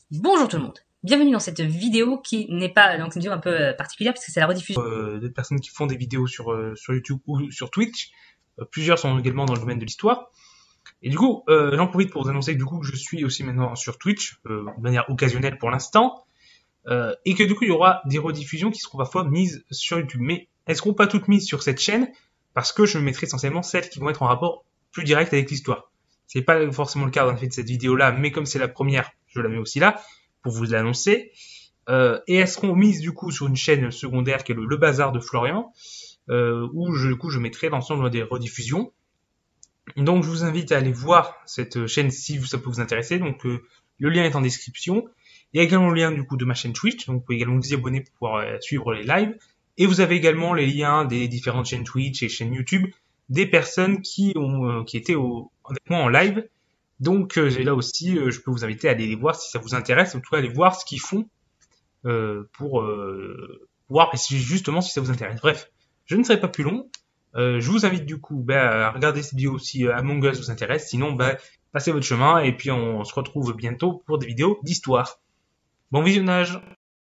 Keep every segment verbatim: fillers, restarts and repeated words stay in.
Bonjour tout le monde, bienvenue dans cette vidéo qui n'est pas, donc c'est une vidéo un peu euh, particulière puisque c'est la rediffusion euh, des personnes qui font des vidéos sur, euh, sur YouTube ou sur Twitch. Euh, plusieurs sont également dans le domaine de l'histoire. Et du coup, euh, j'en profite pour vous annoncer que, du coup, que je suis aussi maintenant sur Twitch, euh, de manière occasionnelle pour l'instant, euh, et que du coup, il y aura des rediffusions qui seront parfois mises sur YouTube. Mais elles seront pas toutes mises sur cette chaîne, parce que je mettrai essentiellement celles qui vont être en rapport plus direct avec l'histoire. C'est pas forcément le cas dans le fait de cette vidéo-là, mais comme c'est la première, je la mets aussi là, pour vous l'annoncer. Euh, et elles seront mises du coup sur une chaîne secondaire qui est le, le Bazar de Florian, euh, où je, du coup je mettrai l'ensemble des rediffusions. Donc je vous invite à aller voir cette chaîne si ça peut vous intéresser. Donc euh, le lien est en description. Il y a également le lien du coup de ma chaîne Twitch, donc vous pouvez également vous y abonner pour pouvoir euh, suivre les lives. Et vous avez également les liens des différentes chaînes Twitch et chaînes YouTube des personnes qui ont euh, qui étaient au, avec moi en live. Donc euh, là aussi, euh, je peux vous inviter à aller les voir si ça vous intéresse, en tout cas aller voir ce qu'ils font euh, pour euh, voir si, justement si ça vous intéresse. Bref, je ne serai pas plus long. Euh, je vous invite du coup bah, à regarder cette vidéo si euh, Among Us vous intéresse. Sinon, bah, passez votre chemin et puis on se retrouve bientôt pour des vidéos d'histoire. Bon visionnage.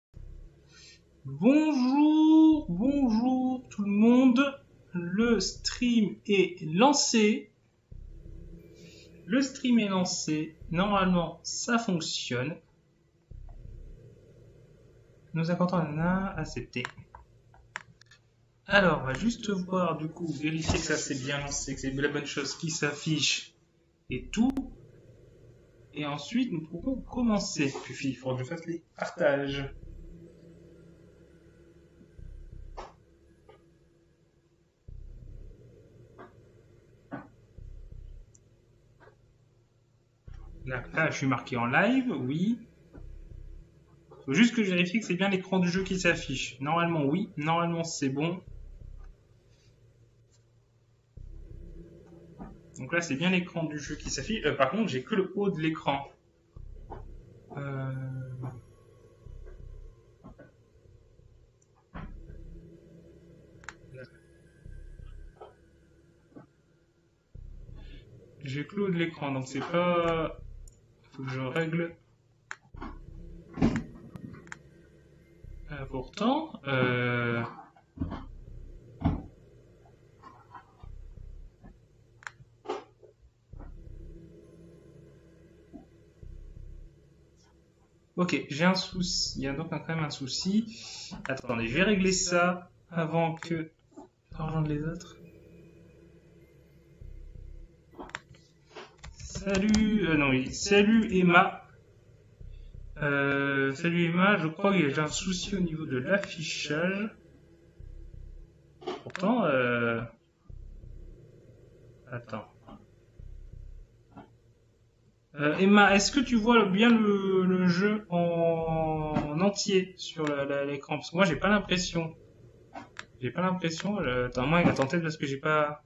Bonjour, bonjour tout le monde. Le stream est lancé. Le stream est lancé. Normalement, ça fonctionne. Nous accordons un accepté. Alors, on va juste voir, du coup, vérifier que ça s'est bien lancé, que c'est la bonne chose qui s'affiche et tout. Et ensuite, nous pourrons commencer. Puis, il faudra que je fasse les partages. Là, là, je suis marqué en live, oui. Il faut juste que je vérifie que c'est bien l'écran du jeu qui s'affiche. Normalement, oui. Normalement, c'est bon. Donc là, c'est bien l'écran du jeu qui s'affiche. Euh, par contre, j'ai que le haut de l'écran. Euh... J'ai que le haut de l'écran, donc c'est pas... Faut que je règle... Euh, pourtant, euh... ok, j'ai un souci. Il y a donc quand même un souci. Attendez, je vais régler ça avant que je rejoigne les autres. Salut, euh, non oui, salut Emma. Euh, salut Emma, je crois que j'ai un souci au niveau de l'affichage. Pourtant, euh... attends. Euh, Emma, est-ce que tu vois bien le, le jeu en, en entier sur l'écran? Parce que moi, j'ai pas l'impression. J'ai pas l'impression. Attends, moi, attends, peut-être parce que j'ai pas...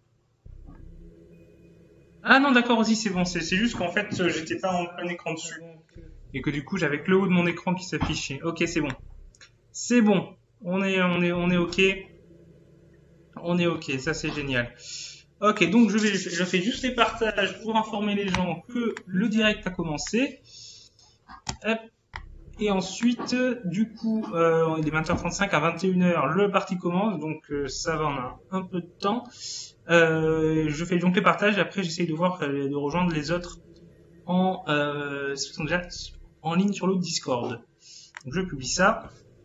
Ah non, d'accord, aussi, c'est bon. C'est juste qu'en fait, j'étais pas en plein écran dessus. Et que du coup, j'avais que le haut de mon écran qui s'affichait. Ok, c'est bon. C'est bon. On est, on est, on est ok. On est ok. Ça, c'est génial. Ok, donc je, vais, je fais juste les partages pour informer les gens que le direct a commencé. Hop. Et ensuite, du coup, euh, il est vingt heures trente-cinq, à vingt et une heures, le parti commence. Donc euh, ça va, on a un peu de temps. Euh, je fais donc les partages et après j'essaye de voir, euh, de rejoindre les autres en, euh, sont déjà en ligne sur le Discord. Donc je publie ça.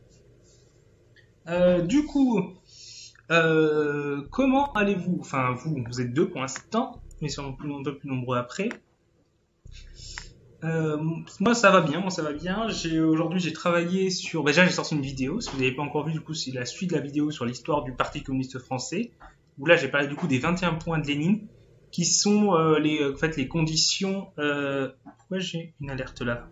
Euh, du coup... Euh, comment allez-vous? Enfin, vous, vous êtes deux pour l'instant, mais sûrement plus, un peu plus nombreux après. Euh, moi, ça va bien, moi ça va bien. J'ai aujourd'hui, j'ai travaillé sur. Bah, déjà, j'ai sorti une vidéo. Si vous n'avez pas encore vu, du coup, c'est la suite de la vidéo sur l'histoire du Parti communiste français. Où là, j'ai parlé du coup des vingt et un points de Lénine, qui sont euh, les, en fait, les conditions. Euh... Pourquoi j'ai une alerte là?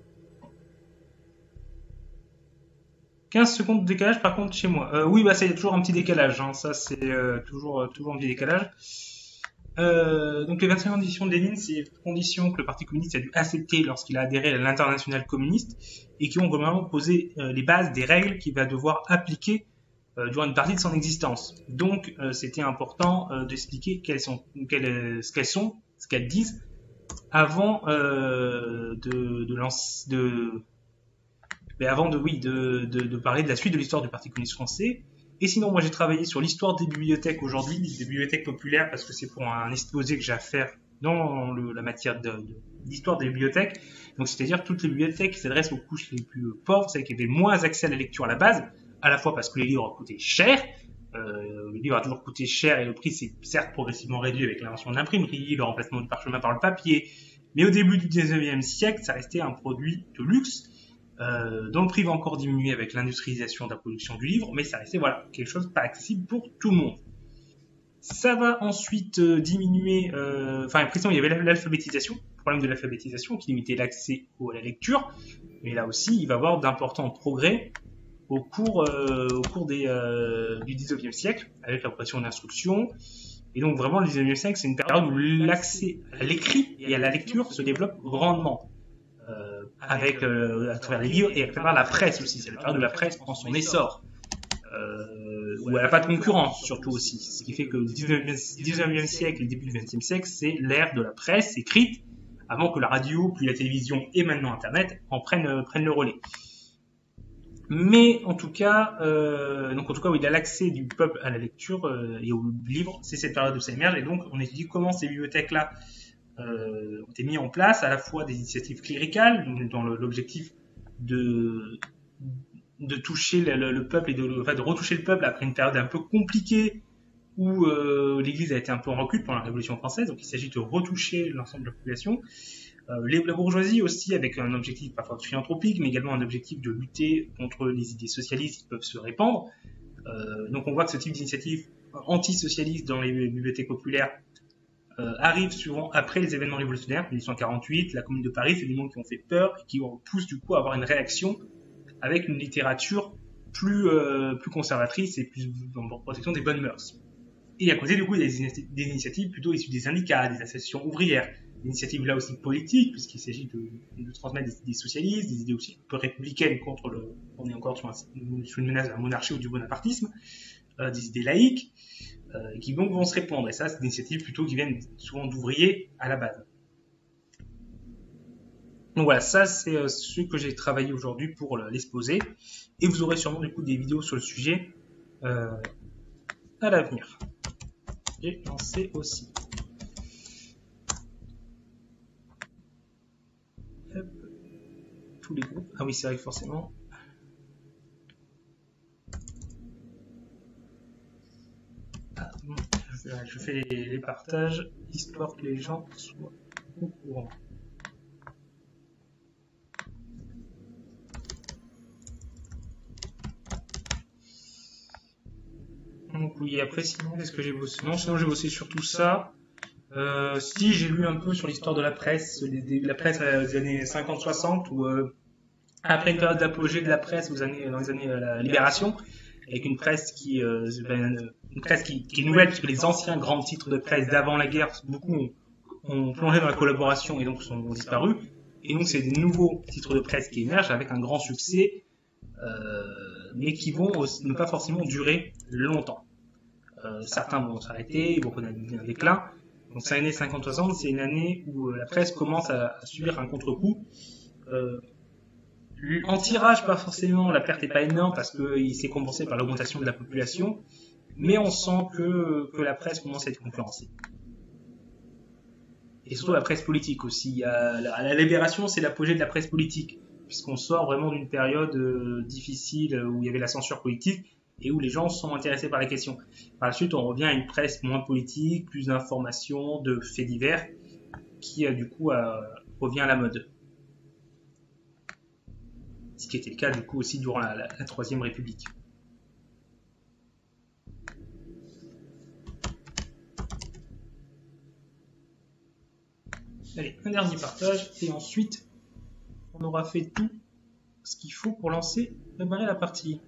quinze secondes de décalage par contre chez moi. Euh, oui, bah c'est toujours un petit décalage, hein. Ça c'est euh, toujours, euh, toujours un petit décalage. Euh, donc les vingt-cinq conditions de Lénine, c'est les conditions que le Parti communiste a dû accepter lorsqu'il a adhéré à l'internationale communiste et qui ont vraiment posé euh, les bases des règles qu'il va devoir appliquer euh, durant une partie de son existence. Donc euh, c'était important euh, d'expliquer quelles sont, quelles, ce qu'elles sont, ce qu'elles disent avant euh, de, de lancer, de, mais avant de, oui, de, de, de parler de la suite de l'histoire du Parti communiste français. Et sinon, moi, j'ai travaillé sur l'histoire des bibliothèques aujourd'hui, des bibliothèques populaires, parce que c'est pour un exposé que j'ai à faire dans le, la matière de, de, d'histoire des bibliothèques. Donc, c'est-à-dire toutes les bibliothèques qui s'adressent aux couches les plus pauvres, celles qui avaient moins accès à la lecture à la base, à la fois parce que les livres coûtaient cher. Euh, le livre a toujours coûté cher et le prix s'est certes progressivement réduit avec l'invention de l'imprimerie, le remplacement du parchemin par le papier. Mais au début du dix-neuvième siècle, ça restait un produit de luxe. Euh, dont le prix va encore diminuer avec l'industrialisation de la production du livre, mais ça restait voilà, quelque chose de pas accessible pour tout le monde. Ça va ensuite euh, diminuer, euh, enfin, précédemment, il y avait l'alphabétisation, le problème de l'alphabétisation qui limitait l'accès à la lecture, mais là aussi, il va y avoir d'importants progrès au cours, euh, au cours des, euh, du dix-neuvième siècle, avec la progression de l'instruction. Et donc, vraiment, le dix-neuvième siècle, c'est une période où l'accès à l'écrit et à la lecture se développe grandement. Euh, avec euh, à travers les livres et à travers la presse aussi. C'est la période où la presse prend son essor, euh, où elle n'a pas de concurrence surtout aussi. Ce qui fait que le dix-neuvième siècle et le début du vingtième siècle, c'est l'ère de la presse écrite, avant que la radio, puis la télévision et maintenant Internet en prennent, euh, prennent le relais. Mais en tout cas, euh, donc en tout cas, où il y a l'accès du peuple à la lecture euh, et au livre, c'est cette période où ça émerge. Et donc, on étudie comment ces bibliothèques-là Euh, ont été mis en place à la fois des initiatives cléricales, donc dans le, l'objectif de, de toucher le, le, le peuple et de, enfin, de retoucher le peuple après une période un peu compliquée où euh, l'Église a été un peu en recul pendant la Révolution française, donc il s'agit de retoucher l'ensemble de la population. Euh, les, la bourgeoisie aussi, avec un objectif parfois philanthropique, mais également un objectif de lutter contre les idées socialistes qui peuvent se répandre. Euh, donc on voit que ce type d'initiative antisocialiste dans les bibliothèques populaires Euh, arrive souvent après les événements révolutionnaires, mille huit cent quarante-huit, la Commune de Paris, c'est des mondes qui ont fait peur et qui poussent du coup à avoir une réaction avec une littérature plus, euh, plus conservatrice et plus en protection des bonnes mœurs. Et à côté, du coup, il y a des, initi- des initiatives plutôt issues des syndicats, des associations ouvrières, des initiatives là aussi politiques, puisqu'il s'agit de, de transmettre des idées socialistes, des idées aussi un peu républicaines contre le, on est encore sur, un, sur une menace de la monarchie ou du bonapartisme, euh, des idées laïques, Euh, qui donc vont se répandre. Et ça, c'est des initiatives plutôt qui viennent souvent d'ouvriers à la base. Donc voilà, ça c'est euh, ce que j'ai travaillé aujourd'hui pour l'exposé. Et vous aurez sûrement du coup des vidéos sur le sujet euh, à l'avenir. J'ai lancé aussi. Hop. Tous les groupes. Ah oui, c'est vrai forcément. Ah, bon. Je fais les, les partages, histoire que les gens soient au courant. Donc oui, après sinon, qu'est-ce que j'ai bossé? Non, sinon j'ai bossé sur tout ça. Euh, si, j'ai lu un peu sur l'histoire de la presse, des, des, la presse euh, des années cinquante soixante, où euh, après une période d'apogée de la presse aux années, dans les années euh, la Libération, avec une presse qui, euh, une presse qui, qui est nouvelle, puisque les anciens grands titres de presse d'avant la guerre, beaucoup ont, ont plongé dans la collaboration et donc sont ont disparu. Et donc c'est des nouveaux titres de presse qui émergent avec un grand succès, euh, mais qui vont aussi, ne pas forcément durer longtemps. Euh, certains vont s'arrêter, ils vont connaître un déclin. Donc c'est l'année cinquante soixante, c'est une année où la presse commence à, à subir un contre-coup. Euh, en tirage, pas forcément, la perte n'est pas énorme parce qu'il s'est compensé par l'augmentation de la population, mais on sent que, que la presse commence à être concurrencée. Et surtout la presse politique aussi. Il y a, la, la Libération, c'est l'apogée de la presse politique, puisqu'on sort vraiment d'une période euh, difficile où il y avait la censure politique et où les gens sont intéressés par la question. Par la suite, on revient à une presse moins politique, plus d'informations, de faits divers, qui euh, du coup euh, revient à la mode. Ce qui était le cas du coup aussi durant la, la, la Troisième République. Allez, un dernier partage, et ensuite, on aura fait tout ce qu'il faut pour lancer, démarrer la partie.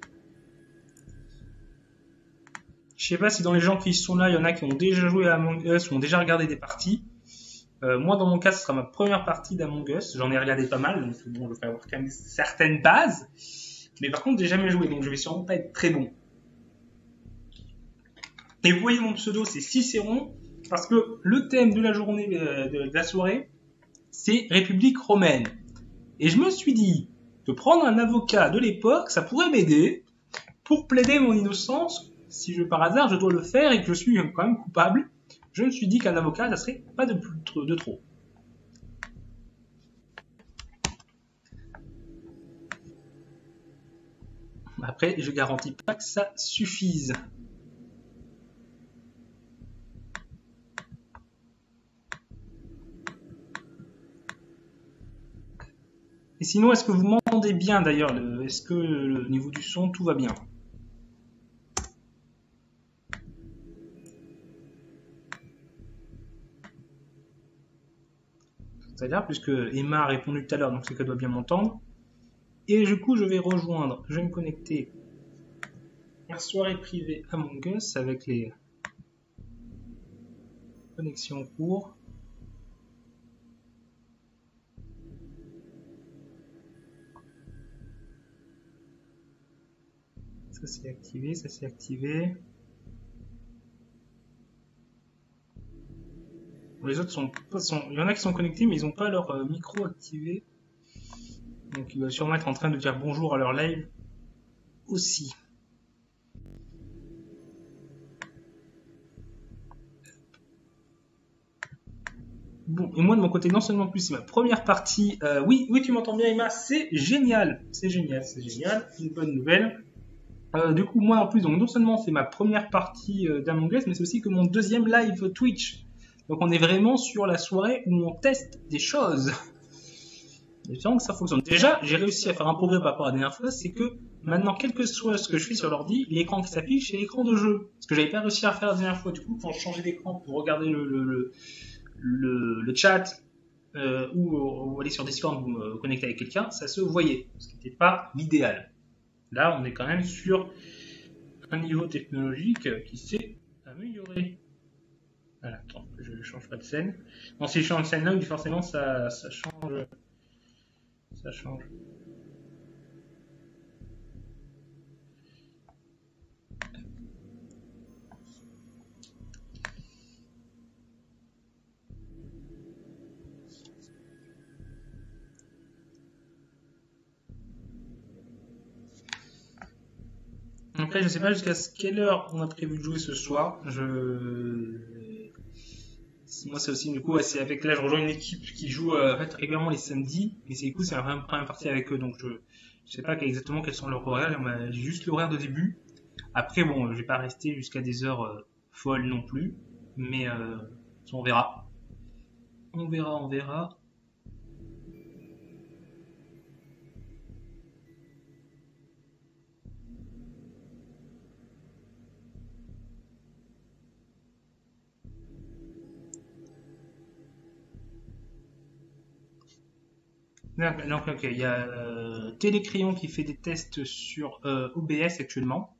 Je sais pas si dans les gens qui sont là, il y en a qui ont déjà joué à Among Us ou ont déjà regardé des parties. Euh, moi, dans mon cas, ce sera ma première partie d'Among Us. J'en ai regardé pas mal, donc bon, je vais avoir quand même certaines bases. Mais par contre, j'ai jamais joué, donc je vais sûrement pas être très bon. Et vous voyez mon pseudo, c'est Cicéron, parce que le thème de la journée, de, de, de la soirée, c'est République romaine. Et je me suis dit que prendre un avocat de l'époque, ça pourrait m'aider pour plaider mon innocence. Si je par hasard je dois le faire et que je suis quand même coupable, je me suis dit qu'un avocat, ça serait pas de, plus, de trop. Après, je garantis pas que ça suffise. Et sinon, est-ce que vous m'entendez bien d'ailleurs? Est-ce que le niveau du son, tout va bien? C'est-à-dire, puisque Emma a répondu tout à l'heure, donc c'est qu'elle doit bien m'entendre. Et du coup, je vais rejoindre, je vais me connecter à la soirée privée Among Us avec les connexions en cours. Ça c'est activé, ça c'est activé. Les autres sont pas, sont, il y en a qui sont connectés mais ils n'ont pas leur euh, micro activé. Donc ils doivent sûrement être en train de dire bonjour à leur live aussi. Bon, et moi de mon côté, non seulement plus c'est ma première partie, euh, oui, oui tu m'entends bien Emma, c'est génial, c'est génial, c'est génial, une bonne nouvelle. Euh, du coup, moi en plus, donc non seulement c'est ma première partie euh, d'Among Us, mais c'est aussi que mon deuxième live Twitch. Donc on est vraiment sur la soirée où on teste des choses. J'espère que ça fonctionne. Déjà, j'ai réussi à faire un progrès par rapport à la dernière fois, c'est que maintenant, quel que soit ce que je fais sur l'ordi, l'écran qui s'affiche, c'est l'écran de jeu. Ce que j'avais pas réussi à faire la dernière fois. Du coup, pour changer d'écran, pour regarder le, le, le, le, le chat, euh, ou, ou aller sur Discord, vous me connecter avec quelqu'un, ça se voyait. Ce qui n'était pas l'idéal. Là, on est quand même sur un niveau technologique qui s'est amélioré. Voilà, attends, je ne change pas de scène. Bon, si je change de scène là, forcément, ça, ça change. Ça change. Après, je sais pas jusqu'à quelle heure on a prévu de jouer ce soir. Je... Moi, c'est aussi, du coup, ouais, c'est avec là, je rejoins une équipe qui joue euh, en fait, régulièrement les samedis. Mais c'est du coup, c'est la première partie avec eux. Donc, je, je sais pas exactement quels sont leurs horaires. J'ai juste l'horaire de début. Après, bon, je vais pas rester jusqu'à des heures euh, folles non plus. Mais euh, on verra. On verra, on verra. Donc, ok, il y a euh, Télécrayon qui fait des tests sur euh, O B S actuellement.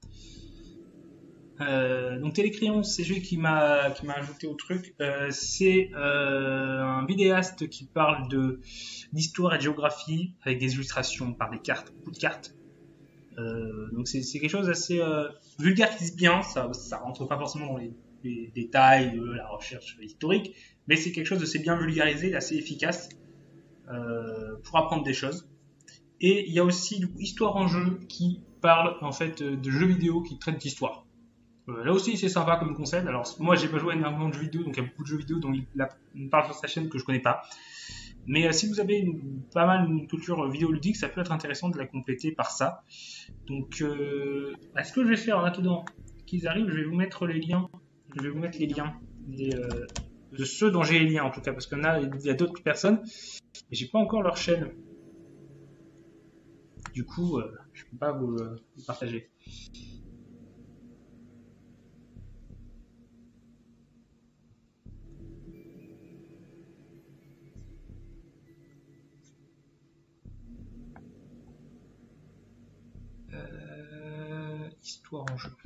Euh, donc Télécrayon, c'est celui qui m'a qui m'a ajouté au truc. Euh, c'est euh, un vidéaste qui parle de d'histoire et de géographie avec des illustrations par des cartes, beaucoup de cartes. Euh, donc c'est quelque chose d'assez euh, vulgarise bien. Ça ça rentre pas forcément dans les, les détails de la recherche historique, mais c'est quelque chose de assez bien vulgarisé, d'assez efficace. Euh, pour apprendre des choses. Et il y a aussi du coup, Histoire en jeu qui parle en fait de jeux vidéo qui traitent d'histoire. Euh, là aussi c'est sympa comme concept. Alors moi j'ai pas joué énormément de jeux vidéo, donc il y a beaucoup de jeux vidéo dont il, la, il parle sur sa chaîne que je connais pas. Mais euh, si vous avez une, pas mal une culture vidéoludique, ça peut être intéressant de la compléter par ça. Donc euh, ce que je vais faire en attendant qu'ils arrivent, je vais vous mettre les liens. Je vais vous mettre les liens des, euh, de ceux dont j'ai les liens en tout cas, parce qu'il y en a, il y a d'autres personnes. Et j'ai pas encore leur chaîne. Du coup, euh, je peux pas vous, euh, vous partager. Euh, histoire en jeu.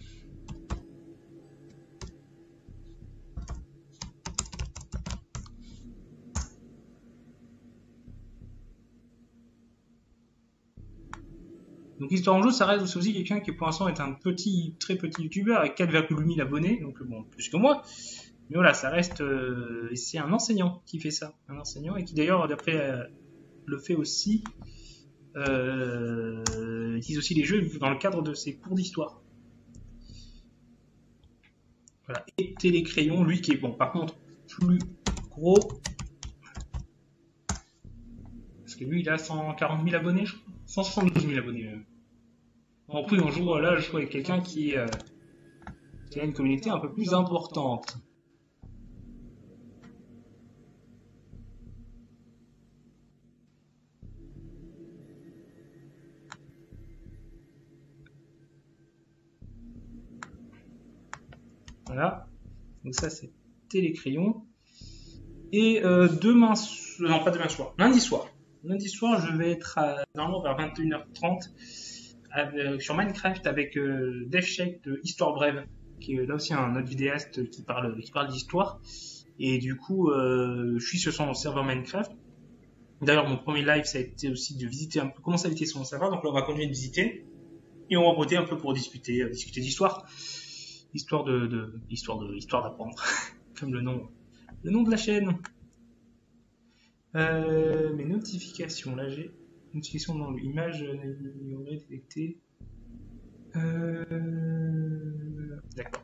Donc Histoire en jeu, ça reste aussi quelqu'un qui pour l'instant est un petit, très petit youtubeur avec quatre virgule huit mille abonnés, donc bon, plus que moi. Mais voilà, ça reste... Euh, et c'est un enseignant qui fait ça. Un enseignant et qui d'ailleurs, d'après, euh, le fait aussi... Euh, utilise aussi les jeux dans le cadre de ses cours d'histoire. Voilà. Et Télécrayon, lui qui est, bon, par contre, plus gros... Parce que lui, il a cent quarante mille abonnés, je crois. cent soixante-douze mille abonnés, même. En plus, on joue, là, je joue avec quelqu'un qui, euh, qui a une communauté un peu plus importante. Voilà. Donc ça, c'est Télécrayon. Et euh, demain, non pas demain soir, lundi soir. Lundi soir, je vais être à, normalement vers vingt et une heures trente avec, sur Minecraft avec euh, DevShake de Histoire Brève, qui est là aussi un autre vidéaste qui parle, qui parle d'histoire. Et du coup, euh, je suis sur son serveur Minecraft. D'ailleurs, mon premier live, ça a été aussi de visiter un peu comment ça a été son serveur. Donc là, on va continuer de visiter et on va voter un peu pour discuter, euh, discuter d'histoire, histoire de, de, histoire de, histoire d'apprendre, comme le nom, le nom de la chaîne. Euh, mes notifications, là j'ai notification dans l'image ignorée, détectée. Euh... D'accord.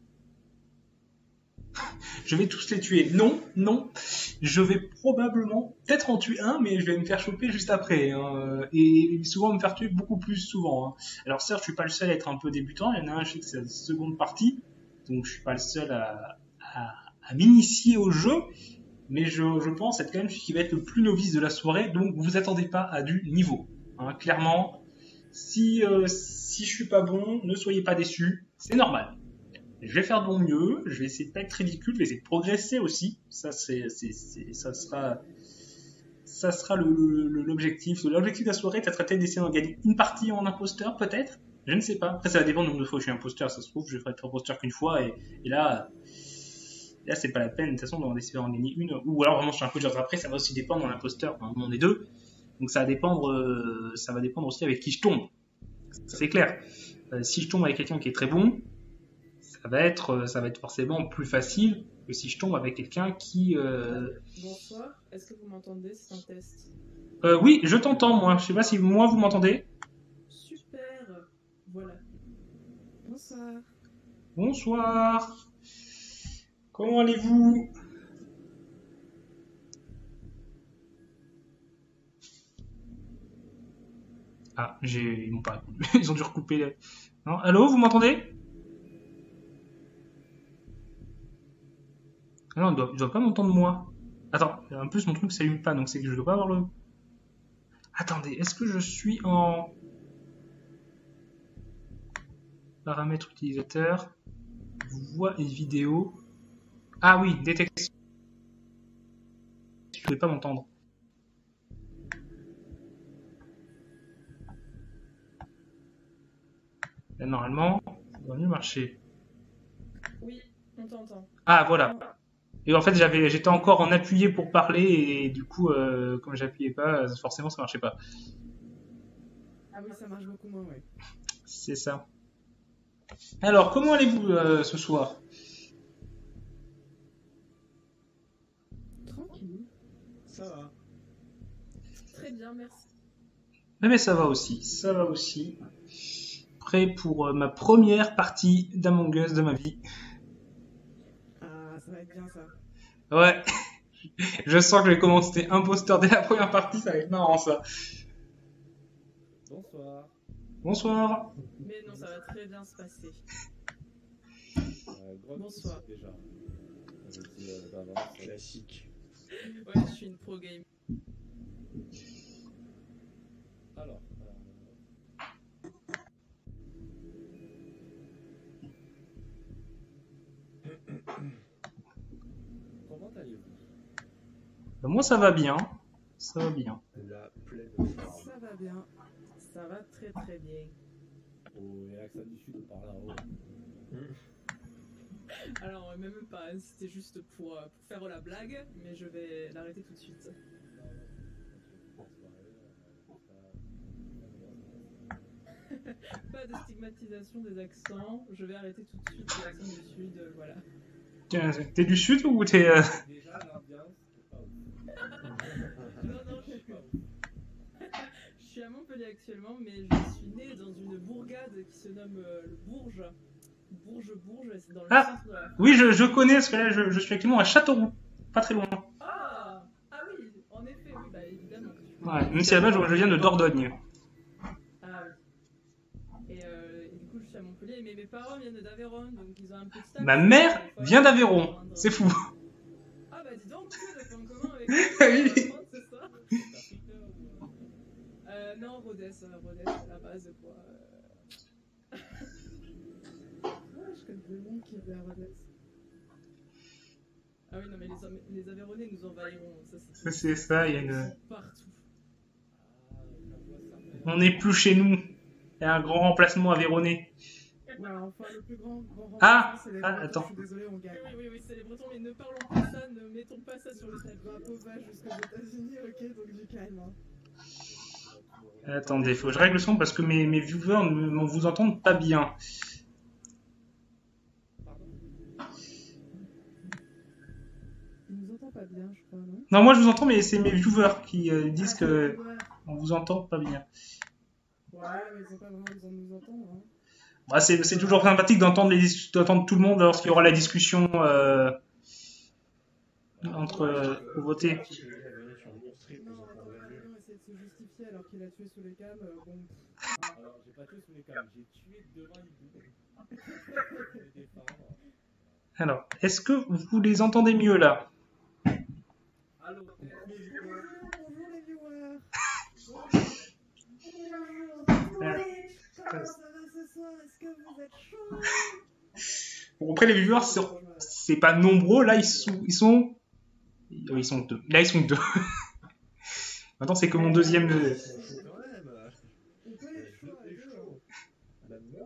Je vais tous les tuer. Non, non. Je vais probablement peut-être en tuer un, mais je vais me faire choper juste après. Hein. Et souvent me faire tuer beaucoup plus souvent. Hein. Alors certes, je suis pas le seul à être un peu débutant. Il y en a un, je sais que c'est la seconde partie, donc je suis pas le seul à, à, à m'initier au jeu. Mais je, je pense être quand même celui qui va être le plus novice de la soirée, donc vous attendez pas à du niveau. Hein, clairement, si, euh, si je suis pas bon, ne soyez pas déçus, c'est normal. Je vais faire de mon mieux, je vais essayer de pas être ridicule, je vais essayer de progresser aussi. Ça, c'est, c'est, c'est, ça sera, ça sera le, le, l'objectif. L'objectif de la soirée, c'est peut-être d'essayer d'en gagner une partie en imposteur, peut-être. Je ne sais pas. Après, ça va dépendre du nombre de fois où je suis imposteur. Ça se trouve, je vais être imposteur qu'une fois, et, et là. Là, c'est pas la peine, de toute façon, d'en essayer d'en gagner une. Ou alors, vraiment, je suis un peu dur. Après, ça va aussi dépendre de l'imposteur. Enfin, on est deux. Donc, ça va dépendre, euh, ça va dépendre aussi avec qui je tombe. C'est clair. Euh, si je tombe avec quelqu'un qui est très bon, ça va être, euh, ça va être forcément plus facile que si je tombe avec quelqu'un qui, euh... Bonsoir. Est-ce que vous m'entendez? C'est un test. Euh, oui, je t'entends, moi. Je sais pas si moi, vous m'entendez. Super. Voilà. Bonsoir. Bonsoir. Comment allez-vous? Ah, j'ai... ils m'ont pas répondu. Ils ont dû recouper. Les... Non, allô, vous m'entendez? Ah non, ils doivent, ils doivent pas m'entendre moi. Attends, en plus mon truc s'allume pas, donc c'est que je dois pas avoir le... Attendez, est-ce que je suis en... Paramètres utilisateurs, voix et vidéo. Ah oui, détection. Je ne vais pas m'entendre. Là, normalement, ça doit mieux marcher. Oui, on t'entend. Ah voilà. Et en fait, j'avais, j'étais encore en appuyé pour parler et du coup, euh, comme j'appuyais pas, forcément, ça marchait pas. Ah oui, ça marche beaucoup moins, oui. C'est ça. Alors, comment allez-vous euh, ce soir? Tranquille. Ça va. Très bien, merci. Mais, mais ça va aussi, ça va aussi. Prêt pour euh, ma première partie d'Among Us de ma vie. Ah, ça va être bien ça. Ouais. Je sens que je vais commencer imposteur dès la première partie, ça va être marrant ça. Bonsoir. Bonsoir. Mais non, ça va très bien se passer. Euh, Grog, Bonsoir. déjà. Je dis euh, d'avance, classique. Ouais, je suis une pro game. Alors. Euh... Comment allez-vous? Moi ça va bien. Ça va bien. La plaie de charme. Ça va bien. Ça va très très bien. Oh, et l'accent du sud par là-haut. Alors, même pas, c'était juste pour, euh, pour faire la blague, mais je vais l'arrêter tout de suite. Pas de stigmatisation des accents, je vais arrêter tout de suite l'accent du sud, euh, voilà. T'es du sud ou t'es... Euh... Déjà, l'ambiance, c'est pas ouf. Non, non, je suis pas ouf. Je suis à Montpellier actuellement, mais je suis né dans une bourgade qui se nomme euh, le Bourges. Bourges-Bourges, c'est dans le Ah. centre de la... Oui, je, je connais, parce que là, je, je suis actuellement à Châteauroux. Pas très loin. Ah, ah oui, en effet, oui, bah évidemment. Ouais, même si à la base, je, je viens de Dordogne. Ah oui. Et, euh, et du coup, je suis à Montpellier, mais mes parents viennent d'Aveyron, donc ils ont un peu de staff. Ma mère Des fois, vient ils d'Aveyron. vont rejoindre- C'est fou. Ah bah dis donc, tu as des points communs avec Oui. euh, France, c'est ça euh, Non, Rodez, euh, Rodez, c'est la base, quoi. Euh... ouais, je connais des monde qui vient à Rodez. Ah oui, non, mais les, Am- les Aveyronnais nous envahiront, ça c'est... Ça, c'est ça, il y a Ils une... sont partout. Ah, je vois ça. On n'est plus chez nous. Il y a un grand remplacement aveyronais. Ouais, enfin, le plus grand, grand Ah, remplacement, c'est les ah, Bretons. attends. Je suis désolé, on gagne. Oui, oui, oui, c'est les Bretons, mais ne parlons pas ça, ne mettons pas ça sur le Le tapis. drapeau va jusqu'aux États-Unis, ok, donc du calme. Hein. Attendez, faut que je règle le son parce que mes, mes viewers ne ne vous entendent pas bien. Il nous entend pas bien, je crois, non? Non, moi je vous entends, mais c'est mes viewers qui euh, disent Ah, que ouais. on vous entend pas bien. Ouais, mais ils ont pas vraiment besoin de nous entendre. Hein. Bah, c'est c'est toujours sympathique d'entendre les dis- d'entendre tout le monde lorsqu'il y aura la discussion euh, entre euh, pour voter. Non, attends, Marion essaie de se justifier alors qu'il a tué sous les cams. Euh, bon, Alors, j'ai pas tué sous les câbles, j'ai tué devant Hibou. Je vais défendre. Alors, est-ce que vous les entendez mieux là? Allô, bonjour, bonjour les viewers. Bonjour. Ah. Comment ça va ce soir? Est-ce que vous êtes chaud? Bon, après les viewers, c'est- c'est pas nombreux. Là, ils sont ils sont oh, ils sont deux. Là, ils sont deux. Maintenant, c'est que mon deuxième. euh, quand même. On peut être chaud à deux. Hein. Bah, moi,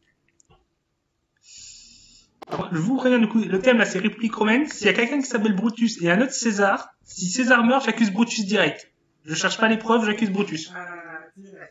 Alors, je vous préviens du coup, le thème là c'est République romaine. S'il y a quelqu'un qui s'appelle Brutus et un autre César, si César meurt, j'accuse Brutus direct. Je cherche pas les preuves, j'accuse Brutus. Ah, direct.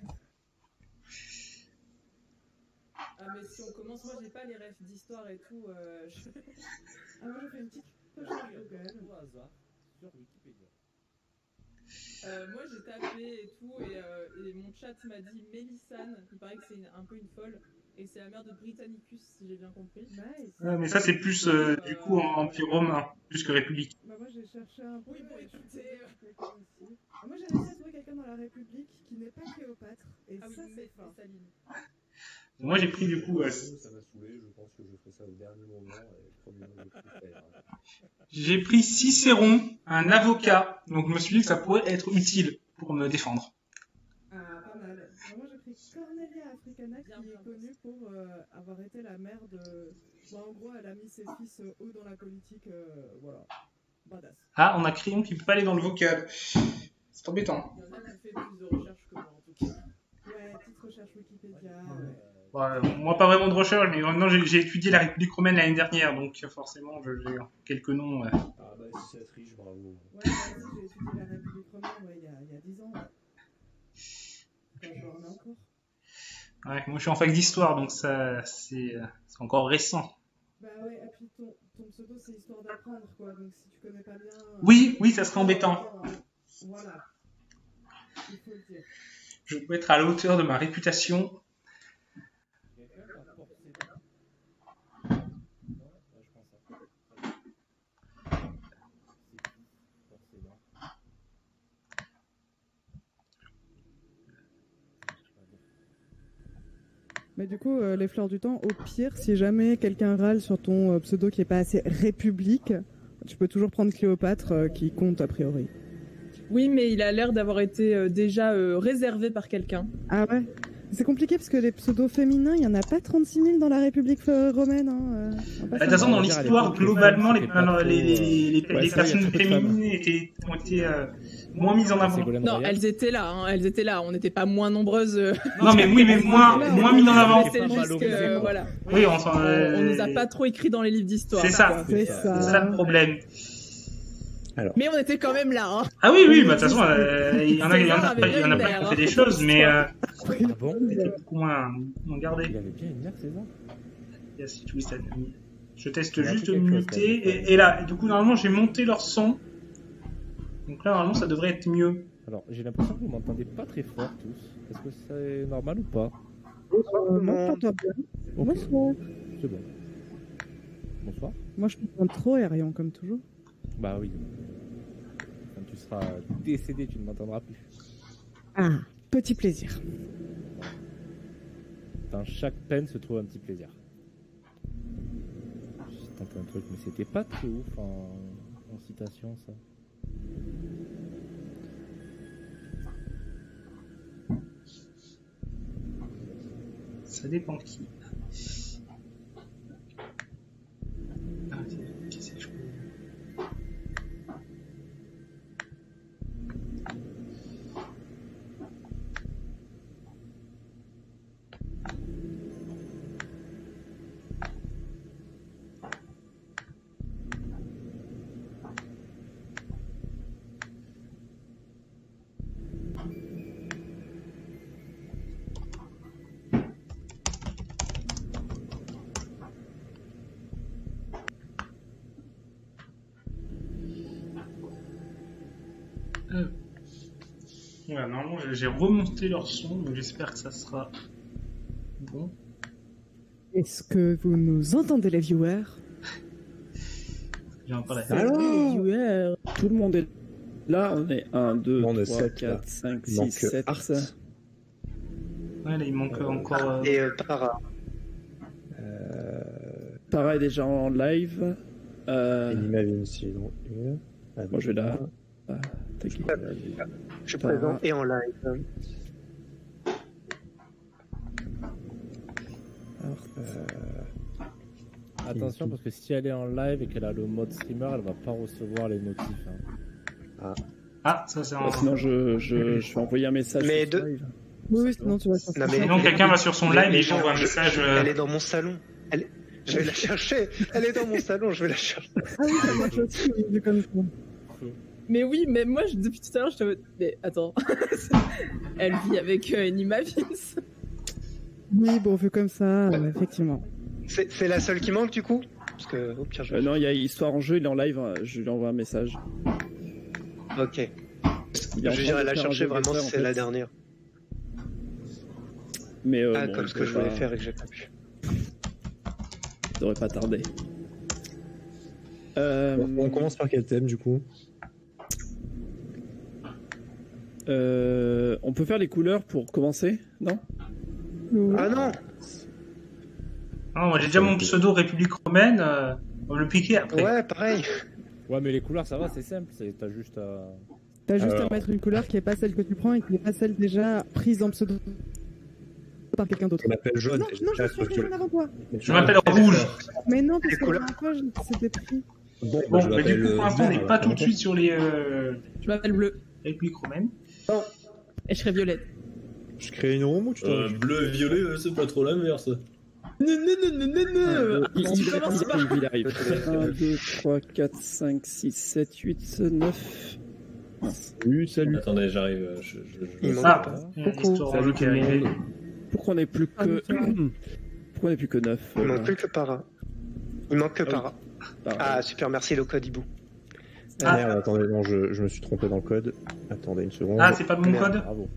Ah, mais si on commence, moi j'ai pas les refs d'histoire et tout. Euh, je... Ah, moi je fais une petite recherche Google. au hasard, sur Wikipédia. Euh, moi j'ai tapé et tout, et, euh, et mon chat m'a dit Mélissane, il paraît que c'est une- un peu une folle, et c'est la mère de Britannicus, si j'ai bien compris. Nice. Ouais, mais ça c'est plus euh, du coup en empire romain, plus que république. Bah, moi j'ai cherché un peu. Oui, bon, et je écoutez, suis euh, quelqu'un aussi. Ah, moi j'ai réussi à trouver quelqu'un dans la République qui n'est pas Cléopâtre. Et Ah oui, ça mais c'est fin. c'est Saline. Moi j'ai pris du coup, euh, Ça m'a saoulé, je pense que je ferai ça au dernier moment et premier moment de tout faire. j'ai pris Cicéron, un avocat, donc je me suis dit que ça pourrait être utile pour me défendre. Ah, pas mal. Alors, moi j'ai pris Cornelia Africana qui Bien, bien. est connue pour euh, avoir été la mère de. Bon, en gros, elle a mis ses fils euh, haut dans la politique. euh, voilà. Badass. Ah, on a Crayon qui peut pas aller dans le vocal. C'est embêtant. Il y en a qui fait plus de recherches que moi en tout cas. Ouais, petite recherche Wikipédia. Euh, ouais. Ouais, moi pas vraiment de recherche, mais maintenant j'ai j'ai étudié la République romaine l'année dernière, donc forcément je- j'ai quelques noms. euh. Ah bah si ça triche, bravo. Ouais, moi aussi j'ai étudié la République romaine ouais, il y a, il y a dix ans. Ouais. Enfin, je m'en remets encore. Ouais, moi je suis en fac d'histoire, donc ça c'est euh, c'est encore récent. Bah ouais, et puis ton, ton pseudo c'est histoire d'apprendre quoi, donc si tu connais pas bien. euh, Oui, oui, ça serait embêtant. Voilà. Il faut le dire. Je dois être à la hauteur de ma réputation. Quelqu'un qui a forcé dedans? Non, ouais, je pense ça. C'est qui forcé dedans? Mais du coup, euh, les fleurs du temps, au pire, si jamais quelqu'un râle sur ton euh, pseudo qui est pas assez république, tu peux toujours prendre Cléopâtre euh, qui compte a priori. Oui, mais il a l'air d'avoir été euh, déjà euh, réservé par quelqu'un. Ah ouais. C'est compliqué parce que les pseudos féminins, il y en a pas trente-six mille dans la République euh, romaine. Hein. euh, on va Bah, pas De toute faire façon, dans on va dire, à l'histoire, l'époque, les globalement, femmes, les, c'était pas trop, les, les, les, euh, ouais, les ça, il y a personnes très peu de femmes. féminines étaient, ont été euh, moins mises en avant. Ségolène Non, Royal. elles étaient là, hein, elles étaient là, on n'était pas moins nombreuses. euh, Non, mais oui, mais moins, Là, moins on mises en est- avant. mais c'est pas juste valorisé, que, quoi. voilà. Oui, on s'en. On, euh, on nous a pas trop écrit dans les livres d'histoire. C'est ça. quoi. C'est ça. ça. C'est ça le problème. Mais on était quand même là, hein. Ah oui, oui, bah de toute façon, euh, il y en a, il y en a, César avait il y en a bien pas une qui ont mère, fait des hein. choses, mais euh, Ah bon? c'était beaucoup moins, moins gardé. Il avait bien une mère, César? Yes, oui, ça- Je teste Il y a juste de quelque chose, muter. quand même. Et, et là, et du coup, normalement, j'ai monté leur son. Donc là, normalement, ça devrait être mieux. Alors, j'ai l'impression que vous m'entendez pas très fort tous. Est-ce que c'est normal ou pas? Euh, moi, je t'entends bien. Ok, Bonsoir. c'est bon. Bonsoir. Moi, je t'entends trop aérien, comme toujours. Bah oui. Quand tu seras décédé, tu ne m'entendras plus. Ah, petit plaisir. Dans chaque peine se trouve un petit plaisir. J'ai tenté un truc, mais c'était pas très ouf en, en citation, ça. Ça dépend qui. Ah, qui c'est que je peux- Euh. Voilà, normalement j'ai- j'ai remonté leur son, donc j'espère que ça sera bon. Est-ce que vous nous entendez, les viewers? J'ai encore la Alors, Les viewers. tout le monde est là. On est un, deux, On est trois, sept, là. quatre, cinq, Il manque six, sept. Art. Ouais, là il manque encore. euh, Et euh, Para. Euh, Tara est déjà en live. Euh, Enima Vinci, non. Ah, moi, je vais là. Ah, t'inquiète. Je suis Para. présent et en live. Attention, parce que si elle est en live et qu'elle a le mode streamer, elle va pas recevoir les notifs. hein. Ah, ça c'est en. Sinon, je, je, je vais envoyer un message. Mais sur de- live. Oui, oui, sinon tu vas sur Non, mais- Sinon quelqu'un va sur son live et il t'envoie un Je- message. euh, Elle est dans mon salon. Elle... Je vais la chercher. Elle est dans mon salon, je vais la chercher. Ah oui, ça marche aussi, oui, vu comme ça. Mais oui, mais moi, je- depuis tout à l'heure, je te... Mais attends. Elle vit avec euh, Enima Vince. Oui, bon, vu comme ça, euh, effectivement. C'est c'est la seule qui manque du coup? Parce que au pire, je Euh, non, il y a Histoire en jeu, il est en live. hein, Je lui envoie un message. Ok. Il est Je en train dirais de la faire un chercher jeu vraiment bêta, si en c'est fait. la dernière. Mais euh, Ah, bon, comme ce ça que je voulais va- faire et que j'ai pas pu. ça devrait pas tarder. Euh, on, on commence par quel thème du coup? euh, on peut faire les couleurs pour commencer, non? Ah non! Ah, moi j'ai déjà mon pseudo République Romaine. euh, On va le piquer après. Ouais, pareil. Ouais, mais les couleurs, ça va, c'est simple. c'est- T'as juste à. T'as juste Alors. à mettre une couleur qui est pas celle que tu prends et qui n'est pas celle déjà prise en pseudo par quelqu'un d'autre. Je m'appelle jaune. Non, et j'ai non, déjà je suis ce que- rien avant toi. Je m'appelle Rouge. Mais non, parce Les que la couleurs. dernière fois, je- c'était pris. Bon, Bon, bah, je mais du m'appelle, coup pour l'instant on vert, n'est pas alors, tout de suite sur les euh, Je m'appelle Bleu. République Romaine. Et je serai Violette. Je crée une room ou tu t'en Euh, bleu et violet, euh, c'est pas trop l'inverse. Non, non, non, non, non, non. Il Tu il commences pas. arrive, il arrive. un, deux, trois, quatre, cinq, six, sept, huit, neuf. Salut, salut. Attendez, j'arrive. euh, Je, je, je- Il manque Ah, pas. il y a une Coucou. histoire Salut qui tout est le arrivée. monde. Pourquoi on n'est plus Ah, que. mais Pourquoi on n'est plus que neuf? Il euh, manque plus que Para. Il manque que Ah oui. Para. pareil. Ah, super, merci le code Hibou. Ah. Merde, attendez, non, je, je me suis trompé dans le code. Attendez une seconde. Ah, c'est pas mon Merde. code. Bravo.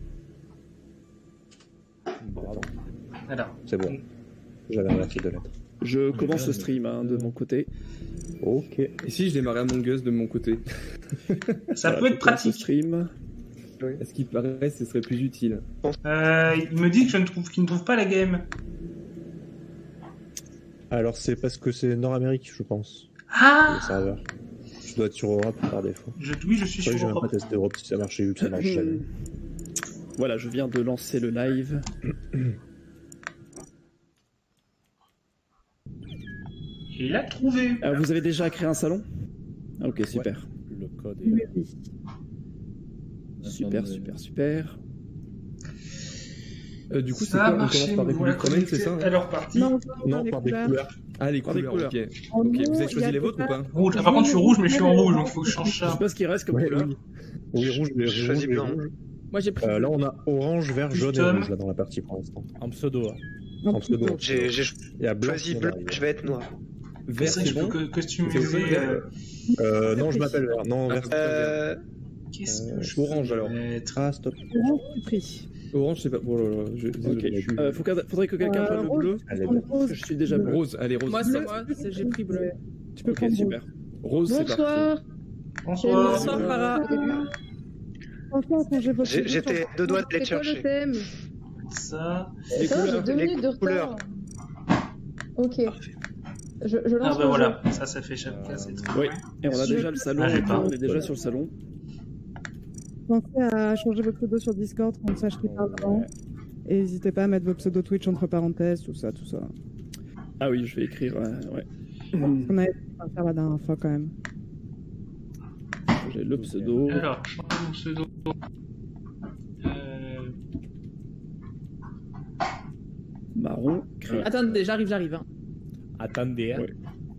Bravo. Alors. C'est bon. J'avais un fil de lettres. Je commence le stream hein, de mon côté. Ok. Et si je démarrais Among Us de mon côté? Ça Voilà, peut je être commence le pratique. stream. À ce qui paraît, ce serait plus utile. Euh, il me dit que je ne trouve qu'il ne trouve pas la game. Alors c'est parce que c'est Nord-Amérique, je pense. Ah, Le serveur. Je dois être sur Europe par défaut. je, oui, je suis Je sur j'ai même pas Europe. testé Europe si ça marchait vu que ça marche jamais. Voilà, je viens de lancer le live. Et il a trouvé. Euh, vous avez déjà créé un salon? Ah, ok, super. Le code est là. Super, super, super. Euh, du coup, c'est Ça quoi? a On marché, commence par mais voilà, République Romaine, c'est ça? Alors parti. Non, Non, par des couleurs. Ah, les Par des couleurs, couleurs. ok. En Ok, gros, vous avez il y choisi a les vôtres ou déjà- pas? Rouge. Ah, par contre, je suis rouge, mais je suis en rouge, donc faut que je change Je sais ça. pas ce qu'il reste comme Ouais, couleur. oui. Oui, rouge, mais Je rouge, choisis mais blanc. rouge. Moi, j'ai pris. Euh, là, on a orange, vert, jaune et Custom. rouge là dans la partie pour l'instant. En pseudo. hein. En En pseudo. pseudo. J'ai j'ai Il y a blanc choisi qui bleu, arrive. je vais être noir. Vert, C'est vrai que c'est je bon. peux que- customiser. euh, Euh, non, je m'appelle Vert. Non, Vert. Euh, Qu'est-ce Euh, que je orange, peux alors. mettre Ah, stop. Orange, c'est pris. Orange, c'est pas. Oh là là, je... désolé, Ok. je suis- Euh, faut qu'un- faudrait que quelqu'un Euh, prenne le rose. bleu. Allez, Prends bah. rose. Je suis déjà bleu. Rose, allez, rose. Moi, c'est Bleu, moi, c'est- j'ai pris bleu. Tu peux Ok, prendre super. Rose, c'est parti. Bonsoir. Bonsoir. Bonsoir, Farah. Franchement, quand j'ai votre j'ai- J'étais deux doigts d'aller te C'est quoi le chercher. thème? Ça. Les Attends, j'ai couleurs. deux les minutes de retard. couleurs. Ok. Je, je lance Ah bah le voilà, ça, ça fait chacun. C'est très Oui. bien. Et on a Je- déjà le salon. Ah, j'ai pas. On est déjà sur le salon. Pensez à changer votre pseudo sur Discord, qu'on sache qui parle avant. Et n'hésitez pas à mettre vos pseudo Twitch entre parenthèses, tout ça, tout ça. Ah oui, je vais écrire. euh, ouais. On a essayé de faire la dernière fois quand même. J'ai le pseudo. Alors, mon pseudo. Euh, Marron. Créé. Attendez, j'arrive, j'arrive. hein. Attendez. hein. Ouais.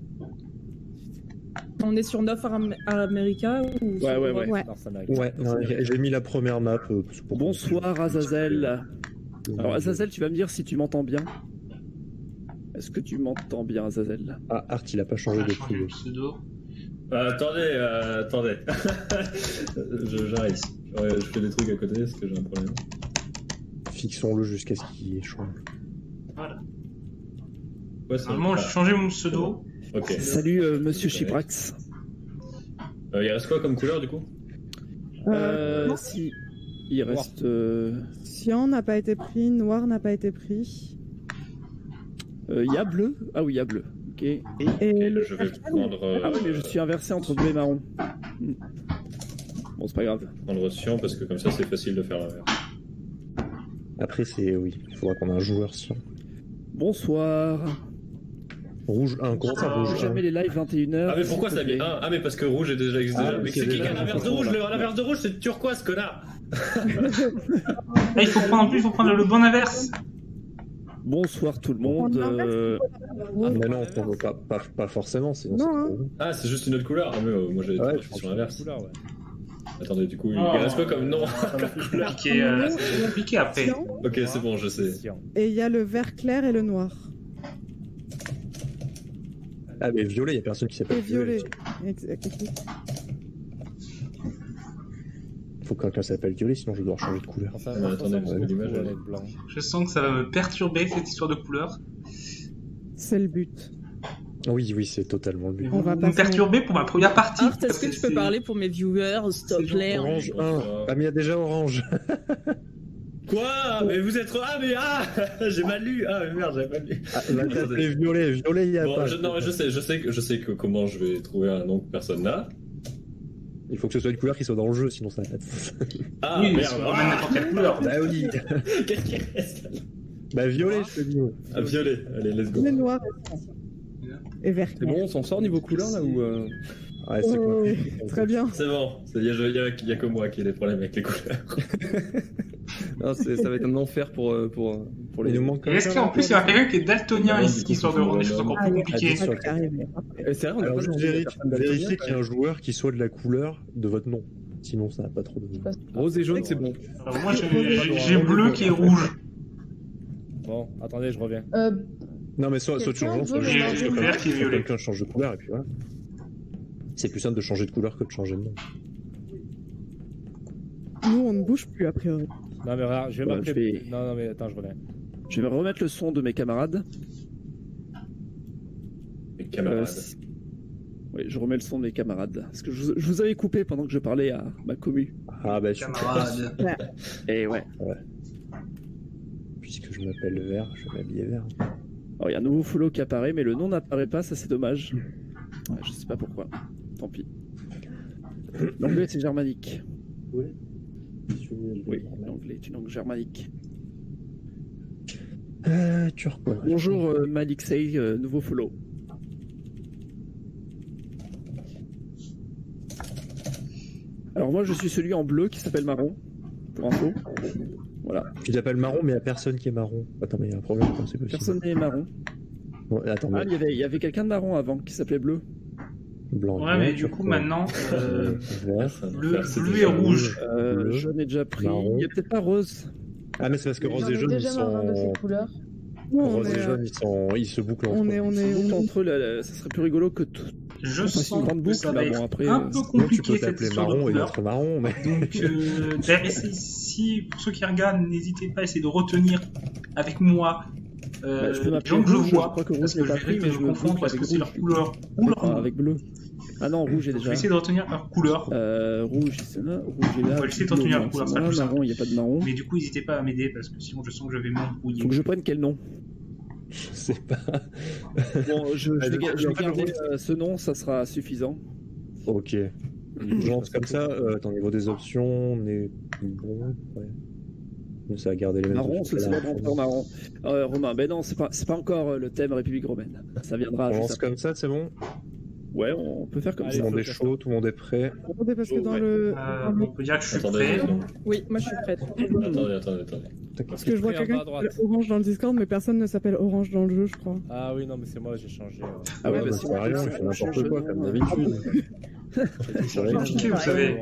On est sur North Am- America ou Ouais, sur ouais, Europe ouais. Ouais. North America. Ouais, non, j'ai j'ai mis la première map. euh, parce que pour- Bonsoir Azazel. Alors Azazel, tu vas me dire si tu m'entends bien. Est-ce que tu m'entends bien Azazel? Ah, Art, il a pas on changé va de changer le pseudo. pseudo. Euh, attendez, euh, attendez. Je- J'arrive. Ouais, je fais des trucs à côté parce que j'ai un problème. Fixons-le jusqu'à ce qu'il change. Voilà. Ouais, c'est- Normalement, j'ai ah, changé mon pseudo. Ok. Salut euh, Monsieur Chibrax. Euh, il reste quoi comme couleur du coup? Euh, non. si il reste euh, Cyan n'a pas été pris, noir n'a pas été pris. euh, il y a bleu. Ah oui, il y a bleu. Ok. Et Et le je vais prendre. euh, Ah oui, mais je suis inversé entre bleu et marron. Hmm. Bon, c'est pas grave. prendre Cyan parce que comme ça c'est facile de faire l'inverse. Après, c'est. Oui, il faudra qu'on ait un joueur sur. Bonsoir. Rouge un, comment ça, rouge un? Jamais les lives vingt et une heures. Ah mais pourquoi ça a mis un? Ah mais parce que rouge est déjà existe Ah, déjà. mais Mais c'est c'est qui qui déjà- a l'inverse de rouge? Le- L'inverse de rouge c'est turquoise, connard. Ah, il faut prendre en plus, il faut prendre le bon inverse. Bonsoir tout le On monde. inverse, euh, Ah, mais non, on veut pas, pas, pas forcément, sinon Non, c'est hein. trop. Ah c'est juste une autre couleur. Ah mais euh, moi j'avais Ouais, été je parti sur pense l'inverse. Couleur, ouais. Attendez du coup il Oh. reste quoi comme nom? Compliqué, euh, c'est compliqué après. Cyan, Ok c'est bon je sais. Cyan. et il y a le vert clair et le noir. Ah, mais violet, il y a personne qui s'appelle Et violet. Exactement. Faut que quelqu'un s'appelle violet, sinon je vais devoir changer de couleur. Enfin, Ouais, moi, attendez, ça, parce mon que l'image, coup, elle- elle est blanc. Je sens que ça va me perturber cette histoire de couleur. C'est le but. Oui, oui, c'est totalement le but. On va Vous me passer- perturber pour ma première partie. Art, est-ce que tu peux parler pour mes viewers, s'il te plaît? Orange un. Ah, mais il y a déjà orange. Quoi? Mais vous êtes. Ah mais ah j'ai mal lu. Ah mais merde j'ai mal lu. Ah, il va t'appeler violet. Violet, il y a Bon, pas. je, non, je sais, je sais que je sais que comment je vais trouver un nom que personne n'a. Il faut que ce soit une couleur qui soit dans le jeu, sinon ça va pas de sens. Ah Oui, merde. si on ramène n'importe quelle couleur. Bah oui. Qu'est-ce qui reste? Bah violet, je te dis. ouais. Ah violet. Allez let's go. Le noir et vert C'est clair. bon, on s'en sort niveau couleur là ou euh... Ouais, c'est Oh, compliqué. très bien. C'est bon. Il y, a- y a- y a que moi qui ai des problèmes avec les couleurs. non, c'est- ça va être un enfer pour euh, pour euh, pour Il les. nous manque Et est-ce qu'en plus il y a quelqu'un qui est daltonien ici, histoire de rendre les choses encore plus compliquées? sur le Ah, carrément. Eh, c'est vrai, on a Alors pas juste demandé à vérifier, personne daltonien, vérifier qu'il y a un ouais. joueur qui soit de la couleur de votre nom. Sinon ça n'a pas trop de. Rose et jaune, c'est bon. Alors, moi j'ai j'ai bleu qui est rouge. Bon, attendez, je reviens. Euh, Non mais soit, soit tu Quelqu'un changes, soit veut le je- marron soit ou vert qui est soit violet. quelqu'un change de couleur et puis voilà. C'est plus simple de changer de couleur que de changer de nom. Nous, on ne bouge plus, a priori. Non, mais regarde, je vais Ouais, marquer. je vais- Non, non, mais attends, je reviens. Je vais remettre le son de mes camarades. Mes Euh, camarades. si- Oui, je remets le son de mes camarades. Parce que je vous, je vous avais coupé pendant que je parlais à ma commu. Ah bah super. Camarade. Et ouais. Puisque je m'appelle vert, je vais m'habiller vert. Alors, il y a un nouveau follow qui apparaît, mais le nom n'apparaît pas, ça c'est dommage. Ouais, je sais pas pourquoi. Tant pis. L'anglais c'est germanique. Oui. Oui, l'anglais est une langue germanique. Euh, turquoise. Bonjour euh, Malik Sey, euh, nouveau follow. Alors moi je suis celui en bleu qui s'appelle Marron, pour info. Voilà. Tu t'appelles marron, mais il n'y a personne qui est marron. Attends, mais il y a un problème, comment c'est possible? Personne n'est marron. Bon, attends, Ah, mais il y avait, il y avait quelqu'un de marron avant qui s'appelait bleu. blanc. Ouais, mais vert, du coup turquoise, maintenant, euh, vert. bleu, C'est bleu et déjà rouge. Euh, Bleu, J'en ai déjà pris. marron. Il y a peut-être pas rose. Ah, mais c'est parce que J'en rose et ai jaune, ils déjà marre de ces sont. couleurs. Non, on Rose est, et euh, jaune, ils, sont... ils se bouclent entre on eux. est, on Sans est, doute on est- entre eux, là, là, ça serait plus rigolo que tout. Je Enfin, sens c'est une grande que boucle, ça là, va bon, être après, un euh, peu Sinon, tu compliqué peux cette t'appeler histoire de marron et couleur. être marron, mais... Donc, euh, d'ailleurs, essayez- si, pour ceux qui regardent, n'hésitez pas à essayer de retenir avec moi euh, Bah, je peux les m'appeler gens que je rouge, je vois, crois que rouge, parce je l'ai que je pas vais pris, risque mais de je me me confondre boucle parce que avec c'est leur rouge. couleur ou Avec, leur nom. avec bleu. Ah non, rouge est Donc, je déjà. vais essayer de retenir leur couleur. Euh, rouge, c'est là. Rouge est là. On va essayer de bleu, retenir non, la couleur, c'est ça sera moi, plus simple. marron, il n'y a pas de marron. Mais du coup, n'hésitez pas à m'aider parce que sinon, je sens que je vais m'embrouiller. Faut que je prenne quel nom? Je sais pas. Bon, je, je Bah, vais, du ga- coup, je vais en fait, garder le euh, ce nom, ça sera suffisant. Ok. Je lance comme ça, euh, attends, au niveau des options, on est bon. Ouais. Donc, ça a gardé les mêmes Marron, options c'est que le la célèbre dernière fois. empereur marron. Euh, Romain, ben non, c'est pas, c'est pas encore euh, le thème République romaine. Ça viendra On juste lance après. comme ça, c'est bon? Ouais, on peut faire comme Tout le ça. monde est chaud, tout le monde est prêt. Attendez, parce que Oh, dans ouais. le. Euh, dans le- on peut dire que je suis Attendez, prêt. deux secondes. Oui, moi je suis prête. Attendez, attendez, attendez. Parce que je vois Pris en quelqu'un bas à qui droite. s'appelle Orange dans le Discord, mais personne ne s'appelle Orange dans le jeu, je crois. Ah oui, non, mais c'est moi, j'ai changé. euh. Ah ouais, Ouais, bah bah, si c'est moi, rien, je il fais fait n'importe quoi, comme euh, d'habitude. C'est compliqué, vous savez.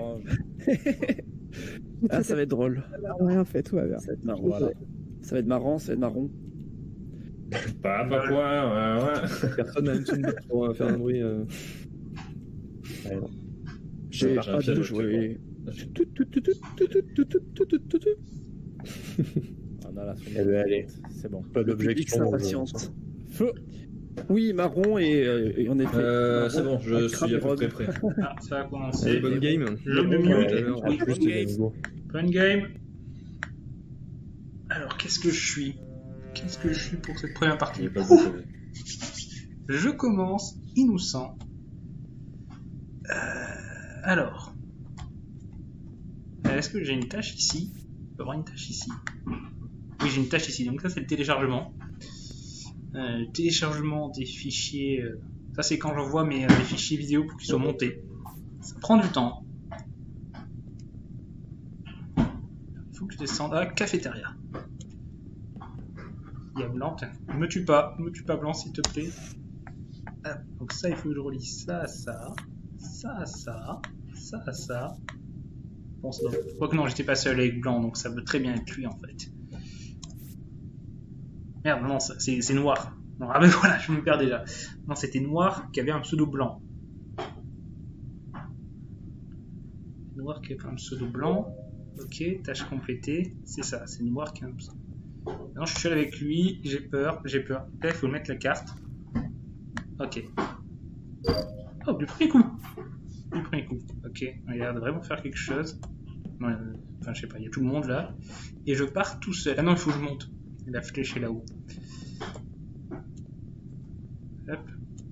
Ah, ça va être drôle. On a rien fait, tout va bien. Ça va être marrant. Voilà. Ça va être marrant, ça va être marron. Pas, pas quoi, ouais, ouais. Personne n'a une sonde pour euh, faire un bruit. euh. Ouais, non. J'ai j'ai un hâte piano, de c'est jouer. On a la Eh ben, allez. C'est bon. Pas Le public d'objection. dans le jeu. s'impatiente. Feu. Oui, marron et, euh, et en effet. Euh, marron, c'est bon, je un suis crabe à peu rod. près prêt. Ah, ça va commencer. Et bonne game. Je me Ouais, mute. on Oui, va plus des amigos. bonne game. Alors, qu'est-ce que je suis Qu'est-ce que je suis pour cette première partie? Il est pas beaucoup. Je commence innocent. Euh, alors. Euh, Est-ce que j'ai une tâche ici? Je peux avoir une tâche ici. Oui, j'ai une tâche ici. Donc ça, c'est le téléchargement. Euh, le téléchargement des fichiers. euh, Ça, c'est quand j'envoie mes, euh, mes fichiers vidéo pour qu'ils soient montés. Ça prend du temps. Il faut que je descende à cafétéria. Il y a Blanc, tiens. Ne me tue pas, ne me tue pas Blanc s'il te plaît. Ah, donc ça, il faut que je relie ça à ça, ça à ça, ça à ça. Bon, c'est je crois que non, j'étais pas seul avec Blanc, donc ça veut très bien être lui en fait. Merde, non, ça- c'est c'est noir. Non, ah ben voilà, je me perds déjà. Non, c'était noir qui avait un pseudo blanc. Noir qui avait un pseudo blanc. Ok, tâche complétée. C'est ça, c'est noir qui a un pseudo. Non, je suis seul avec lui, j'ai peur, j'ai peur. Là, il faut mettre la carte. Ok. Oh, du premier coup. Du premier coup. Ok, il a l'air de vraiment faire quelque chose. Non, euh, enfin, je sais pas, il y a tout le monde là. Et je pars tout seul. Ah non, il faut que je monte. La flèche est là-haut. Hop.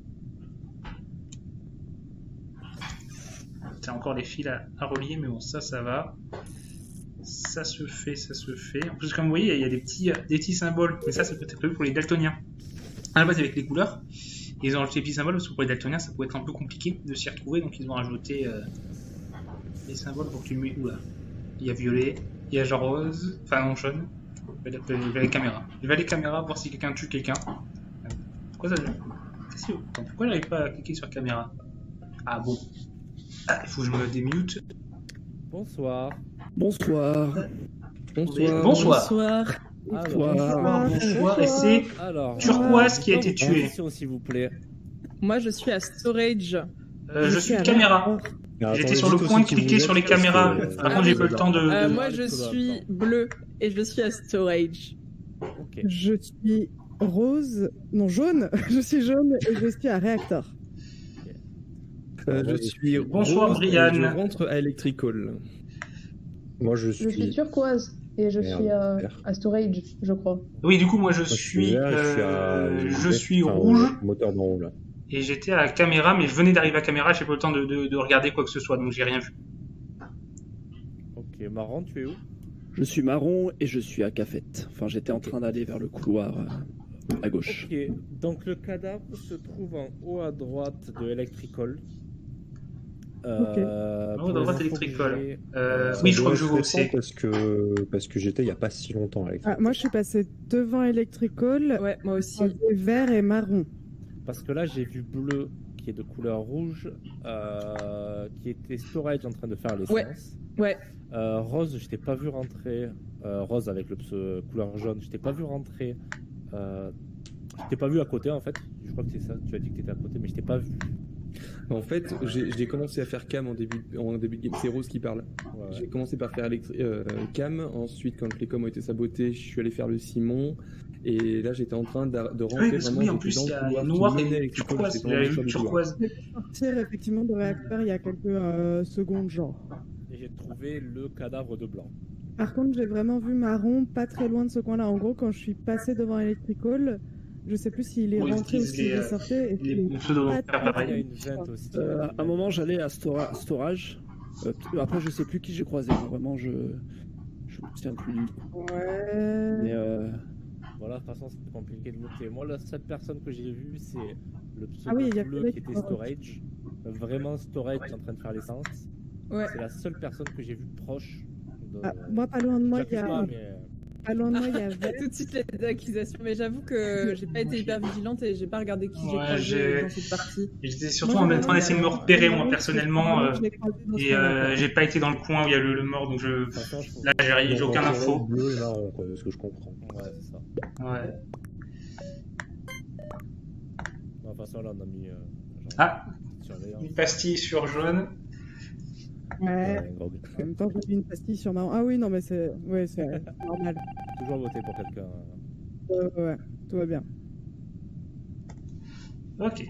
T'as encore les fils à, à relier, mais bon, ça, ça va. Ça se fait, ça se fait. En plus, comme vous voyez, il y a des petits, des petits symboles. Mais ça, c'est peut-être prévu pour les daltoniens. À la base, avec les couleurs, ils ont rajouté des petits symboles parce que pour les daltoniens, ça pouvait être un peu compliqué de s'y retrouver. Donc, ils ont rajouté euh, des symboles pour que tu le mettes. Oula. Il y a violet, il y a genre rose, enfin non, jaune. Je vais, aller- je vais aller caméra. Je vais aller caméra voir si quelqu'un tue quelqu'un. Pourquoi ça Qu'est-ce que- Attends, pourquoi j'arrive pas à cliquer sur caméra? Ah bon. Ah, il faut que je me démute. Bonsoir. Bonsoir. Bonsoir. Bonsoir. Bonsoir. Bonsoir. Bonsoir. Et c'est Alors, Turquoise qui a dans été vos tué. positions, s'il vous plaît. Moi, je suis à storage. Euh, je suis caméra. Mais J'étais attendez, sur le dites point de aussi qui cliquer vous sur les êtes, parce que, caméras. euh, Par Ah contre, j'ai oui. pas eu le temps de. Euh, de- moi, je suis bleu et je suis à storage. Ok. Je suis rose, non jaune, je suis jaune et je suis à réacteur. Euh, je suis Bonsoir, Rose et Brian. Je rentre à Electrical. Moi, je Je suis suis. turquoise et je Merde, suis à, vert. à storage, je crois. Oui, du coup, moi, je Moi, je suis. vert, je suis, euh, à... je suis enfin, au rouge moteur d'en haut là. et j'étais à la caméra, mais je venais d'arriver à la caméra, j'ai pas eu le temps de, de, de regarder quoi que ce soit, donc j'ai rien vu. Ok, marrant, tu es où? Je suis marron et je suis à cafette. Enfin, j'étais en train d'aller vers le couloir euh, à gauche. Ok, donc le cadavre se trouve en haut à droite de Electrical. Euh, En haut pour à les droite, infos que Electrical. j'ai, Euh, Ça oui, je doit crois que je être vois où récent c'est. parce que parce que j'étais il y a pas si longtemps avec. Ah, moi, je suis passé devant Electrical, Ouais, moi aussi. j'avais vert et marron. Parce que là, j'ai vu bleu qui est de couleur rouge, euh, qui était storage en train de faire l'essence. Ouais. Ouais. Euh, rose, je t'ai pas vu rentrer. Euh, rose avec le pseu- couleur jaune, je t'ai pas vu rentrer Euh, je t'ai pas vu à côté en fait. Je crois que c'est ça. Tu as dit que tu étais à côté, mais je t'ai pas vu. En fait, j'ai j'ai commencé à faire cam en début, en début de game. C'est Rose qui parle. Ouais, ouais. J'ai commencé par faire électri- euh, cam. Ensuite, quand les coms ont été sabotés, je suis allé faire le Simon. Et là, j'étais en train de, de Ah rentrer oui, parce que vraiment. oui, en j'étais plus, dans il y le a couloir qui noir menait et avec les coms, turquoise. j'étais J'avais vraiment sur vu le couloir. turquoise. Sortir effectivement de réacteur il y a quelques euh, secondes, genre. Et j'ai trouvé le cadavre de blanc. Par contre, j'ai vraiment vu Marron pas très loin de ce coin-là. En gros, quand je suis passé devant Electrical, je sais plus s'il est Oui, rentré ou il s'il est, est euh, sorti. Et il est il est pseudo pas faire très pareil. Il y a une vente aussi. Euh, à un moment, j'allais à Stora- Storage. Euh, après, je sais plus qui j'ai croisé. hein. Vraiment, je je me souviens plus du tout. Ouais. Mais euh, Voilà, de toute façon, c'était compliqué de noter. Moi, la seule personne que j'ai vue, c'est le pseudo Ah oui, il y a bleu Frédéric qui était Forest. storage. Vraiment storage en train de faire l'essence. Ouais. C'est la seule personne que j'ai vue proche. De... Ah, moi, pas loin de moi, il y J'accuse pas, a. mais... Pas loin de moi, il y avait. Tout de suite les accusations, mais j'avoue que j'ai pas été hyper vigilante et j'ai pas regardé qui j'ai Ouais, croisé j'ai- dans cette partie. J'étais surtout Moi, en j'ai même temps d'essayer de me vraiment- repérer, moi, vraiment, personnellement. euh, je l'ai croisé dans ce Et euh, coin-là. j'ai pas été dans le coin où il y a le, le mort, donc je. Façon, je... Là, j'ai j'ai aucun info. Bleu et marron, quoi, de ce que je comprends. Ouais, c'est ça. Ouais. De toute façon, là, on a mis... Euh, genre, Ah, surveillance. une pastille sur jaune. Ouais. Ouais, grog. En même temps, j'ai vu une pastille sur Marron. Ah oui, non, mais c'est ouais, c'est normal. Toujours voter pour quelqu'un. Ouais, ouais, ouais, tout va bien. Ok.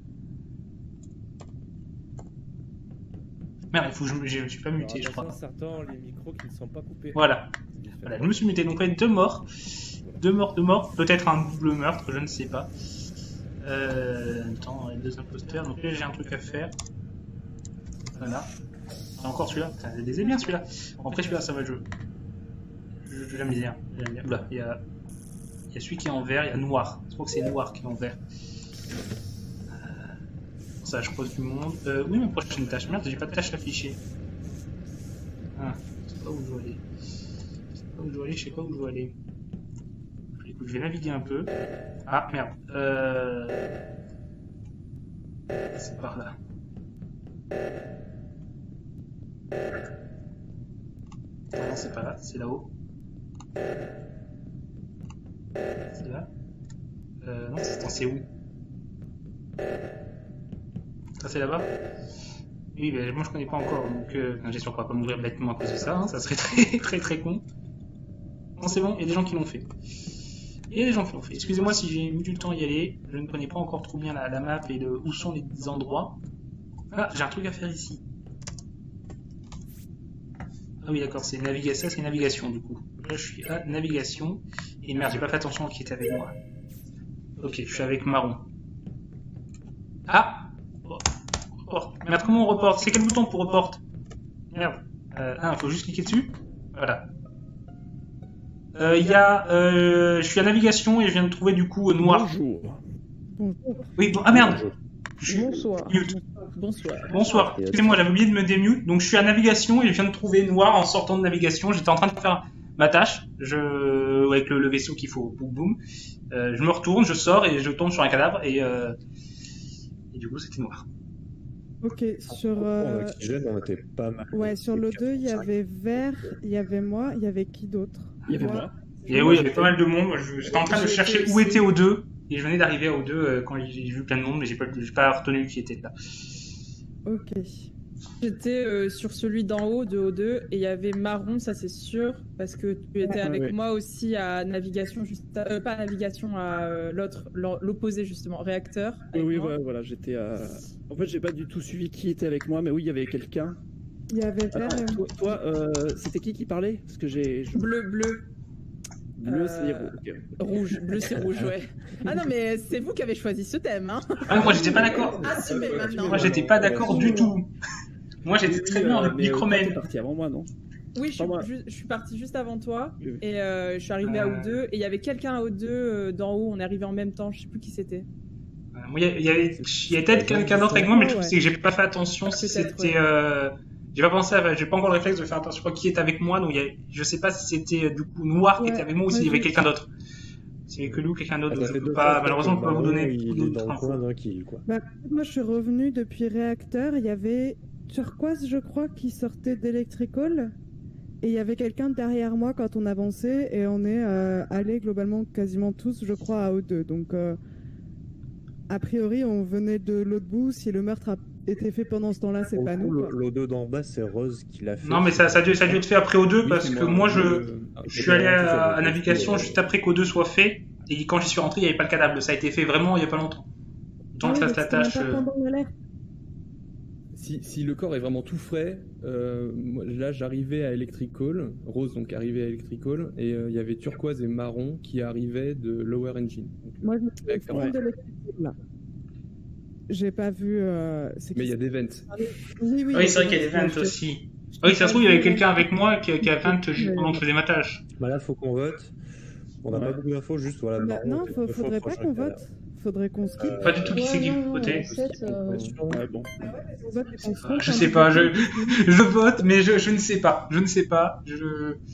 Merde, il faut que je me. Je me suis pas Alors, muté, je attention, crois. certains, les micros qui ne sont pas coupés. Voilà. Différent. Voilà, je me suis muté. Donc, ouais, deux morts. Deux morts, deux morts. Peut-être un double meurtre, je ne sais pas. Euh. Attends, les deux imposteurs. Donc là, j'ai un truc à faire. Voilà. Et encore celui-là. Putain, je les ai bien celui-là. Bon, après, celui-là, ça va jouer. Je, je l'aime bien. J'aime bien. Oula, il y a. Il y a celui qui est en vert, il y a noir. Je crois que c'est noir qui est en vert. Euh, Ça, je croise du monde. Euh, oui, ma prochaine tâche. Merde, j'ai pas de tâche affichée. Ah, je sais pas où je dois aller. Je sais pas où je dois aller, je sais pas où je dois aller. Écoute, je vais naviguer un peu. Ah, merde. Euh... C'est par là. Non, c'est pas là, c'est là-haut. C'est là. Euh, non, c'est c'est où? Ça, c'est là-bas? Oui, mais moi je connais pas encore, donc euh, j'ai sûr qu'on va pas mourir bêtement à cause de ça, hein, ça serait très très très con. Non, c'est bon, il y a des gens qui l'ont fait. Il y a des gens qui l'ont fait. Excusez-moi si j'ai mis du temps à y aller, je ne connais pas encore trop bien la, la map et le, où sont les endroits. Ah, j'ai un truc à faire ici. Ah oui, d'accord, c'est navigation, ça c'est navigation du coup. Là je suis à navigation, et merde, j'ai pas fait attention à qui était avec moi. Ok, je suis avec Marron. Ah! Report. Merde, comment on reporte? C'est quel bouton pour report? Merde. Euh, ah, il faut juste cliquer dessus. Voilà. Il euh, y a... Euh, je suis à navigation et je viens de trouver du coup euh, noir. bonjour. Bonjour. Oui, bon, ah merde. Je suis Bonsoir. mute. Bonsoir. Bonsoir. Excusez-moi, j'avais oublié de me démute. Donc je suis à navigation et je viens de trouver noir en sortant de navigation. J'étais en train de faire ma tâche. Je... Avec le, le vaisseau qu'il faut. Boum boum. Euh, je me retourne, je sors et je tombe sur un cadavre et... Euh... Et du coup, c'était noir. Ok, sur. En Euh... oxygène, on était pas mal. Ouais, sur l'O deux, il y avait vert, il y avait moi, il y avait qui d'autre? Il y avait moi. Et oui, il y avait pas mal de monde. Moi, je- j'étais en train de J'étais chercher où aussi. était O deux. Et je venais d'arriver à O deux euh, quand j'ai vu plein de monde, mais j'ai pas, j'ai pas retenu qui était là. Ok. J'étais euh, sur celui d'en haut de O deux et il y avait Marron, ça c'est sûr, parce que tu étais Ouais, avec ouais. moi aussi à navigation, juste à- euh, pas à navigation, à euh, l'autre, l'en- l'opposé justement, réacteur. Oui, avec oui, moi. ouais, voilà, j'étais à. En fait, j'ai pas du tout suivi qui était avec moi, mais oui, il y avait quelqu'un. Il y avait vert Attends, et toi, toi, euh, c'était qui qui parlait? Parce que j'ai. je- Bleu, bleu, Bleu, Euh, c'est rouge. ok. rouge, bleu c'est rouge, ouais. Ah non mais c'est vous qui avez choisi ce thème, hein. Ah, moi, j'étais pas d'accord. Assumez maintenant. Moi, j'étais pas d'accord du tout. Moi, j'étais très bien avec Mais, euh, toi, Microman. t'es parti avant moi, non? Oui, je suis, Pas moi. ju- je suis partie juste avant toi Oui, oui. et euh, je suis arrivée à Euh. O deux et il y avait quelqu'un à O deux euh, d'en haut, on est arrivé en même temps, je sais plus qui c'était. Euh, moi, il y, a- il y avait, il y avait peut-être quelqu'un d'autre avec moi, mais le truc, c'est que j'ai pas fait attention si Peut-être, c'était. Euh... J'ai pas pensé à. J'ai pas encore le réflexe de faire attention à qui est avec moi, donc il y a... je sais pas si c'était euh, du coup Noir qui Ouais, était avec moi ou s'il ouais, y avait je- quelqu'un d'autre. S'il y avait que lui ou quelqu'un d'autre, Ah, donc ça je fait peux deux pas. fois Malheureusement, je peux pas vous Marron, donner Il est d'autres dans le infos. coin d'un kill, quoi. Bah, moi, je suis revenu depuis réacteur. Il y avait Turquoise, je crois, qui sortait d'Electrical. Et il y avait quelqu'un derrière moi quand on avançait et on est euh, allés globalement quasiment tous, je crois, à O deux. Donc, euh, a priori, on venait de l'autre bout. Si le meurtre a été fait pendant ce temps-là, c'est pas nous. L'O deux d'en bas, c'est Rose qui l'a fait. Non, mais ça, ça, a dû, ça a dû être fait après O deux Oui, parce c'est que moi. moi, je, Euh, je suis allé à, à euh, navigation juste après qu'O deux soit fait. Et quand j'y suis rentré, il n'y avait pas le cadavre. Ça a été fait vraiment il n'y a pas longtemps. Donc, Ah ça oui, se la donc c'était tâche. même pas euh, pendant l'alerte. Si, si le corps est vraiment tout frais, euh, moi, là j'arrivais à Electrical, Rose donc arrivait à Electrical, et euh, il y avait Turquoise et Marron qui arrivaient de Lower Engine. Donc, Moi, je me ouais, suis de l'électricité, là. J'ai pas vu. Euh, c'est mais il qui y a des vents. Oui, oui. Oui, c'est vrai qu'il y a des ventes aussi. Ah oui, ça se trouve, il y avait quelqu'un avec moi qui, qui a vingt pendant que je faisais ma tâche. Bah là, faut qu'on vote. On n'a Ouais. pas beaucoup d'infos, juste voilà. Bah, Marron, non, c'est faut- deux fois faudrait proche pas qu'on un cadavre. vote. Faudrait qu'on skip. Pas du tout qui Ouais, c'est qui non, non, votait. en fait, euh, Ouais, bon. On vote et qu'on se trompe Je un sais peu. pas, je, je vote, mais je, je ne sais pas. Je ne sais pas. Je...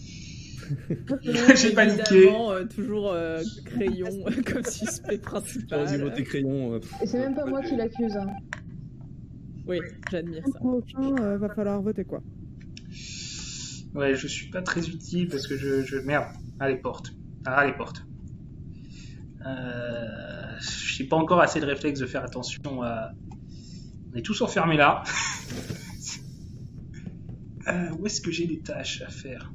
J'ai paniqué. Évidemment, euh, toujours euh, crayon comme suspect principal. Vas-y, votez crayon. euh, Et c'est même pas moi qui l'accuse. Hein. Oui, j'admire Le ça. prochain, euh, va falloir voter quoi. Ouais, je suis pas très utile parce que je... je... Merde. Ah, les portes. Ah, les portes. Euh... J'ai pas encore assez de réflexe de faire attention à... On est tous enfermés là. euh, où est-ce que j'ai des tâches à faire?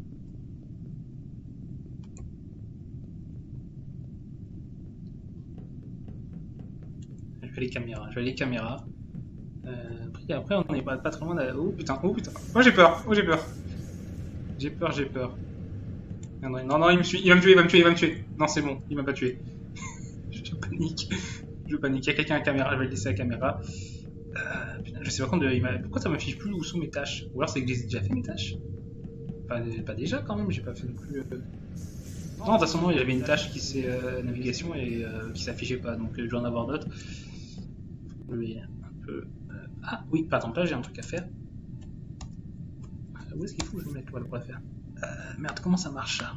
Je vais les caméras. Je vais les caméras. Euh, après, après, on n'est pas, pas trop loin d'aller... Oh putain, oh putain. Moi j'ai peur, moi j'ai peur. J'ai peur, j'ai peur. Non, non, non, non, il me suit, il va me tuer, il va me tuer, il va me tuer. Non, c'est bon, il m'a pas tué. Je panique. Je panique. Il y a quelqu'un à la caméra, je vais le laisser à la caméra. Euh, putain, je sais pas quand il m'a... Pourquoi ça m'affiche plus où sont mes tâches? Ou alors c'est que j'ai déjà fait mes tâches? Enfin, pas déjà quand même, j'ai pas fait non plus. Euh... Non, de toute façon, non, il y avait une tâche qui c'est euh, navigation et euh, qui s'affichait pas, donc euh, je vais en avoir d'autres. Oui, un peu. Euh... Ah oui, par exemple, là j'ai un truc à faire. Euh, où est-ce qu'il faut que je me mette voilà, pour la faire? Euh, merde, comment ça marche ça?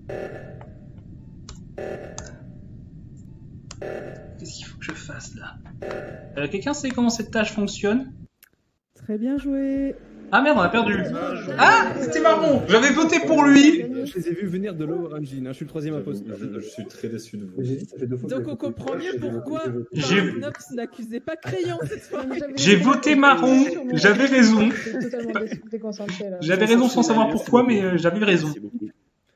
Qu'est-ce qu'il faut que je fasse là? euh, Quelqu'un sait comment cette tâche fonctionne? Très bien joué. Ah merde, on a perdu. Ah, c'était Marron. J'avais voté pour lui. Je les ai vus venir de Lower Engine, hein. Je suis le troisième imposteur. Je, je suis très déçu de vous. Ça fait deux fois que Donc j'ai on voté. comprend mieux pourquoi J'ai- Nox n'accusait pas Crayon cette fois. J'ai voté Marron. J'avais raison. J'étais totalement dé- déconcentré là. J'avais raison sans savoir pourquoi, mais euh, j'avais raison. Merci beaucoup.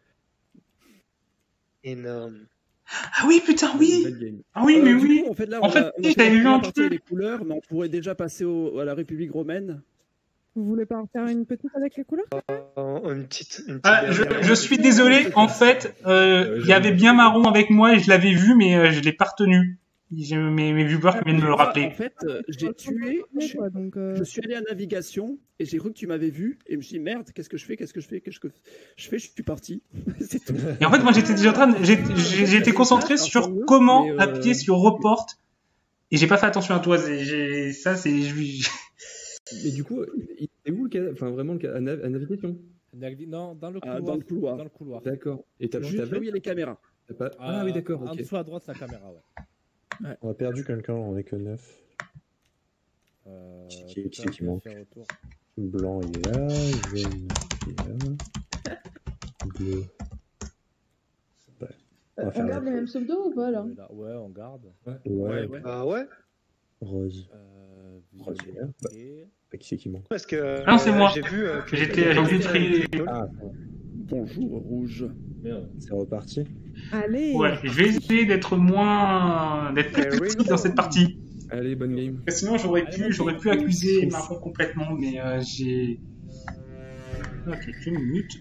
Énorme. Ah oui, putain, oui. Belle game. Ah oui, Euh, mais du oui. coup, en fait, là, En on fait, a, on a oui, fait la j'avais vu première un partie truc. des couleurs, mais on pourrait déjà passer au- à la République romaine. Vous voulez pas en faire une petite avec les couleurs? En- Une petite. Une petite Ah, je, dernière. je suis désolé. En fait, euh, il y avait bien Marron avec moi et je l'avais vu, mais euh, je l'ai pas retenu. J'ai mes, mes viewers qui viennent me le En rappeler. fait, euh, j'ai tué. Je, Quoi, donc, euh, je suis allé à navigation et j'ai cru que tu m'avais vu et je me suis dit merde, qu'est-ce que je fais, qu'est-ce que je fais, qu'est-ce que je fais, je suis parti. C'est tout. Et en fait, moi, j'étais déjà en train de, j'ai- j'ai- j'étais concentré sur comment Mais, euh, appuyer sur report et j'ai pas fait attention à toi. c'est- j'ai- Ça, c'est, je- Mais du coup, il est où le cadavre? Enfin, vraiment, le cadavre à, nav- à navigation? Navi- Non, dans le Ah, couloir. dans le couloir. Dans le couloir. D'accord. Et t'as Juste t'as là où il y a les caméras. t'as pas... Ah oui, d'accord, En ok. dessous à droite, la caméra, ouais. On a perdu quelqu'un, on est que neuf. Euh, Qui- qui- qui- putain, qui je vais manque faire autour. Blanc, il est là. Jaune, il est là. Bleu. Ouais. On va On faire garde la- les mêmes pseudos ou pas là? Là, ouais, on garde. Ouais. Ouais, ouais. Ah ouais? Rose. Euh, Rose, il est là. Bah, violet. bah, qui c'est qui manque? Parce que. Ah non, c'est euh, moi. J'ai vu. euh, que- J'étais- j'ai oublié de trier. Ah, Bonjour, rouge. Merde. c'est reparti. Allez. ouais, je vais essayer d'être moins, d'être plus Eh oui, petit dans cette partie. Allez, bonne game. Parce que sinon, j'aurais Allez, pu, vas-y. j'aurais pu accuser Marron complètement, mais euh, j'ai. Ok, quelques minutes.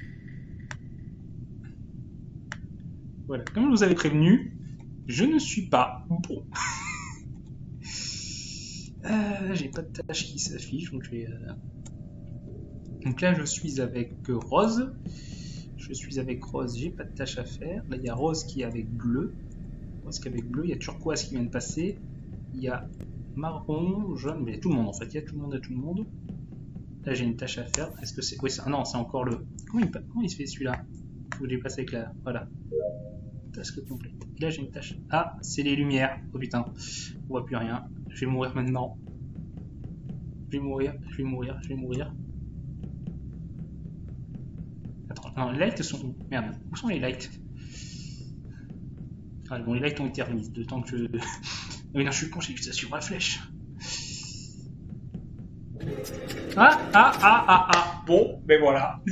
Voilà, comme je vous avais prévenu, je ne suis pas bon. Euh, j'ai pas de tâche qui s'affiche, donc je vais. euh, Donc là, je suis avec Rose. Je suis avec Rose, j'ai pas de tâche à faire. Là, il y a Rose qui est avec Bleu. Rose qui est avec Bleu, il y a Turquoise qui vient de passer. Il y a Marron, jaune, mais il y a tout le monde en fait, il y a tout le monde, il y a tout le monde. Là, j'ai une tâche à faire. Est-ce que c'est. Oui, c'est... Ah non, c'est encore le. Comment il, pa- Comment il se fait celui-là? Faut que je passe avec la. Voilà. Task complète. Et là, j'ai une tâche. Ah, c'est les lumières. Oh putain, on voit plus rien. Je vais mourir maintenant. Je vais mourir, je vais mourir, je vais mourir. Non, les lights sont où? Merde, où sont les lights? Ah, bon, les lights ont été remis, de temps que je... Mais non, je suis con, j'ai vu ça sur la flèche. Ah, ah, ah, ah, ah. Bon, ben voilà.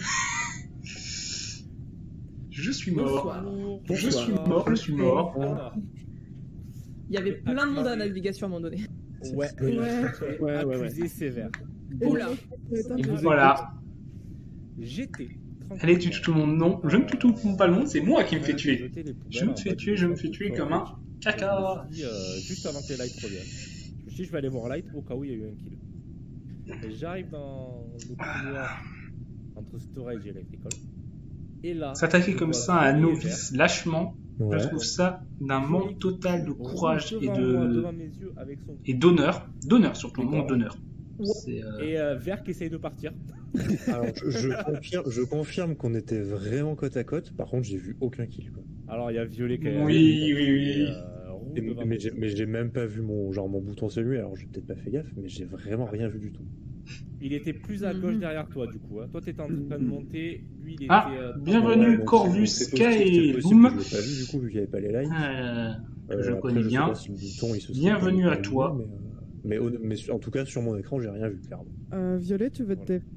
Je suis mort. Bonsoir. Je suis mort, je suis mort. Il y avait plein de monde à la navigation à un moment donné. Ouais, Ouais. ouais, ouais, ouais. Accusé sévère. Oula. Voilà. J'étais. Allez, tu tues tout le monde. Non, je ne tue tout pas le monde, c'est moi qui me fais tuer. Je me fais tuer, je me fais tuer comme un caca. Je me suis dit, euh, juste avant que les lights reviennent. Je me suis dit, je vais aller voir light au cas où il y a eu un kill. Et j'arrive dans le couloir entre storage et electrical. Et là. S'attaquer comme ça à un novice lâchement, Ouais. je trouve ça d'un manque total de courage et devant de moi, devant mes yeux, avec son- et d'honneur, d'honneur surtout, un manque d'honneur. C'est, euh, Et euh, Vert qui essaye de partir. Alors, je, je confirme, je confirme qu'on était vraiment côte à côte. Par contre, j'ai vu aucun kill. Quoi. Alors il y a Violet qui a. Oui, oui, oui. Et, euh, Roux Et- devant mais moi. j'ai mais j'ai même pas vu mon genre mon bouton celui. Alors j'ai peut-être pas fait gaffe, mais j'ai vraiment rien vu du tout. Il était plus à gauche Mhm. derrière toi, du coup. Hein. Toi, t'étais en train de monter. Lui, il était. Ah, euh, bienvenue Ouais, donc, Corvus, c'est K possible- et c'est possible Boom. que Je l'ai pas vu du coup vu qu'il n'y avait pas les lights. Euh, Euh, je après, connais sais bien. pas si le bouton, il se serait Bienvenue pas à allumé, toi. Mais, euh, mais, au- mais sur- en tout cas sur mon écran, j'ai rien vu clairement. Euh, Violet, tu veux te dé...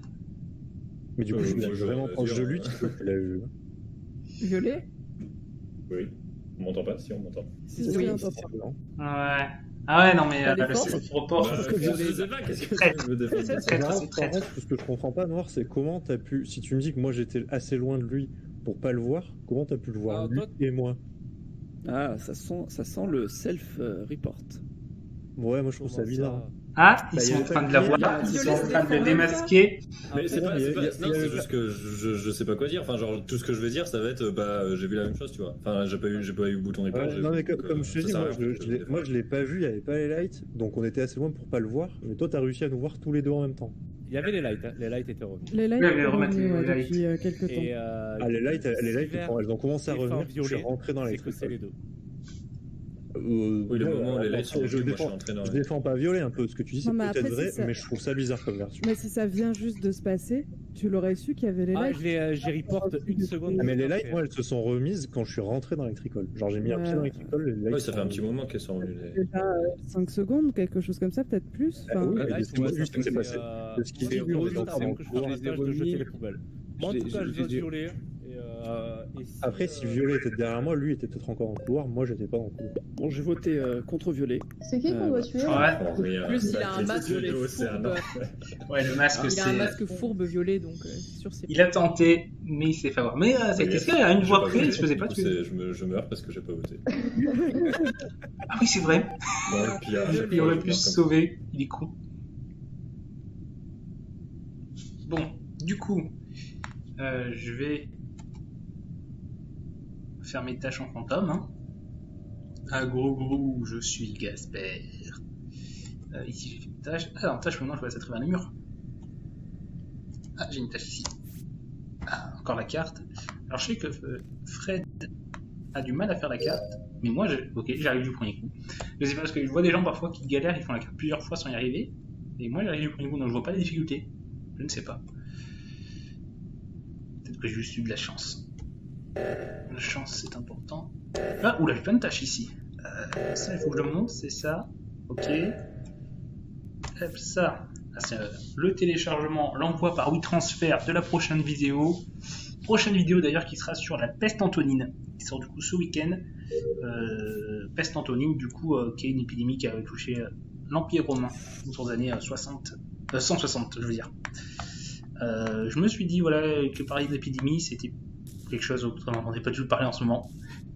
Mais du coup, Euh, je suis moi, je vraiment vais proche de dire, lui. euh, Tu l'as vu. Violet. Oui. On m'entend pas? Si, on m'entend. Si, Oui. oui, on t'entend. Non. Ouais. Ah ouais, non mais T'as euh, des le forces self report, Bah, c'est je je sais pas, qu'est-ce que traître. je veux défendre C'est ça. traître, Par c'est contre, par traître. contre, ce que je comprends pas, Noir, c'est comment t'as pu. Si tu me dis que moi j'étais assez loin de lui pour pas le voir, comment t'as pu le voir Ah, lui toi- et moi? Ah, ça sent, ça sent le self-report. Ouais, moi je trouve ça Comment bizarre. ça Ah, ils Bah, il y sont a en train pas de de la lien, voir, il y a- ils Violet sont en se train de le défend, démasquer. Mais c'est non, pas, mais c'est il y pas, a- non, il y a- c'est juste que je, je, je sais pas quoi dire. Enfin, genre, tout ce que je vais dire, ça va être, euh, bah, euh, j'ai vu la même chose, tu vois. Enfin, j'ai pas eu, j'ai pas eu le bouton report. Ouais, j'ai non, vu, mais comme, donc, comme euh, je te ça dis, sert à moi rien je, que je je l'ai- défende. moi je l'ai pas vu, il y avait pas les lights, donc on était assez loin pour pas le voir, mais toi t'as réussi à nous voir tous les deux en même temps. Il y avait les lights, hein. Les lights étaient revenus. Les lights Ouais, mais sont remettre revenus, les ouais, lights. depuis euh, quelques temps. Et, euh, Ah, les lights, les lights Vert elles ont commencé à défend revenir, je suis Violet, rentré dans c'est les que c'est les deux. Euh, Oui, le ouais, moment où les euh, lights sont je revenus, moi, je défends, suis rentré dans je les- défends pas Violet un peu, ce que tu dis c'est Non, mais peut-être après, vrai, si ça- mais je trouve ça bizarre comme version. Mais si ça vient juste de se passer, tu l'aurais su qu'il y avait les Ah, lights. je l'ai, euh, j'ai report une seconde. Ah, mais les lights, après. moi, elles se sont remises quand je suis rentré dans l'électricole. Genre, j'ai mis un pied dans l'électricole, les lights. Ouais, ça fait un sont petit moment qu'elles sont revenues. les- Déjà cinq secondes, quelque chose comme ça, peut-être plus. Ah, Enfin, oui, Les mais lights, c'est moi ouais, juste ça ce qui s'est fait, passé. euh, C'est ce qui moi, s'est j'ai vu, on remis est le encore temps dans que le je couloir. fasse Je les ai le stage de jeter remis. les poubelles. Moi, en Je tout les- cas, je je les vote ai- Violet. Et, euh, et si, Après, si euh, Violet était derrière moi, lui était peut-être encore dans le couloir, moi j'étais pas dans le couloir. Bon, j'ai voté euh, contre Violet. C'est qui qu'on Euh, doit tuer Ouais. Oh, mais, euh, Plus, il a bah, un les masque studios, c'est un fourbe. enfer. Ouais, le masque, Il a un c'est. masque fourbe violet, donc euh, c'est sûr c'est. Il a tenté, mais il s'est fait avoir. Mais euh, ça a été fait à une J'ai voix pas près, il voté, se faisait du pas coup, tuer. c'est- je, me, je meurs parce que j'ai pas voté. Ah oui, c'est vrai. Bon, et puis, euh, Il aurait pu comme se ça. sauver, il est con. Bon, du coup, euh, je vais faire mes tâches en fantôme. Hein. Ah, gros gros, je suis Gasper. Euh, ici, j'ai fait une tâche. Ah, en tâche, maintenant, je vois ça à travers le mur. Ah, j'ai une tâche ici. Ah, encore la carte. Alors, je sais que euh, Fred a du mal à faire la carte, mais moi, je... ok, j'arrive du premier coup. Je sais pas, parce que je vois des gens parfois qui galèrent, ils font la carte plusieurs fois sans y arriver, et moi, j'arrive du premier coup, donc je vois pas la difficulté. Je ne sais pas. Peut-être que j'ai juste eu de la chance. La chance, c'est important. Ah, oula, j'ai plein de tâches ici. Euh, ça, il faut que je le monte, c'est ça. Ok. Hop, ça. Ah, c'est euh, le téléchargement, l'envoi par WeTransfer de la prochaine vidéo. Prochaine vidéo d'ailleurs qui sera sur la peste antonine, qui sort du coup ce week-end. Euh, peste antonine, du coup, euh, qui est une épidémie qui avait touché euh, l'Empire romain autour des années euh, soixante, euh, cent soixante, je veux dire. Euh, je me suis dit voilà que parler d'épidémie, c'était quelque chose dont on n'entendait pas du tout parler en ce moment.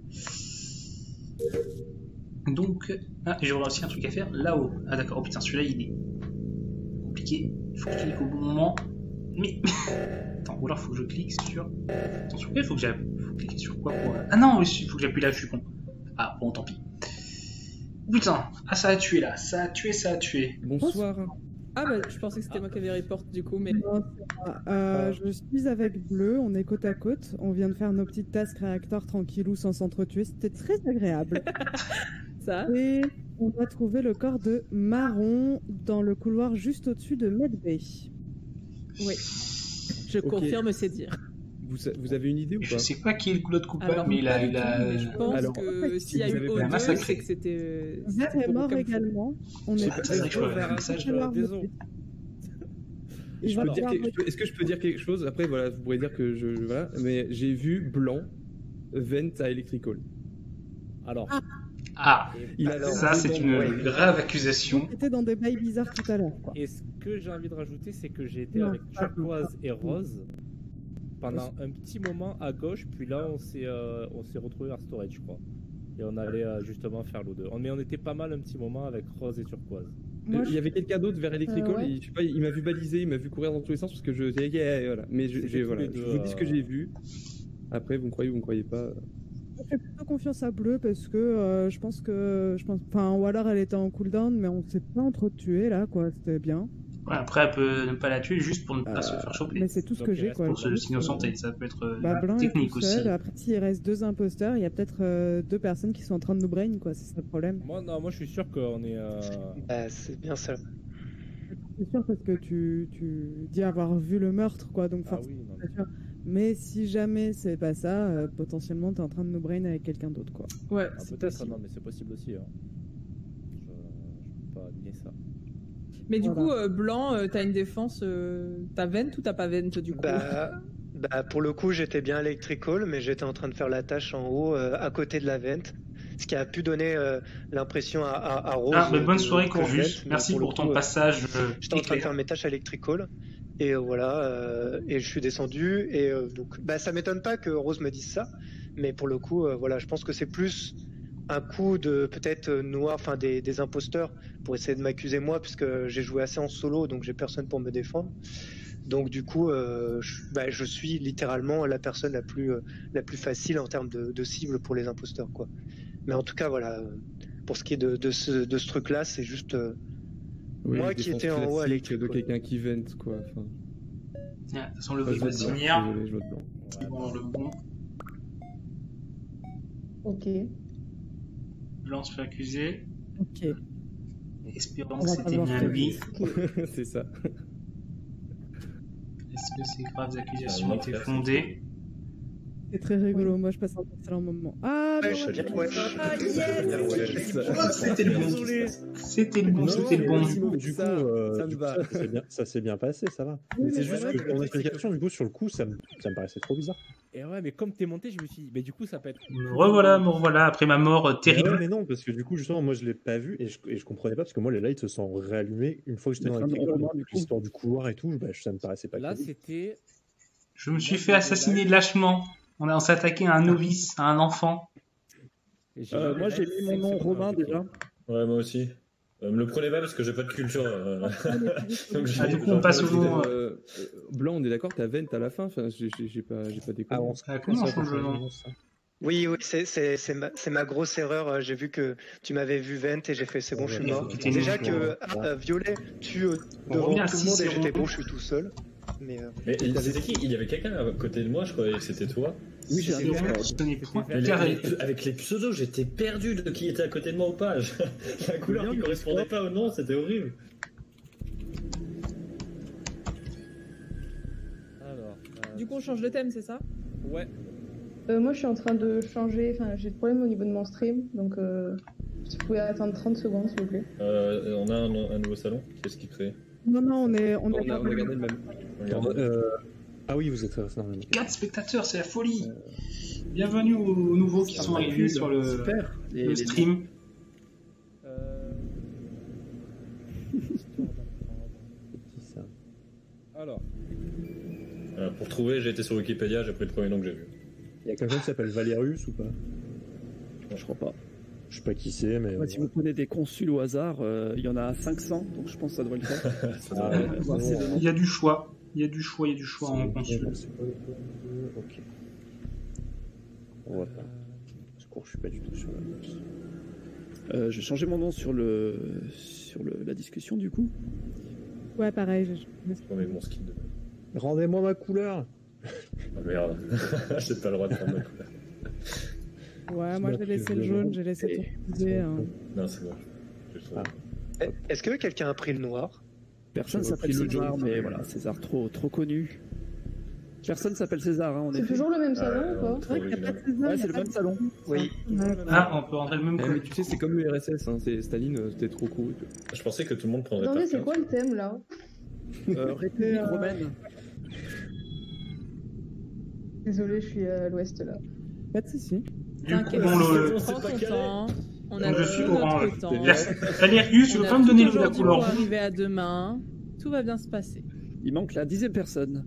Donc, ah, j'ai aussi un truc à faire là-haut. Ah d'accord, oh putain, celui-là il est compliqué. Il faut que je clique au bon moment. Mais attends, ou alors faut que je clique sur. Attention, il faut que j'appuie. Faut cliquer sur quoi pour. Ah non, il faut que j'appuie là, je suis con. Ah bon, tant pis. Putain, ah ça a tué là, ça a tué, ça a tué. Bonsoir. Ah bah je pensais que c'était moi qui avais report du coup, mais. Non, c'est pas. Euh, je suis avec Bleu, on est côte à côte. On vient de faire nos petites tasks réacteurs tranquillou sans s'entretuer. C'était très agréable. Ça. Et on a trouvé le corps de Marron dans le couloir juste au-dessus de Medbay. Oui. Je Ok. confirme, c'est dire. vous, vous avez une idée ou pas? Je sais pas qui est l'autre coupable, Alors, mais il pas a, du il tout, a. mais je pense Alors, que s'il y a vous eu avez O pas deux, massacré. c'est que c'était. Vert c'était est pour mort comme- également. On C'est est pas ça que je Faut vois. faire un message euh, des os. Il Je va peux dire pouvoir quelque- je peux- Est-ce que je peux dire quelque chose? Après, voilà, vous pourrez dire que je. Voilà, mais j'ai vu blanc, vent à Electrical. Alors, Ah, Il a Alors, ça c'est une ouais. grave accusation. C'était dans des bails bizarres tout à l'heure. quoi. et ce que j'ai envie de rajouter, c'est que j'ai été Non, avec pas Turquoise et Rose pendant un petit moment à gauche, puis là on s'est euh, on s'est retrouvé vers Storage, je crois. Et on allait euh, justement faire l'O deux. On- Mais on était pas mal un petit moment avec Rose et Turquoise. Moi, Il y avait quelqu'un d'autre vers Electrical, Euh, ouais. et je sais pas, il m'a vu baliser, il m'a vu courir dans tous les sens parce que je. Yeah, yeah, voilà. Mais je, C'était j'ai- tous voilà, les deux, je vous dis ce que euh, j'ai vu. Après, vous me croyez ou vous me croyez pas. je fais plutôt confiance à Bleu parce que euh, je pense que. je pense, Enfin, ou alors elle était en cooldown, mais on s'est pas entretué là, quoi. C'était bien. Ouais, après, elle peut ne pas la tuer juste pour ne pas Euh, se faire choper. Mais c'est tout ce Donc, que il j'ai, reste quoi. Pour se Le s'innocenter, plus, ça peut être euh, Bah, Blanc est technique tout aussi. seul. Après, s'il reste deux imposteurs, il y a peut-être euh, deux personnes qui sont en train de nous brain, quoi. C'est ça le problème. Moi, non, moi je suis sûr qu'on est. euh, Bah, c'est bien ça. C'est sûr parce que tu, tu dis avoir vu le meurtre, quoi. Donc, Ah forcément, oui, non, c'est sûr. Mais si jamais c'est pas ça, euh, potentiellement t'es en train de nous brain avec quelqu'un d'autre, quoi. Ouais, Ah, c'est peut-être, possible. non, mais c'est possible aussi. Hein. Je, je peux pas nier ça. Mais du Voilà. coup, euh, Blanc, euh, t'as une défense. euh, T'as vent ou t'as pas vent du coup? Bah, bah, pour le coup, j'étais bien electrical, mais j'étais en train de faire la tâche en haut, euh, à côté de la vente. Ce qui a pu donner euh, l'impression à, à, à Rose. Ah, mais bonne de- soirée, de Corvus. vente, mais Merci le pour coup, ton euh, passage. euh, J'étais en train de éclair. faire mes tâches electrical. Et euh, voilà, euh, et je suis descendu. Et euh, donc, bah, ça m'étonne pas que Rose me dise ça. Mais pour le coup, euh, voilà, je pense que c'est plus un coup de peut-être euh, noir, enfin des, des imposteurs pour essayer de m'accuser moi, puisque j'ai joué assez en solo, donc j'ai personne pour me défendre. Donc du coup, euh, je, bah, je suis littéralement la personne la plus, euh, la plus facile en termes de, de cible pour les imposteurs, quoi. Mais en tout cas, voilà, euh, pour ce qui est de, de ce, de ce truc-là, c'est juste euh, Oui, moi qui défense étais en haut à classique l'électrique. de quelqu'un qui vente, quoi. Enfin, Ah, de toute façon, le je vote va vote blanc. finir. Désolé, je vote blanc. Ils vont avoir le bon. Ok. Blanc se fait accuser. Ok. Espérons On que va c'était savoir bien que- lui. C'est ça. Est-ce que ces graves Ah, accusations non, étaient frère, fondées? C'est très rigolo. Moi, je passe un excellent moment. Ah, Ouais, mais je moi, veux dire, je- ouais. Ah, yes. C'était le bon. C'était le bon, c'était le bon. Du coup, du coup, Ça, euh, ça du me coup, va. ça, ça s'est bien, ça s'est bien passé, ça va. Oui, Mais mais c'est juste ouais, que ton explication, du coup, sur le coup, ça me, ça me paraissait trop bizarre. Et ouais, mais comme t'es monté, je me suis dit, mais du coup, ça peut être. Me revoilà, me revoilà, après ma mort euh, Mais, terrible. ouais, mais non, parce que du coup, justement, moi, je l'ai pas vu et je, et je comprenais pas parce que moi, les lights se sont réallumés une fois que j'étais dans Mais la ça me pique, remarque, du coup. l'histoire du couloir et tout, bah, ça me paraissait pas Là, crédible. c'était. Je me suis fait assassiner lâchement. On a on s'est attaqué à un novice, à un enfant. et j'ai Euh, vu moi, les j'ai lights mis mon cinq nom secondes Romain après. déjà. Ouais, moi aussi. Euh, me le prenez pas parce que j'ai pas de culture. euh, Donc, j'ai- Ah, du coup, j'ai on passe pas au d'idée. nom. Euh, euh, blanc, on est d'accord, t'as vent à la fin. Enfin, j'ai j'ai- j'ai pas, j'ai pas déconné. Ah, on se Ah, comment on ça, change le ça, nom ça. Oui, oui, c'est c'est- c'est ma, c'est ma grosse erreur. Euh, J'ai vu que tu m'avais vu Vent et j'ai fait c'est bon, je suis Ouais, mort. c'était Déjà nul, que ouais. ah, euh, Violet tue euh, On devant revient à tout le monde et six j'étais zéro. bon, je suis tout seul. Mais euh, Mais il- c'était qui? Il y avait quelqu'un à côté de moi, je croyais que c'était toi. Oui, j'ai un C'est autre. vrai, euh, je connais point. Mais les- Carré. les- avec les pseudos, j'étais perdu de qui était à côté de moi ou pas. Je- La couleur qui correspondait pas au nom, c'était horrible. Alors. euh, Du coup, on change de thème, c'est ça? Ouais. Euh, moi, je suis en train de changer. Enfin, j'ai des problèmes au niveau de mon stream. Donc, euh, si vous pouvez attendre trente secondes, s'il vous plaît. Euh, on a un, un nouveau salon. Qu'est-ce qui crée? Non, non, on est, on On est a, on a gardé le même. Regarde. Euh, Ah oui, vous êtes resté dans le même. quatre spectateurs, c'est la folie. Bienvenue aux, aux nouveaux qui sont arrivés sur le, Super. Les- le les- stream. Euh, Petit, ça. Alors. Euh, pour trouver, j'ai été sur Wikipédia, j'ai pris le premier nom que j'ai vu. Il y a quelqu'un qui s'appelle Valerius ou pas? Je crois pas. Je sais pas qui c'est, mais. Ouais, si vous prenez des consuls au hasard, euh, il y en a cinq cents, donc je pense que ça devrait le faire. Ça Ah, doit- ouais, voir c'est ces bon. deux noms. Il y a du choix. Il y a du choix, il y a du choix en C'est- consul. c'est pas le- Ok. On va pas. Je crois que je suis pas du tout sur la box. Euh, j'ai changé mon nom sur le sur le, la discussion du coup. Ouais, pareil. je- je- Je remets mon skin de. Rendez-moi ma couleur! Ah merde, j'ai pas le droit de prendre ma couleur. Ouais, moi, j'ai laissé le jaune, j'ai laissé tout utiliser. Hein. Non, c'est bon. Je trouve. Ah. est-ce que quelqu'un a pris le noir? Personne J'ai s'appelle repris le César, jaune. mais voilà, César trop trop connu. Personne s'appelle César, hein, on C'est toujours le même salon ou pas? C'est vrai qu'il n'y a pas de César. Ouais, c'est le même salon. Oui. Ah, on peut rentrer le même Eh, coup. mais tu sais, c'est comme le R S S, hein. c'est Staline, euh, c'était trop cool. Je pensais que tout le monde prendrait Attendez, par c'est cœur. quoi le thème là? Euh, République romaine. Désolé, je suis à l'ouest là. Pas de soucis. Du coup, T'inquiète, bon, le... prends ton temps. On a Donc, je tout suis notre orange. temps. Valérius, tu On veux a pas me tout donner la aujourd'hui couleur pour rouge? arriver à demain. Tout va bien se passer. Il manque la dixième personne.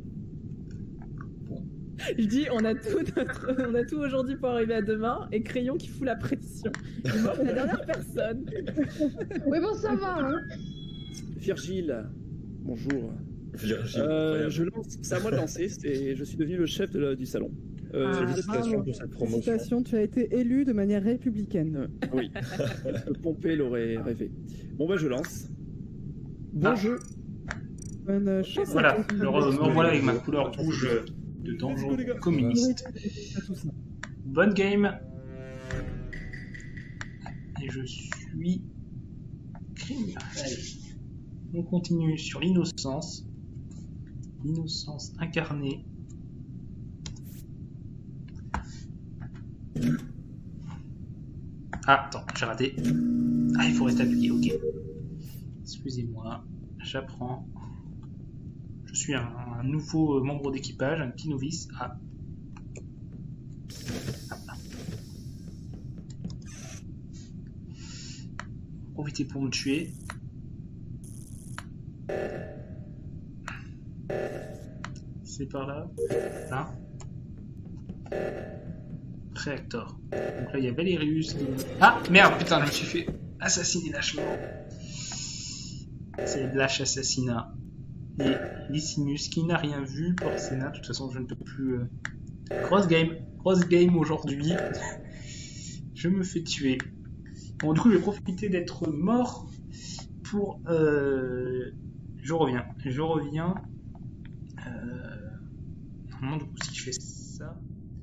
Je dis, on a tout notre, on a tout aujourd'hui pour arriver à demain, et Crayon qui fout la pression. Il manque la dernière personne. Oui, bon, ça va, hein. Virgile, bonjour. Virgile, Euh, incroyable. je lance, c'est à moi de lancer, c'est- je suis devenu le chef de la- du salon. Euh, Ah, Félicitations bravo. pour cette promotion. Félicitations, tu as été élu de manière républicaine. Euh, oui, le Pompée l'aurait rêvé. Bon bah je lance. Bon Ah. jeu. Bonne chance. Voilà, à tous. me re- me revoilà avec ma couleur rouge de donjon communiste. Bonne game. Et je suis crime. Allez. On continue sur l'innocence. L'innocence incarnée. Ah, attends, j'ai raté. Ah, il faut rester appuyé, ok. Excusez-moi, j'apprends. Je suis un, un nouveau membre d'équipage, un petit novice. Ah. Ah. Profitez pour me tuer. C'est par là. Là. Réacteur. Donc là, il y a Valérius qui... Ah, merde, putain, je me suis fait assassiner lâchement. C'est lâche assassinat. Et Licinius qui n'a rien vu pour Sénat. De toute façon, je ne peux plus... Euh... Grosse game. Grosse game aujourd'hui. Je me fais tuer. Bon, du coup, je vais profiter d'être mort pour... Euh... Je reviens. Je reviens. Euh... Normalement, du coup, si je fais ça...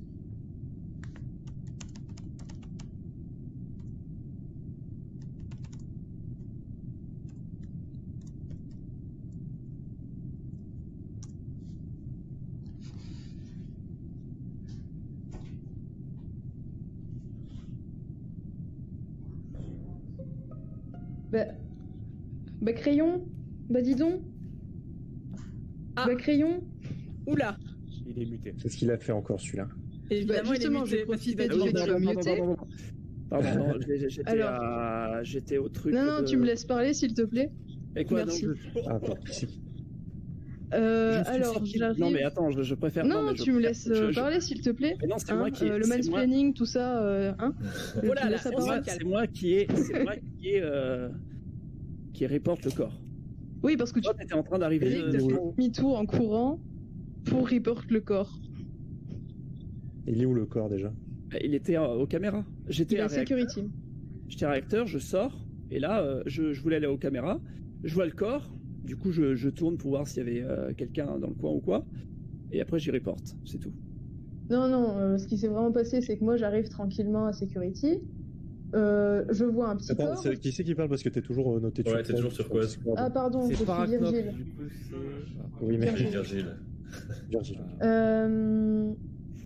Bah... bah, Crayon. Bah, dis donc. Ah. Bah, Crayon. Oula. Il est muté. C'est ce qu'il a fait encore celui-là. Évidemment, Bah, justement, il est je muté parce qu'il profitais va du dire- fait que tu pardon, es pardon, muté. pardon, pardon. Pardon, non, j'ai- j'étais Alors. à... j'étais au truc. Non, non, de- tu me laisses parler, s'il te plaît. Et quoi, Merci. donc, je- Ah, participe. Euh, je suis alors, sorti- j'arrive. Non mais attends, je, je préfère. Non, mais je tu me préfère- laisses je- euh, je- parler, s'il te plaît. Mais non, c'est Hein, moi qui. euh, le c'est moi- mansplaining, tout ça, euh, hein. Oh Tu là me là, laisses on parler. se moi, calme. c'est moi qui est, c'est moi qui est, euh, qui reporte le corps. Oui, parce que tu Toi, t'étais en train d'arriver. dis que de- t'as de- fait demi-tour en courant pour report le corps. Il est où le corps déjà? Il était euh, aux caméras. J'étais Il est à à réacteur. security. J'étais réacteur, je sors et là, euh, je, je voulais aller aux caméras. Je vois le corps. Du coup, je, je tourne pour voir s'il y avait euh, quelqu'un dans le coin ou quoi. Et après, j'y reporte. C'est tout. Non, non, euh, ce qui s'est vraiment passé, c'est que moi, j'arrive tranquillement à security. Euh, je vois un petit Attends, corps. c'est- qui c'est qui parle parce que t'es toujours euh, noté Ouais, sur t'es toujours sur quoi? Ah, pardon, je C'est suis Paracnoc, Virgile. du coup, c'est. Oui, mais Virgile. Virgile. Virgile. Euh...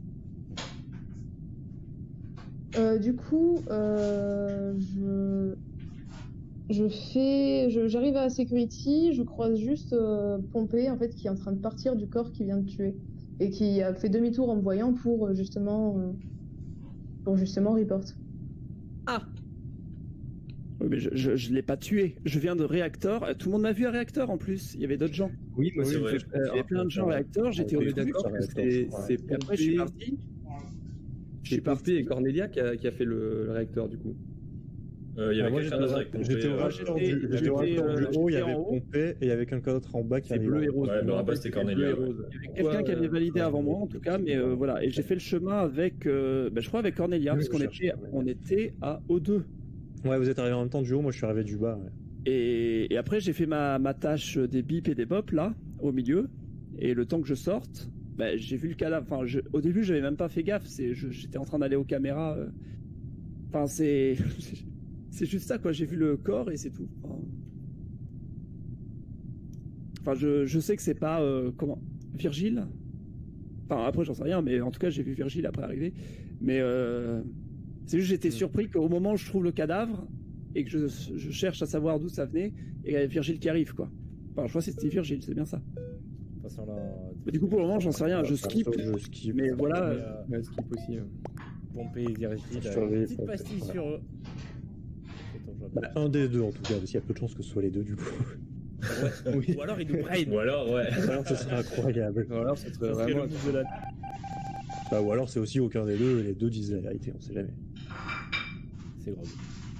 Euh, du coup, euh, je... je fais, je- j'arrive à la security, je croise juste euh, Pompée en fait qui est en train de partir du corps qui vient de tuer et qui a fait demi-tour en me voyant pour euh, justement, euh, pour justement report. Ah, Oui, mais je, je, je l'ai pas tué. Je viens de réacteur. Euh, Tout le monde m'a vu à réacteur en plus. Il y avait d'autres gens. Oui, moi, Oui, c'est c'est vrai. vrai. Il y avait plein de gens à réacteur. J'étais On au est truc. d'accord que ça c'est réacteur, c'est Et après, je suis Pompée, parti. Je c'est suis parti. Pompée et Cornelia qui a, qui a fait le, le réacteur du coup. Euh, Il y Ah, avait moi, quelqu'un d'autre avec j'étais j'étais au Pompée, euh, réacteur j'étais- du, j'étais j'étais, au réacteur du euh, haut, il y j'étais avait en haut. Pompée et il y avait quelqu'un d'autre en bas qui C'est arrivait. bleu et rose. Ouais, Je mais me là-bas, rappelle, c'était bleu Cornelia, et ouais. rose. Quelqu'un qui Ouais, avait validé euh, avant moi en tout cas, mais euh, voilà. Et j'ai fait le chemin avec, euh, bah, je crois avec Cornelia, Oui, parce je qu'on cherche était, Cornelia. on était à O deux. Ouais, vous êtes arrivé en même temps du haut, moi je suis arrivé du bas. Ouais. Et, et après, j'ai fait ma, ma tâche des bips et des bops là, au milieu. Et le temps que je sorte, bah, j'ai vu le cadavre. Enfin, je- au début, j'avais même pas fait gaffe. C'est, je- j'étais en train d'aller aux caméras. euh. Enfin, c'est, c'est juste ça quoi. J'ai vu le corps et c'est tout. Enfin, Enfin, je, je sais que c'est pas euh, comment. Virgile. Enfin, après, j'en sais rien, mais en tout cas, j'ai vu Virgile après arriver. Mais euh, c'est juste, j'étais surpris qu'au moment où je trouve le cadavre et que je, je cherche à savoir d'où ça venait, et il y a Virgile qui arrive, quoi. Enfin, je crois que c'était Virgile, c'est bien ça. De toute façon, là. Mais du coup, pour le moment, j'en sais rien, je skip. Je skip. Mais voilà. Mais, euh, Ouais, skip aussi. hein. Pompée et Virgile, Je euh, surveille, petite ça, pastille voilà. sur eux. C'est ton job. Bah, un des deux en tout cas, parce qu'il y a peu de chances que ce soit les deux du coup. Ouais. Oui. Ou alors il nous brain. Ou alors, ouais. Ou alors ce serait incroyable. Ou alors, ça serait Ça serait vraiment. le move de la... Bah, ou alors c'est aussi aucun des deux et les deux disent la vérité, on sait jamais. C'est gros.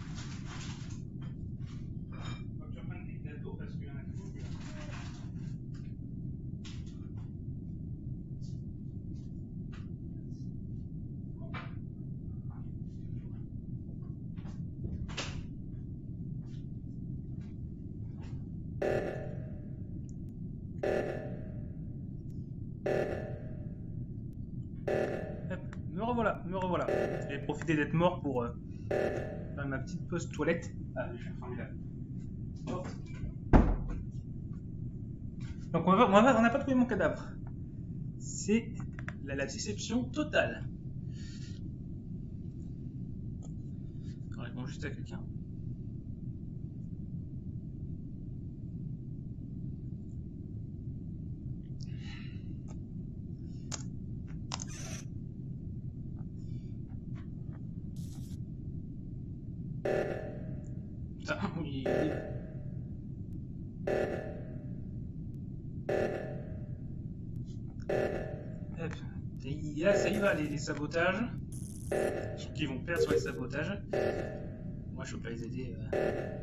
Hop, me revoilà, me revoilà. J'ai profité d'être mort pour euh, faire ma petite pause toilette. Ah, je suis formidable. Hop. Donc on va, on va- on n'a pas trouvé mon cadavre. C'est la, la déception totale. On répond juste à quelqu'un. Putain, oui. Hop. Et là, ça y va, les, les sabotages. Je pense qu'ils vont perdre sur les sabotages. Moi, je peux pas les aider. euh.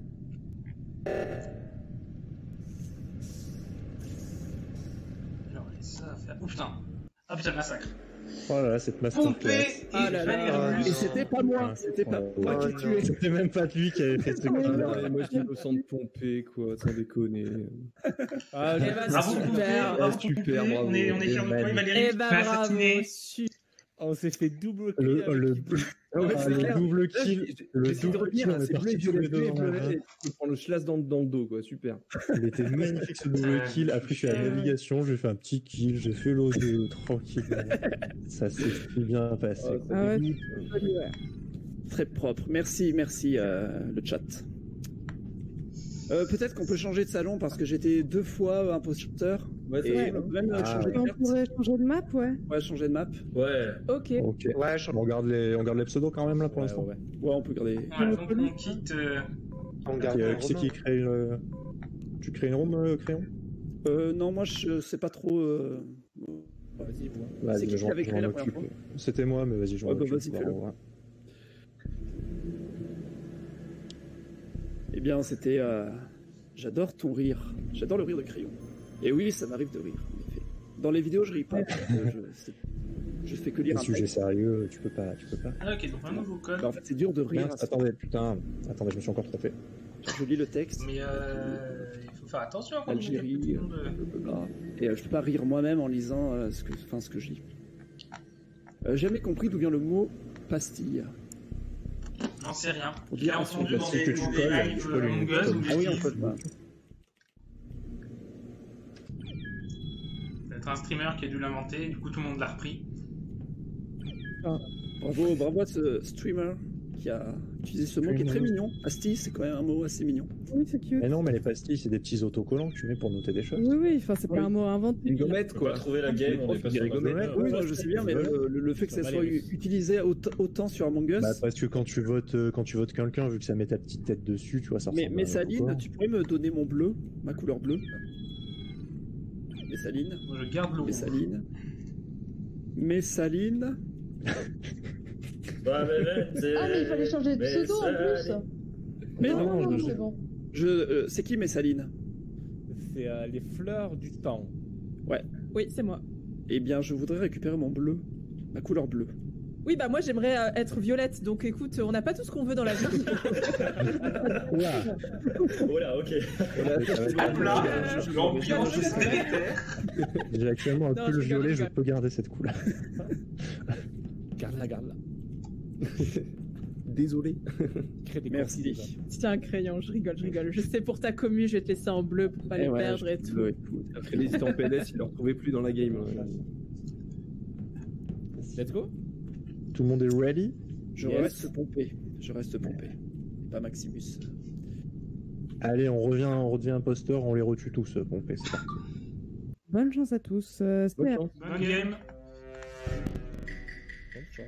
Alors, et ça à faire. Oh putain! Ah putain, massacre! Oh là là, cette masterclass. Pompée et Ah là là. Valérius. Et c'était pas moi, c'était pas Oh, moi qui non. tuais. C'était même pas lui qui avait fait ce Ah, coup-là. et moi, je me sens de pomper, quoi, sans déconner. Ah, Eh j'ai- ben, Bravo, c'est Pompée, super. bravo, Super, Pompée. bravo. On est, on est Et sur le point, Valérie. Valérie, Eh tu ben, m'as bravo. assassiné. su- on s'est fait double Le, kill avec le, Kip. Ah ouais, ah, c'est le clair. double Là, kill, j'ai- le j'essaie de double retenir, kill, on là, est c'est bleu, parti tous les violet, deux bleu, dans la bleu, main. et je prends le schlass dans, dans le dos, quoi, super. Il était magnifique ce double Euh, kill. Après, je suis à la euh, navigation, j'ai fait un petit kill, j'ai fait l'O deux tranquillement. Ça s'est si bien passé. Ah, quoi. ça Ah ouais. dégoûte. Joli, ouais. Très propre. Merci, merci euh, le chat. Euh, Peut-être qu'on peut changer de salon parce que j'étais deux fois imposteur. Ouais, Et c'est on bon. peut même euh, Ah, changer de On carte. pourrait changer de map, ouais. Ouais, changer de map. Ouais. Ok. Ok. Ouais, je- On garde les, on garde les pseudos quand même là pour Ouais, l'instant. ouais. Ouais, on peut garder. Voilà, donc on quitte. euh, on Qui, garde euh, le qui c'est qui Romain. crée une... Tu crées une room, euh, Crayon? Euh, non, moi je sais pas trop. Euh... Vas-y, vois. Vas-y, C'est qui je qui m'en- avait je créé m'en la première occupe. fois C'était moi, mais vas-y, je m'en Ouais, bah, occupe. vas-y, on va fais-le. voir. Eh bien, c'était. Euh... J'adore ton rire. J'adore le rire de Crayon. Et oui, ça m'arrive de rire, en effet. Dans les vidéos, je ris pas. parce que je... c'est- je fais que lire Les un sujets texte. sérieux, tu peux pas, tu peux pas. Ah, ok, donc un nouveau code. Bah, en fait, c'est dur de rire. Merde, attendez, putain, attendez, je me suis encore trompé. Je lis le texte. Mais euh, il faut faire attention quand on dit Algérie, tout le monde, euh, blablabla. Et euh, je peux pas rire moi-même en lisant euh, ce que, enfin, ce que je lis. Euh, jamais compris d'où vient le mot pastille. J'en sais rien. Pour J'ai dire entendu un dans son des, que tu dans des colles, lives tu colles une Among Us où Ah oui, des on filles- peut pas. C'est un streamer qui a dû l'inventer, du coup tout le monde l'a repris. Bravo, bravo à ce streamer qui a utilisé ce mot qui est très mignon. Pastille, c'est quand même un mot assez mignon. Oui, c'est cute. Mais non, mais les pastilles, c'est des petits autocollants que tu mets pour noter des choses. Oui, oui, enfin, c'est Oui. pas un mot inventé. Une gommette, On quoi. va trouver la game, on est pas sur la gommette. gommette. Oui, non, je sais bien, mais le, le- le fait que ça soit u- utilisé autant, autant sur Among Us. Bah, parce que quand tu votes, euh, quand tu votes quelqu'un, vu que ça met ta petite tête dessus, tu vois, ça mais ressemble mais à un Saline, autocollant. tu pourrais me donner mon bleu, ma couleur bleue. Messaline, Moi je garde le rouge. Messaline, Messaline. Bah, mais, mais, c'est- Ah, mais il fallait changer de mais pseudo en ça- plus. Mais non, non, non, je- c'est bon. Je, euh, c'est qui Messaline? C'est euh, les fleurs du temps. Ouais. Oui, c'est moi. Eh bien, je voudrais récupérer mon bleu, ma couleur bleue. Oui, bah moi j'aimerais euh, être violette, donc écoute, on n'a pas tout ce qu'on veut dans la vie. Ouah. Voilà, ok. Hop là, l'ambiance secrétaire. J'ai actuellement un Non, pull je rigole, violet, je je rigole. peux garder cette couleur. Garde-la, garde-la. Désolé. Crée des Merci. conflits, Tiens, un crayon, je rigole, je rigole. Je sais pour ta commu, je vais te laisser en bleu pour pas Eh les ouais, perdre et je- tout. écoute. Après, les en P L S, il ne le retrouvait plus dans la game. hein. Let's go. Tout le monde est ready? Je Yes. reste pompé. Je reste pompé. Pas Maximus. Allez, on revient, on redevient imposteur, on les retue tous, euh, pompé, c'est parti. Bonne chance à tous. Euh, Bonne c'est- chance. Bonne game. Bonne chance.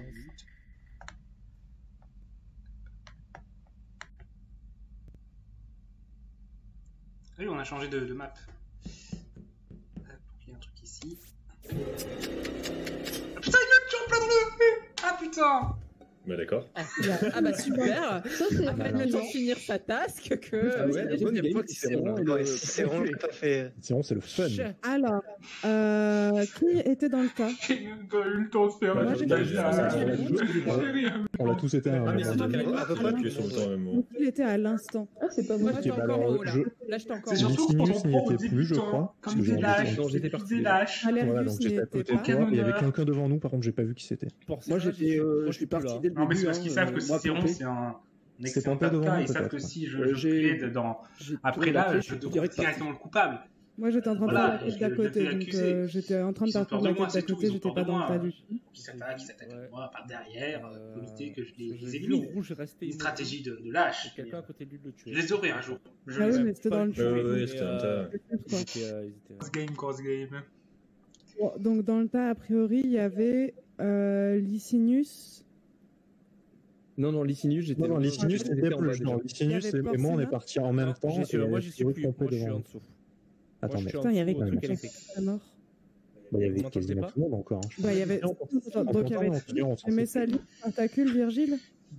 Oui, on a changé de, de map. Hop, il y a un truc ici. Ah, putain, il y a toujours plein dans le... Ah putain. Bah d'accord. Ah, ah bah super. Ça, c'est À peine le temps de finir sa task que. Ah ouais, la bonne J'ai game, pas c'est Cicéron bon. et le- Ouais, Cicéron, j'ai pas fait. Sinon, c'est le fun. Alors, euh, qui était dans le tas? J'ai même pas eu le temps de faire Moi, la j'ai tâche. pas eu le temps. On l'a tous été à un Ah mais c'est moment. toi qui à peu près. as sur le temps même. Donc, il était à l'instant. Ah, c'est pas Moi moi. j'étais bah encore alors, en haut là. je- Là j'étais encore C'est en haut. surtout quand Licinius on n'y prend au était plus, je débutant, crois, parce comme que des j'ai lâches, envie de- Non, j'étais des parti. des lâches. Voilà, Valerius donc n'y j'étais à était côté de pas. toi. Il y avait Canon, quelqu'un devant nous, par contre, j'ai pas vu qui c'était. Pour ça, Moi j'étais, euh, moi, je suis parti plus là. dès le Non, mais c'est début. parce qu'ils hein, savent que euh, moi, Cicéron, pompé. c'est un C'est excellent pompé devant avocat. nous, Ils savent que peut-être. si je, Euh, je j'ai- plaide dans... j'ai Après tourné la là, clé, je suis trouve direct parti. directement le coupable. Moi, j'étais en train de Voilà, faire la quête je- d'à je côté, fais donc l'accuser. euh, j'étais en train de Ils ont faire peur la de moi, quête d'à c'est tout. côté, Ils ont j'étais peur pas de dans le moi. tas du tout. Qui s'attaque, qui s'attaque Ouais. à moi par derrière Euh, pour éviter que je les, J'ai les vu le élimine. rouge rester. Une immobile. stratégie de, de lâche. Et quelqu'un à côté de lui de le tuer. Je les aurai un jour. Je Ah les oui, aurai. mais c'était dans le Pas tas. Ouais, ouais, mais, c'était un euh, tas. Ils étaient, euh, ils étaient, Cross game, cross game. Bon, donc, dans le tas, a priori, il y avait euh, Licinius. Non, non, Licinius, j'étais. Non, non, moi, Licinius, j'étais c'était en bas plus. déjà. Non, Licinius Il y avait et moi, on est Porcina. partis en même temps. J'y suis et là, moi j'y suis Cyril plus. pompait Moi je suis devant en nous. dessous. Attends, Moi, je mais suis en Putain, il y avait dessous, au Ouais, truc mais- électrique. à mort. bah, il y avait Vous m'entendez quasiment pas tout le monde encore. hein. Je Bah, il y avait. suis Donc, il y avait on s'en fout. Messaline, Tentacule, Virgile.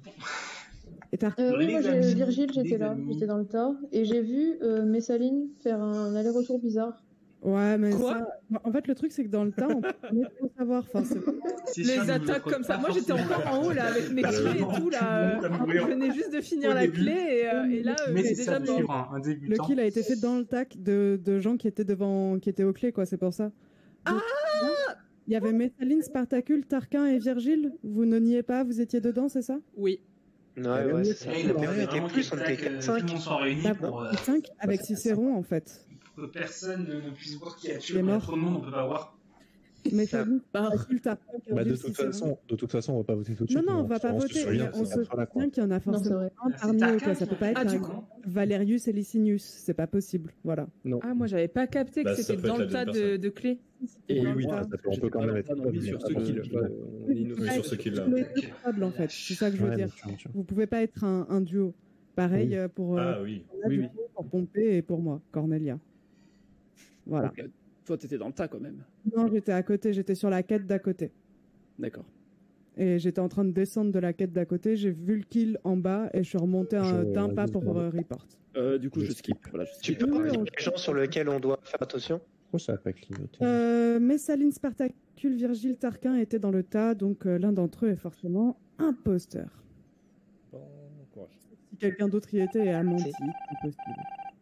Et t'as. Euh, oui, moi, Les j'ai amis, Virgile, les j'étais là, amis. j'étais dans le tas, et j'ai vu euh, Messaline faire un aller-retour bizarre. Ouais, mais Quoi ça. En fait, le truc, c'est que dans le tas, on peut jamais trop savoir. Enfin, c'est C'est Les sûr, ils nous attaques le comme ça. pas Moi j'étais forcément. encore en haut là avec mes clés et tout là. Tout le monde a euh, mourir. Je venais juste de finir Au la début. clé et, euh, et là euh, Mais j'ai c'est déjà ça mort. sur un, un Le débutant. kill a été fait dans le tac de, de gens qui étaient devant, qui étaient aux clés, quoi, c'est pour ça. Donc, il y avait Messaline, Spartacule, Tarquin et Virgile. Vous ne niez pas, vous étiez dedans, c'est ça? Oui. Ouais, ouais, c'est ça. Et il a Mais on perdu était vraiment plus, on quelques était attaques, quatre euh, Tout le cinq. monde s'en réunit Bah, pour euh, cinq avec Cicéron, en fait. que personne ne, ne puisse voir qui a Il est tué. Il y a mort. trop de monde, on peut pas voir. Messaline, Ah. Spartacule, Tarquin, Bah, de Virgile, toute Cicéron. façon, de toute façon, on va pas voter tout de suite. Non, non, on va pas se voter, souvient, mais on c'est se un peu là, quoi. souvient qu'il y en a Non, c'est forcément vrai. un Ah, parmi c'est eux, Tarquin quoi. Ça qui peut pas a- être Ah, par du exemple Valerius et Licinius, c'est pas possible, voilà. Non. Ah moi j'avais pas capté que Bah, ça c'était peut dans être le la tas deuxième de, de clés. Et Dans Oui, le oui, tas. ça peut, on peut quand même être. non plus sur ce Avant, kill. je- Ouais, on est innocent. Oui, sur ce kill-là. Vous êtes coupables, en fait, c'est ça que je veux Ouais, bien dire. sûr, bien sûr. Vous pouvez pas être un, un duo. Pareil Oui. euh, pour, euh, Ah oui. là, Oui, du oui. coup, pour Pompée et pour moi, Cornelia. Voilà. Donc, euh, toi, t'étais dans le tas quand même. Non, j'étais à côté, j'étais sur la quête d'à côté. D'accord. Et j'étais en train de descendre de la quête d'à côté, j'ai vu le kill en bas et je suis remonté un- Je- d'un pas pour je- euh, report. Euh, du coup, Je je skip. Voilà, je Tu skip. peux Oui, rappeler on- les gens sur lesquels on doit faire attention? Pourquoi ça a pas clignoté? Euh, Messaline, Spartacule, Virgile, Tarquin étaient dans le tas, donc euh, l'un d'entre eux est forcément imposteur. Bon courage. Si quelqu'un d'autre y était et a menti, c'est possible.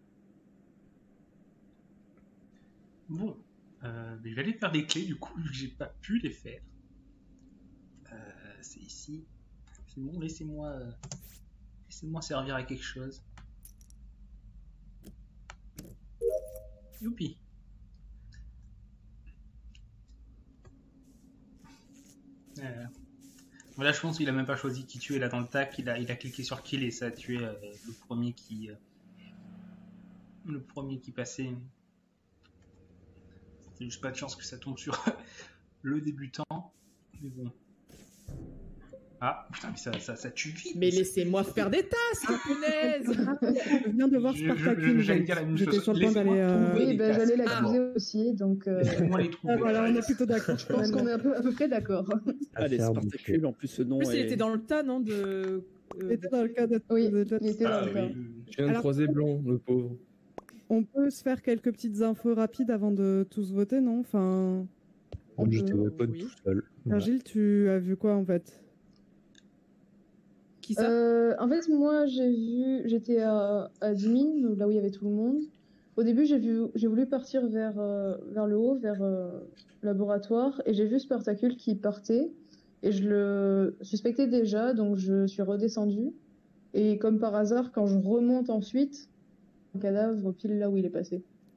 Bon, euh, mais je vais aller faire les clés du coup, vu que j'ai pas pu les faire. Euh, c'est ici. C'est bon, laissez-moi euh, laissez-moi servir à quelque chose. Youpi. Euh, voilà, je pense qu'il a même pas choisi qui tuer là dans le tac, il a, il a cliqué sur kill et ça a tué euh, le premier qui euh, le premier qui passait. C'est juste pas de chance que ça tombe sur le débutant. Mais bon. Ah, putain, mais ça, ça, ça tue vite. Mais laissez-moi faire des tasks, punaise. Je viens de voir Je- je- Spartacule, je- j'allais dire la même j'étais chose. sur le point Laissez-moi d'aller... euh, trouver. Oui, les bah, tasks. j'allais Ah, l'accuser bon. aussi, donc euh, Laissez-moi les Ah, trouver. voilà, on est plutôt d'accord. je pense qu'on est un peu, à peu près d'accord. Allez, Affaire Spartacule, en plus ce nom En plus il est... était dans le tas non de. euh, Il était dans le cas de... Oui, de- il était dans Ah le cas. oui. Je viens de Alors- croiser blanc, le pauvre. On peut se faire quelques petites infos rapides avant de tous voter, non? Enfin, J'étais Euh, weapon oui. tout seul. Voilà. Virgile, tu as vu quoi en fait? Qui ça Euh, en fait, moi, j'ai vu, j'étais à, à admin, là où il y avait tout le monde. Au début, j'ai vu, j'ai voulu partir vers, euh, vers le haut, vers euh, le laboratoire, et j'ai vu Spartacule qui partait, et je le suspectais déjà, donc je suis redescendue. Et comme par hasard, quand je remonte ensuite, un cadavre pile là où il est passé.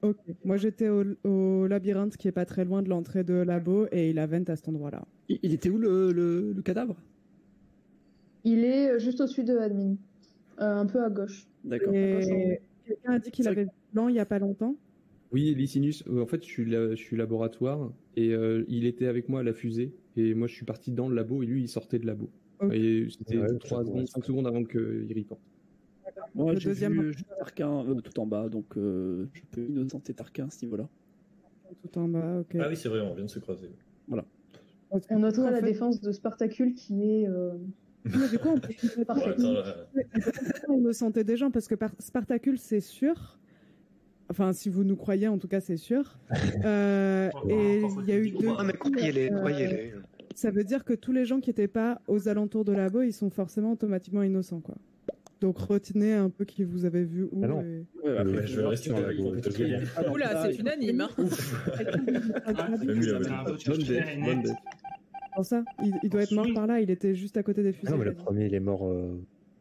Ok. Moi, j'étais au, au labyrinthe qui est pas très loin de l'entrée de labo et il a vent à cet endroit-là. Il, il était où le, le, le cadavre? Il est euh, juste au-dessus de admin, euh, un peu à gauche. D'accord. Et quelqu'un a dit qu'il avait vu blanc il y a pas longtemps. Oui, Licinus, euh, en fait, je suis, la- je suis laboratoire et euh, il était avec moi à la fusée et moi je suis parti dans le labo et lui il sortait de labo. Ok. Et c'était Ouais, trois ça secondes, pourrait cinq secondes avant qu'il reporte. Moi, Le j'ai deuxième- vu juste Tarquin euh, tout en bas, donc euh, je peux innocenter Tarquin à ce niveau-là. Tout en bas, ok. Ah oui, c'est vrai, on vient de se croiser. Voilà. On notera En la fait- défense de Spartacule qui est euh, Mais du coup, on peut parfaite. Attends, là. il me sentait des gens parce que par Spartacule, c'est sûr. Enfin, si vous nous croyez, en tout cas, c'est sûr. Euh, Encore, et encore il y a eu faut-il deux. dire. Ah, mais croyez-les, euh, croyez-les. Ça veut dire que tous les gens qui n'étaient pas aux alentours de labo, ils sont forcément automatiquement innocents, quoi. Donc retenez un peu qui vous avez vu où. Ah non. et- Ouais, après, Ouais, je vais rester sur avec la vous. gauche. parce que- Ah, non, Oula, ça, c'est il- unanime. Hein. Même lui, C'est un vote Bonne clair def, et bonne net. def. Pour ça, il, il doit être mort Oui. par là. Il était juste à côté des Ah fusées. non, mais il a le dit. premier, il est mort. euh,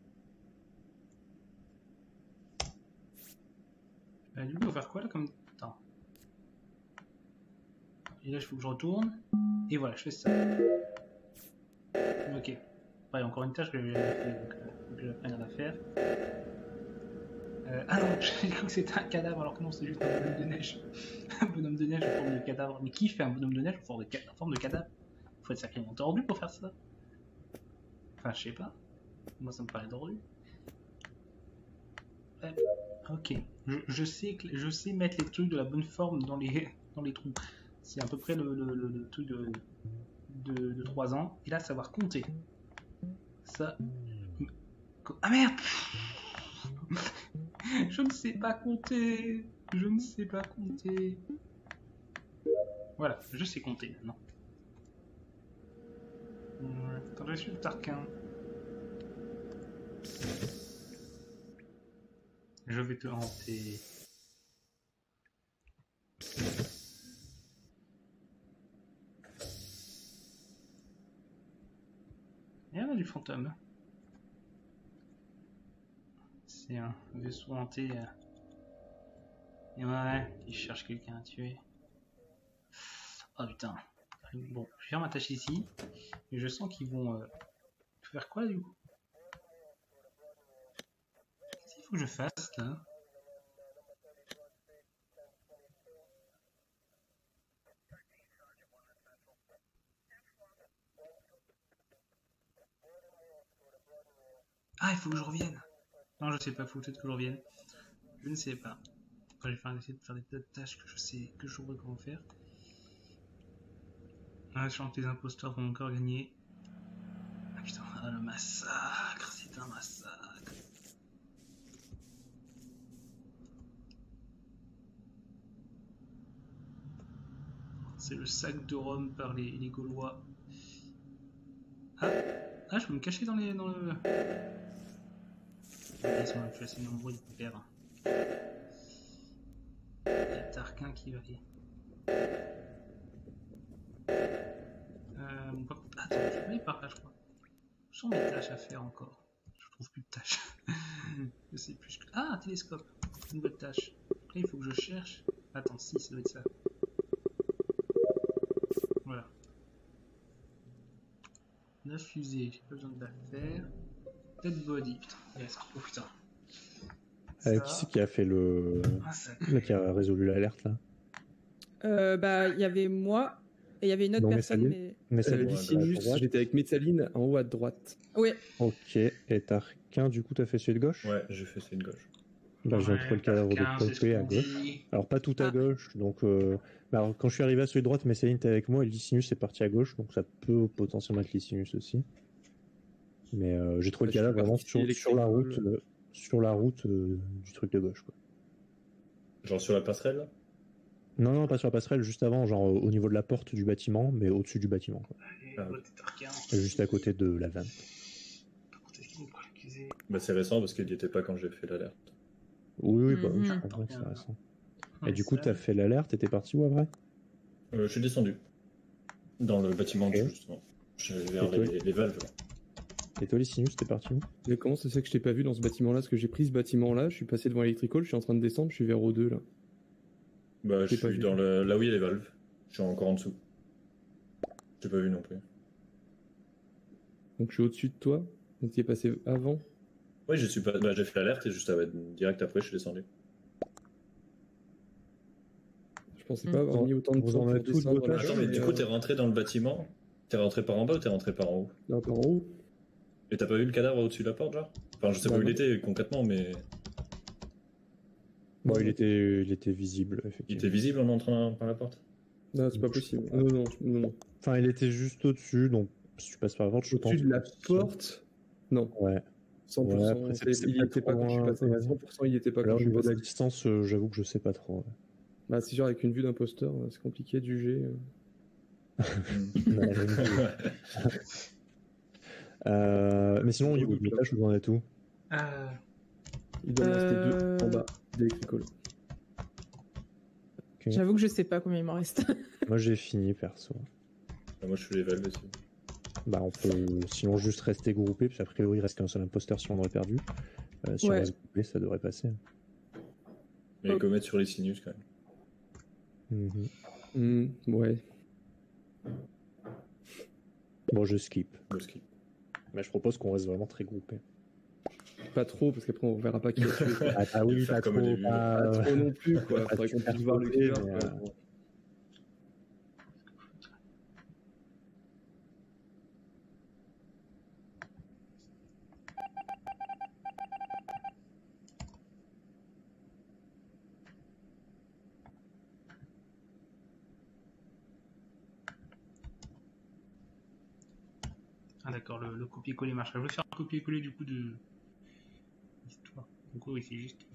Bah, du coup, on va faire quoi là comme. Attends. Et là, il faut que je retourne. Et voilà, je fais ça. Ok. Ouais, encore une tâche que j'ai jamais fait, donc euh, faut que je prenne à faire. Euh, ah non, j'ai cru que c'était un cadavre alors que non, c'est juste un bonhomme de neige. Un bonhomme de neige en forme de cadavre. Mais qui fait un bonhomme de neige en forme de, ca- en forme de cadavre? Faut être sacrément tordu pour faire ça. Enfin, je sais pas. Moi, ça me paraît tordu. Ouais. Ok, je, je sais que je sais mettre les trucs de la bonne forme dans les dans les trous. C'est à peu près le, le, le, le truc de, de de trois ans. Et là, savoir compter. Ça. Ah merde. Je ne sais pas compter. Je ne sais pas compter. Voilà, je sais compter maintenant. Ouais, Attends, je suis le Tarquin. Je vais te hanter. Il y en a du fantôme. C'est un vaisseau hanté. euh. Et ouais, il cherche quelqu'un à tuer. Oh putain. Bon, je vais faire ma tâche ici. Et je sens qu'ils vont euh, faire quoi du coup? Qu'est-ce qu'il faut que je fasse là? Ah, il faut que je revienne. Non, je sais pas, il faut peut-être que je revienne. Je ne sais pas. Après, je vais faire, essayer de faire des tas de tâches que je sais, que je saurais comment faire. Ah, je sens que les imposteurs vont encore gagner. Ah putain, ah, le massacre, c'est un massacre. C'est le sac de Rome par les, les Gaulois. Ah, ah, je peux me cacher dans les, dans le. Ils sont assez nombreux, ils perdent. Il y a Tarquin qui va aller. Euh, bon, par contre, attends, je vais aller par là, je crois. Je sens mes tâches à faire encore. Je trouve plus de tâches. Je sais plus. que- Ah, un télescope. Une nouvelle tâche. Après, il faut que je cherche. Attends, si, ça doit être ça. Voilà. neuf fusées, j'ai pas besoin de la faire. Dead body, putain. Yes. Oh putain. euh, Ça. qui c'est qui a fait le. Ah, ça. Là, qui a résolu l'alerte là? Euh, bah, il y avait moi et il y avait une autre Non, personne, Messaline. mais. Mais ça Euh, le Licinus, j'étais avec Messaline en haut à droite. Oui. Ok. Et Tarquin, du coup, t'as fait celui de gauche? Ouais, j'ai fait celui de gauche. Bah, je viens de Ouais, trouver le cadavre Tarquin, de c'est ce Pompée à qu'on gauche. dit. Alors, pas tout à Ah. gauche, donc. Euh... bah, alors, quand je suis arrivé à celui de droite, Messaline était avec moi et Licinus est parti à gauche, donc ça peut potentiellement être Licinus aussi. Mais euh, j'ai trouvé Bah, le je suis cadavre vraiment parti sur, sur la route, électrical. euh, sur la route euh, du truc de gauche, quoi. Genre sur la passerelle là? Non, non, pas sur la passerelle, juste avant, genre au niveau de la porte du bâtiment, mais au-dessus du bâtiment, quoi. Et Ah, l'autre est Tarquin. Juste à côté de la vanne. Par contre, est-ce qu'ils vont pas l'accuser? Bah c'est récent parce qu'il n'y était pas quand j'ai fait l'alerte. Oui, oui, bah, oui, je Mhm. comprends que c'est récent. Ouais, Et du coup, ça. t'as fait l'alerte et t'es parti où après? Euh, je suis descendu. Dans le bâtiment Ok. de justement. Je vais vers Et toi les, les valves là. Et toi, Licinus, t'es parti où? Mais comment ça se fait que je t'ai pas vu dans ce bâtiment-là? Parce que j'ai pris ce bâtiment-là, je suis passé devant Electrical, je suis en train de descendre, je suis vers O deux là. Bah, je T'es pas suis vu. dans le... là où il y a les valves. Je suis encore en dessous. J'ai pas vu non plus. Donc je suis au-dessus de toi. Donc tu es passé avant. Oui, je suis pas... bah, j'ai fait l'alerte et juste à... direct après, je suis descendu. Je pensais pas avoir mis autant de Vous temps en pour avez tout de descendre votre là. âge, Attends, mais du coup, euh, t'es rentré dans le bâtiment. T'es rentré par en bas ou t'es rentré par en haut? Là, par en haut. Et t'as pas vu le cadavre au-dessus de la porte, genre? Enfin, je sais Bah pas où il non. était concrètement, mais... Bon, il était, il était visible, effectivement. Il était visible en entrant par la porte? Non, c'est pas possible. Non, non, non, non. Enfin, il était juste au-dessus, donc si tu passes par la porte, je pense. Au-dessus de la que- porte. Non. Ouais. cent pour cent. Ouais, après, c'est- c'est il pas était trop pas quand je suis loin, passé. ouais. cent pour cent, il était pas Alors, quand je au suis niveau de la passé. distance, euh, j'avoue que je sais pas trop. ouais. Bah, c'est sûr, avec une vue d'imposteur, c'est compliqué de juger. Euh, mais sinon, au niveau de l'étage, vous en êtes où? Euh, Il doit en rester Euh, deux en bas d'électricole. Ok. J'avoue que je sais pas combien il m'en reste. Moi, j'ai fini, perso. Moi, je fais les valves aussi. Bah, on peut sinon juste rester groupé, puis a priori, il reste qu'un seul imposteur si on aurait perdu. Euh, si Ouais. on reste groupé, ça devrait passer. Mais les comètes sur les sinus, quand même. Mhm. Hmm, ouais. Bon, je skip. Je skip. Mais je propose qu'on reste vraiment très groupé. Pas trop, parce qu'après on verra pas qui est tué. Ah, ah oui, Faire pas comme trop, au début. pas, Pas trop non plus, quoi. pas Faudrait qu'on super puisse voir le groupé, killer. mais, quoi. euh, Ah d'accord, le, le copier-coller marche. Je vais faire un copier-coller du coup de l'histoire. Donc oui, c'est juste.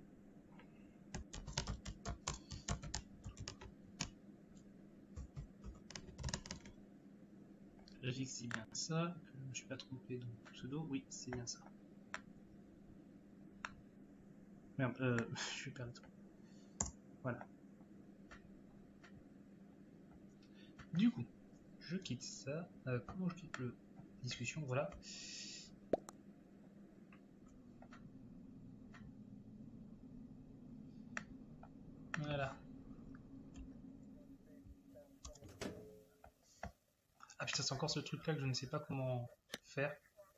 Vérifie que c'est bien ça, que je me suis pas trompé dans le pseudo. Oui, c'est bien ça. Merde, euh, je suis perdu. Voilà. Du coup, je quitte ça. Euh, comment je quitte le discussion? Voilà. Voilà. Ah putain, c'est encore ce truc là que je ne sais pas comment faire.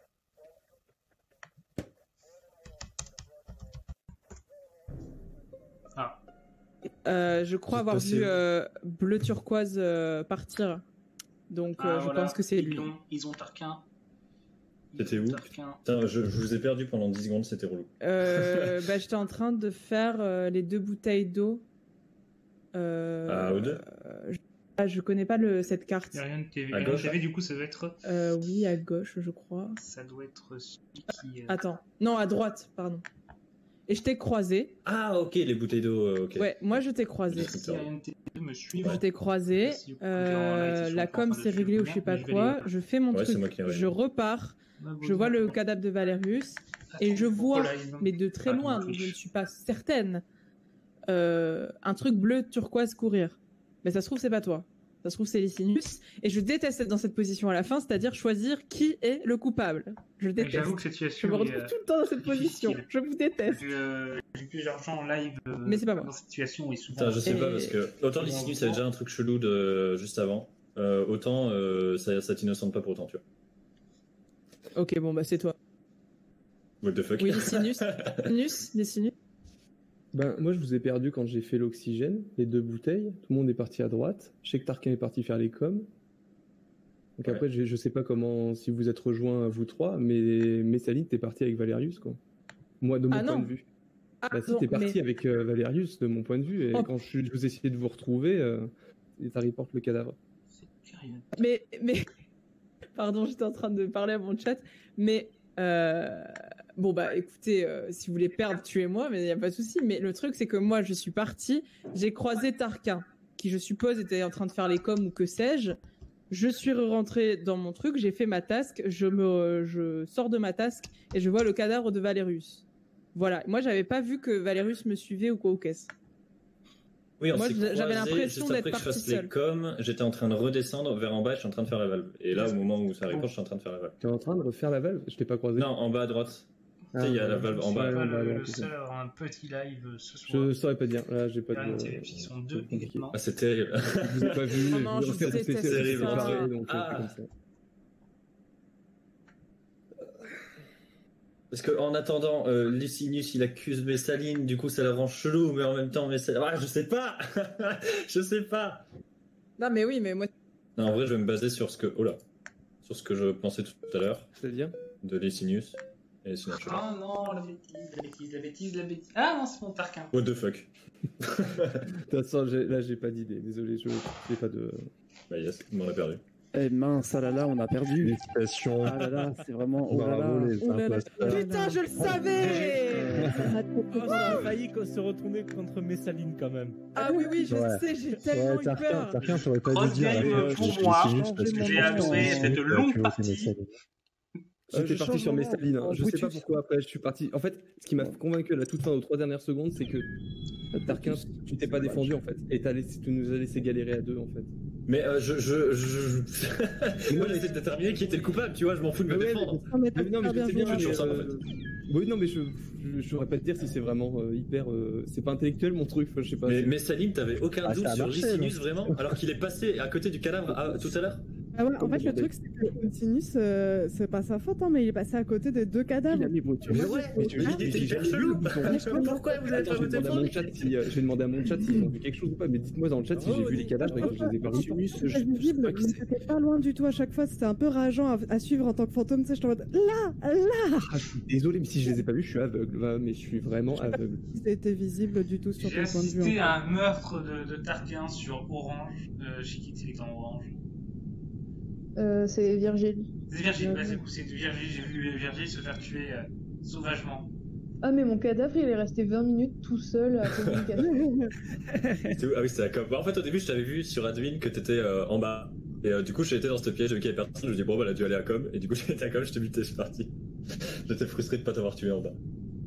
Ah. Euh, je crois Vous avoir passez vu où euh, bleu turquoise euh, partir. Donc Ah, euh, je voilà, pense que c'est ils lui. l'ont, ils ont Tarquin. C'était où? Tarquin. Putain, je, je vous ai perdu pendant dix secondes, c'était relou. Euh, bah, j'étais en train de faire euh, les deux bouteilles d'eau. Euh, À O deux? euh, je, ah, je connais pas le, cette carte. Ariane T V. À Ariane gauche, T V, du coup, ça doit être. Euh, oui, à gauche, je crois. Ça doit être celui qui. euh, Attends. Non, à droite, pardon. Et je t'ai croisé. Ah, ok, les bouteilles d'eau, euh, ok. Ouais, moi je t'ai croisé. Si Ariane T V me suit. Je t'ai croisé. Si vous Euh, pouvez en live, c'est la sur le com plan s'est de réglée ou Julien, je sais pas mais je vais quoi. aller- Je fais mon Ouais, c'est moi truc. qui ai réglé. Je repars. Je vois le cadavre de Valerius. Et je vois, mais de très loin, donc je ne suis pas certaine, euh, un truc bleu turquoise courir. Mais ça se trouve, c'est pas toi. Ça se trouve, c'est Licinus. Et je déteste être dans cette position à la fin, c'est-à-dire choisir qui est le coupable. Je déteste. J'avoue que cette Je situation me retrouve est, euh, tout le temps dans cette position. difficile. Je vous déteste. J'ai euh, j'ai plusieurs gens en live euh, Mais c'est pas moi. dans cette situation et souvent. Putain, je sais Et- pas, parce que autant les sinus, avait déjà un truc chelou de juste avant, euh, autant euh, ça, ça t'innocente pas pour autant, tu vois. Ok, bon, bah c'est toi. What the fuck? Oui, Licinus. Licinus, Licinus. Ben, moi, je vous ai perdu quand j'ai fait l'oxygène, les deux bouteilles. Tout le monde est parti à droite. Je sais que Tarquin est parti faire les coms. Donc Ouais. après, je, je sais pas comment, si vous êtes rejoints, vous trois, mais Messaline, t'es parti avec Valerius, quoi. Moi, de mon Ah point non. de vue. Ah, Bah si, bon, t'es parti mais- avec euh, Valerius, de mon point de vue, et Oh. quand je, je vous essayais de vous retrouver, euh, et ça reporte le cadavre. Mais, mais, pardon, j'étais en train de parler à mon chat, mais, euh, bon, bah, écoutez, euh, si vous voulez perdre, tuez-moi, mais il n'y a pas de souci. Mais le truc, c'est que moi, je suis partie, j'ai croisé Tarquin, qui, je suppose, était en train de faire les coms ou que sais-je. Je suis rentrée dans mon truc, j'ai fait ma task, je me, je sors de ma task et je vois le cadavre de Valerius. Voilà. Moi, j'avais pas vu que Valerius me suivait ou quoi ou qu'est-ce. Oui, on Moi, s'est j'avais croisés l'impression juste d'être après que je partie fasse les seule. coms, j'étais en train de redescendre vers en bas, je suis en train de faire la valve. Et là, au moment où ça reporte, je suis en train de faire la valve. T'es en train de refaire la valve? Je t'ai pas croisé. Non, en bas à droite. Tu sais, il y a la valve en bas. Je suis pas bah, le, bah, le c'est seul à avoir un petit live ce soir. Je saurais pas dire. Là, j'ai pas Rien de. de- Ils sont deux de compliqué. uniquement. Ah, c'est terrible. Je vous ai pas vu. Non, non, je je vous ai déteste fait ça. terrible. Ah. Donc, Ah. c'est comme ça. Parce que en attendant, euh, Lucinus il accuse Messaline, du coup ça la rend chelou, mais en même temps Messaline. Ah, je sais pas. Je sais pas. Non, mais oui, mais moi. Non, en vrai, je vais me baser sur ce que. Oh là. Sur ce que je pensais tout à l'heure. C'est-à-dire de Licinius et Lucinus. Ah non, la bêtise, la bêtise, la bêtise, la bêtise. Ah non, c'est mon Tarquin. What the fuck. De toute façon, j'ai- là, j'ai pas d'idée. Désolé, je j'ai pas de. Bah, yes, on en a perdu. Eh mince, ah là là, on a perdu. Félicitations. Ah là là, c'est vraiment. Oh là Bravo là. les Oh là là. imposteurs. Putain, je le savais. Oh, ça a failli qu'on se retourne contre Messaline quand même. Ah oui, oui, je Ouais. sais, j'ai tellement Ouais, eu Tarquin, peur. Tarquin, t'aurais pas dû Cross dire. game euh, pour je suis moi, Lucinus parce que j'ai je adoré suis cette Lucinus, longue tu vois, c'est partie. Messaline. J'étais Euh, je parti change sur mon Messaline. nom Hein. en Je sais pas Brutus. pourquoi après je suis parti. En fait, ce qui m'a convaincu à la toute fin, aux trois dernières secondes, c'est que Tarquin, tu t'es pas défendu en fait. Et t'as laissé, tu nous as laissé galérer à deux en fait. Mais euh, je. je, je, je... Moi j'essaie de déterminer qui était le coupable, tu vois, je m'en fous de me Ouais, défendre. Non, mais Mais non, mais je sais bien. Je suis toujours mais, ça, en euh, Oui, non, mais je, je, je saurais pas te dire si c'est vraiment euh, hyper. euh, C'est pas intellectuel mon truc. Enfin, je sais pas. Mais c'est- Messaline, t'avais aucun Ah, doute ça a sur marché, Licinus non vraiment, alors qu'il est passé à côté du cadavre ah, tout à l'heure. Ah ouais, en Comme fait, le demandé. truc, c'est que Lucinus, euh, c'est pas sa faute, hein, mais il est passé à côté des deux Il cadavres. a mis Brutus. Mais ouais, mais tu Ah, il était j'ai hyper jamais chelou. vu, ils sont- Pourquoi vous avez Attends, pas je vais voté demander à pour mon lui? chat si, euh, je vais demander à mon chat s'ils ont vu quelque chose ou pas, mais dites-moi dans le chat si j'ai vu les cadavres et que je les ai pas vus. Lucinus, je, C'était je sais visible, pas qui mais c'est. c'était pas loin du tout à chaque fois. C'était un peu rageant à, à suivre en tant que fantôme. Tu sais, j'étais en mode là, là. Ah, je suis désolé, mais si je les ai pas vus, je suis aveugle. Va, mais je suis vraiment aveugle. C'était visible du tout sur J'ai ton point de vue. assisté hein. à un meurtre de, de Tarquin sur Orange. Euh, Chez qui c'est l'écran Orange? Euh, c'est Virgile. C'est Virgile, Ouais. ouais, c'est c'est Virgile, j'ai vu Virgile se faire tuer euh, sauvagement. Ah, mais mon cadavre, il est resté vingt minutes tout seul à cause d'une café. C'était où Ah oui, c'était la com. Bah, en fait, au début, je t'avais vu sur Admin que t'étais euh, en bas. Et euh, du coup, j'étais dans cette piège, j'ai vu qu'il y avait personne. Je me dis, bon, bah, elle a dû aller à com. Et du coup, j'étais à com, je t'ai buté, je suis parti. J'étais frustré de pas t'avoir tué en bas.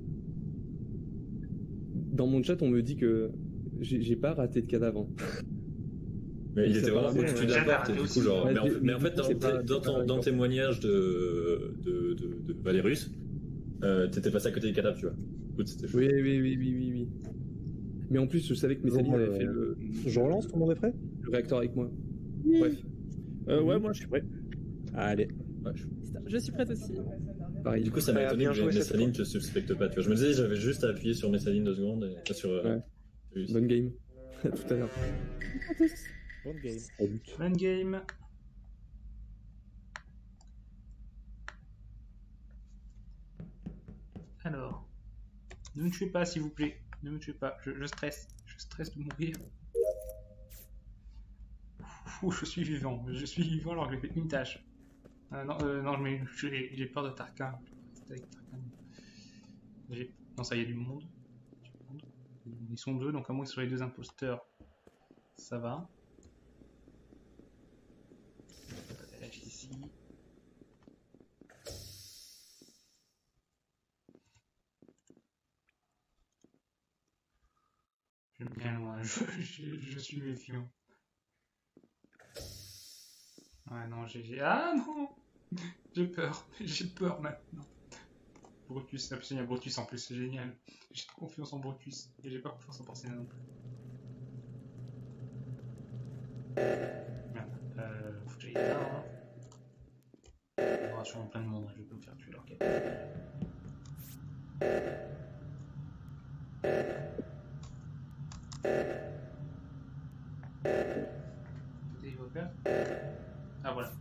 Dans mon chat, on me dit que j'ai j'ai pas raté de cadavre. hein. Mais il Et était ça vraiment paraît, au-dessus ouais. de la J'avais porte. Et du aussi. coup, genre. Ouais, mais, en, mais mais en du fait, coup, dans, c'est pas- dans c'est ton, pas dans le d'accord. témoignage de, de, de, de Valérus, euh, t'étais passé à côté des cadavres, tu vois. Écoute, c'était chaud. Oui, oui, oui, oui, oui, oui. Mais en plus, je savais que Messaline Bon, avait euh, fait le, Je relance, tout le monde est prêt? le réacteur avec moi. Oui. Bref, Euh, ouais, moi je suis prêt. Allez. Ouais, je- Je suis prête aussi. pareil. Du coup, ça m'a Ouais, étonné bien que joué cette Messaline te suspecte pas, tu vois. Je me disais, j'avais juste à appuyer sur Messaline deux secondes et pas sur. euh, Ouais. Valérus. Bonne game. À tout à l'heure. Bonne game. Salut. Bonne game. Alors, ne me tuez pas s'il vous plaît. Ne me tuez pas. Je, je stresse. Je stresse de mourir. Ouh, je suis vivant. Je suis vivant alors que j'ai fait une tâche. Euh, non, euh, non, mais j'ai j'ai peur de Tarquin. Je vais rester avec Tarquin. J'ai- Non, ça y est, du monde. Du monde. Ils sont deux, donc à moins que ce soit les deux imposteurs, ça va. H ici. Je suis bien loin, je, je, je suis méfiant. Ouais, non, j'ai... j'ai- Ah non. J'ai peur, j'ai peur maintenant. Brutus, il y a Brutus en plus, c'est génial. J'ai confiance en Brutus, et j'ai pas confiance en Porcina non plus. Merde, euh, faut que j'aille là, hein. Il y aura sûrement plein de monde, hein, je peux me faire tuer leur capitaine. Tout est ouvert. Ah voilà.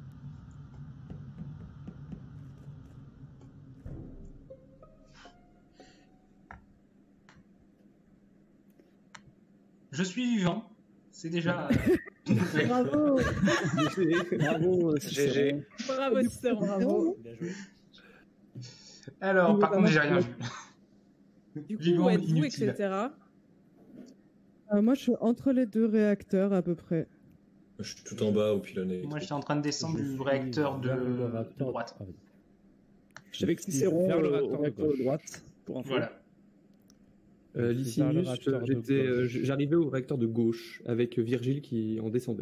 Je suis vivant. C'est déjà. Bravo. Bravo, G G. Bravo, sœur, bravo. Bien joué. Alors, par contre, j'ai rien vu. Du coup, Vivant, où êtes-vous, inutile. et cetera. Euh, moi, je suis entre les deux réacteurs à peu près. Je suis tout en bas au pylône. Moi, j'étais en train de descendre Je du suis réacteur de, vers le de réacteur- droite. Ah oui. Je savais que Cicéron Vers le euh, réacteur au de réacteur de gauche. droite. Pour info. Voilà. Euh, Je suis vers le Licinus, réacteur de j'étais, euh, gauche. j'arrivais au réacteur de gauche avec Virgile qui en descendait.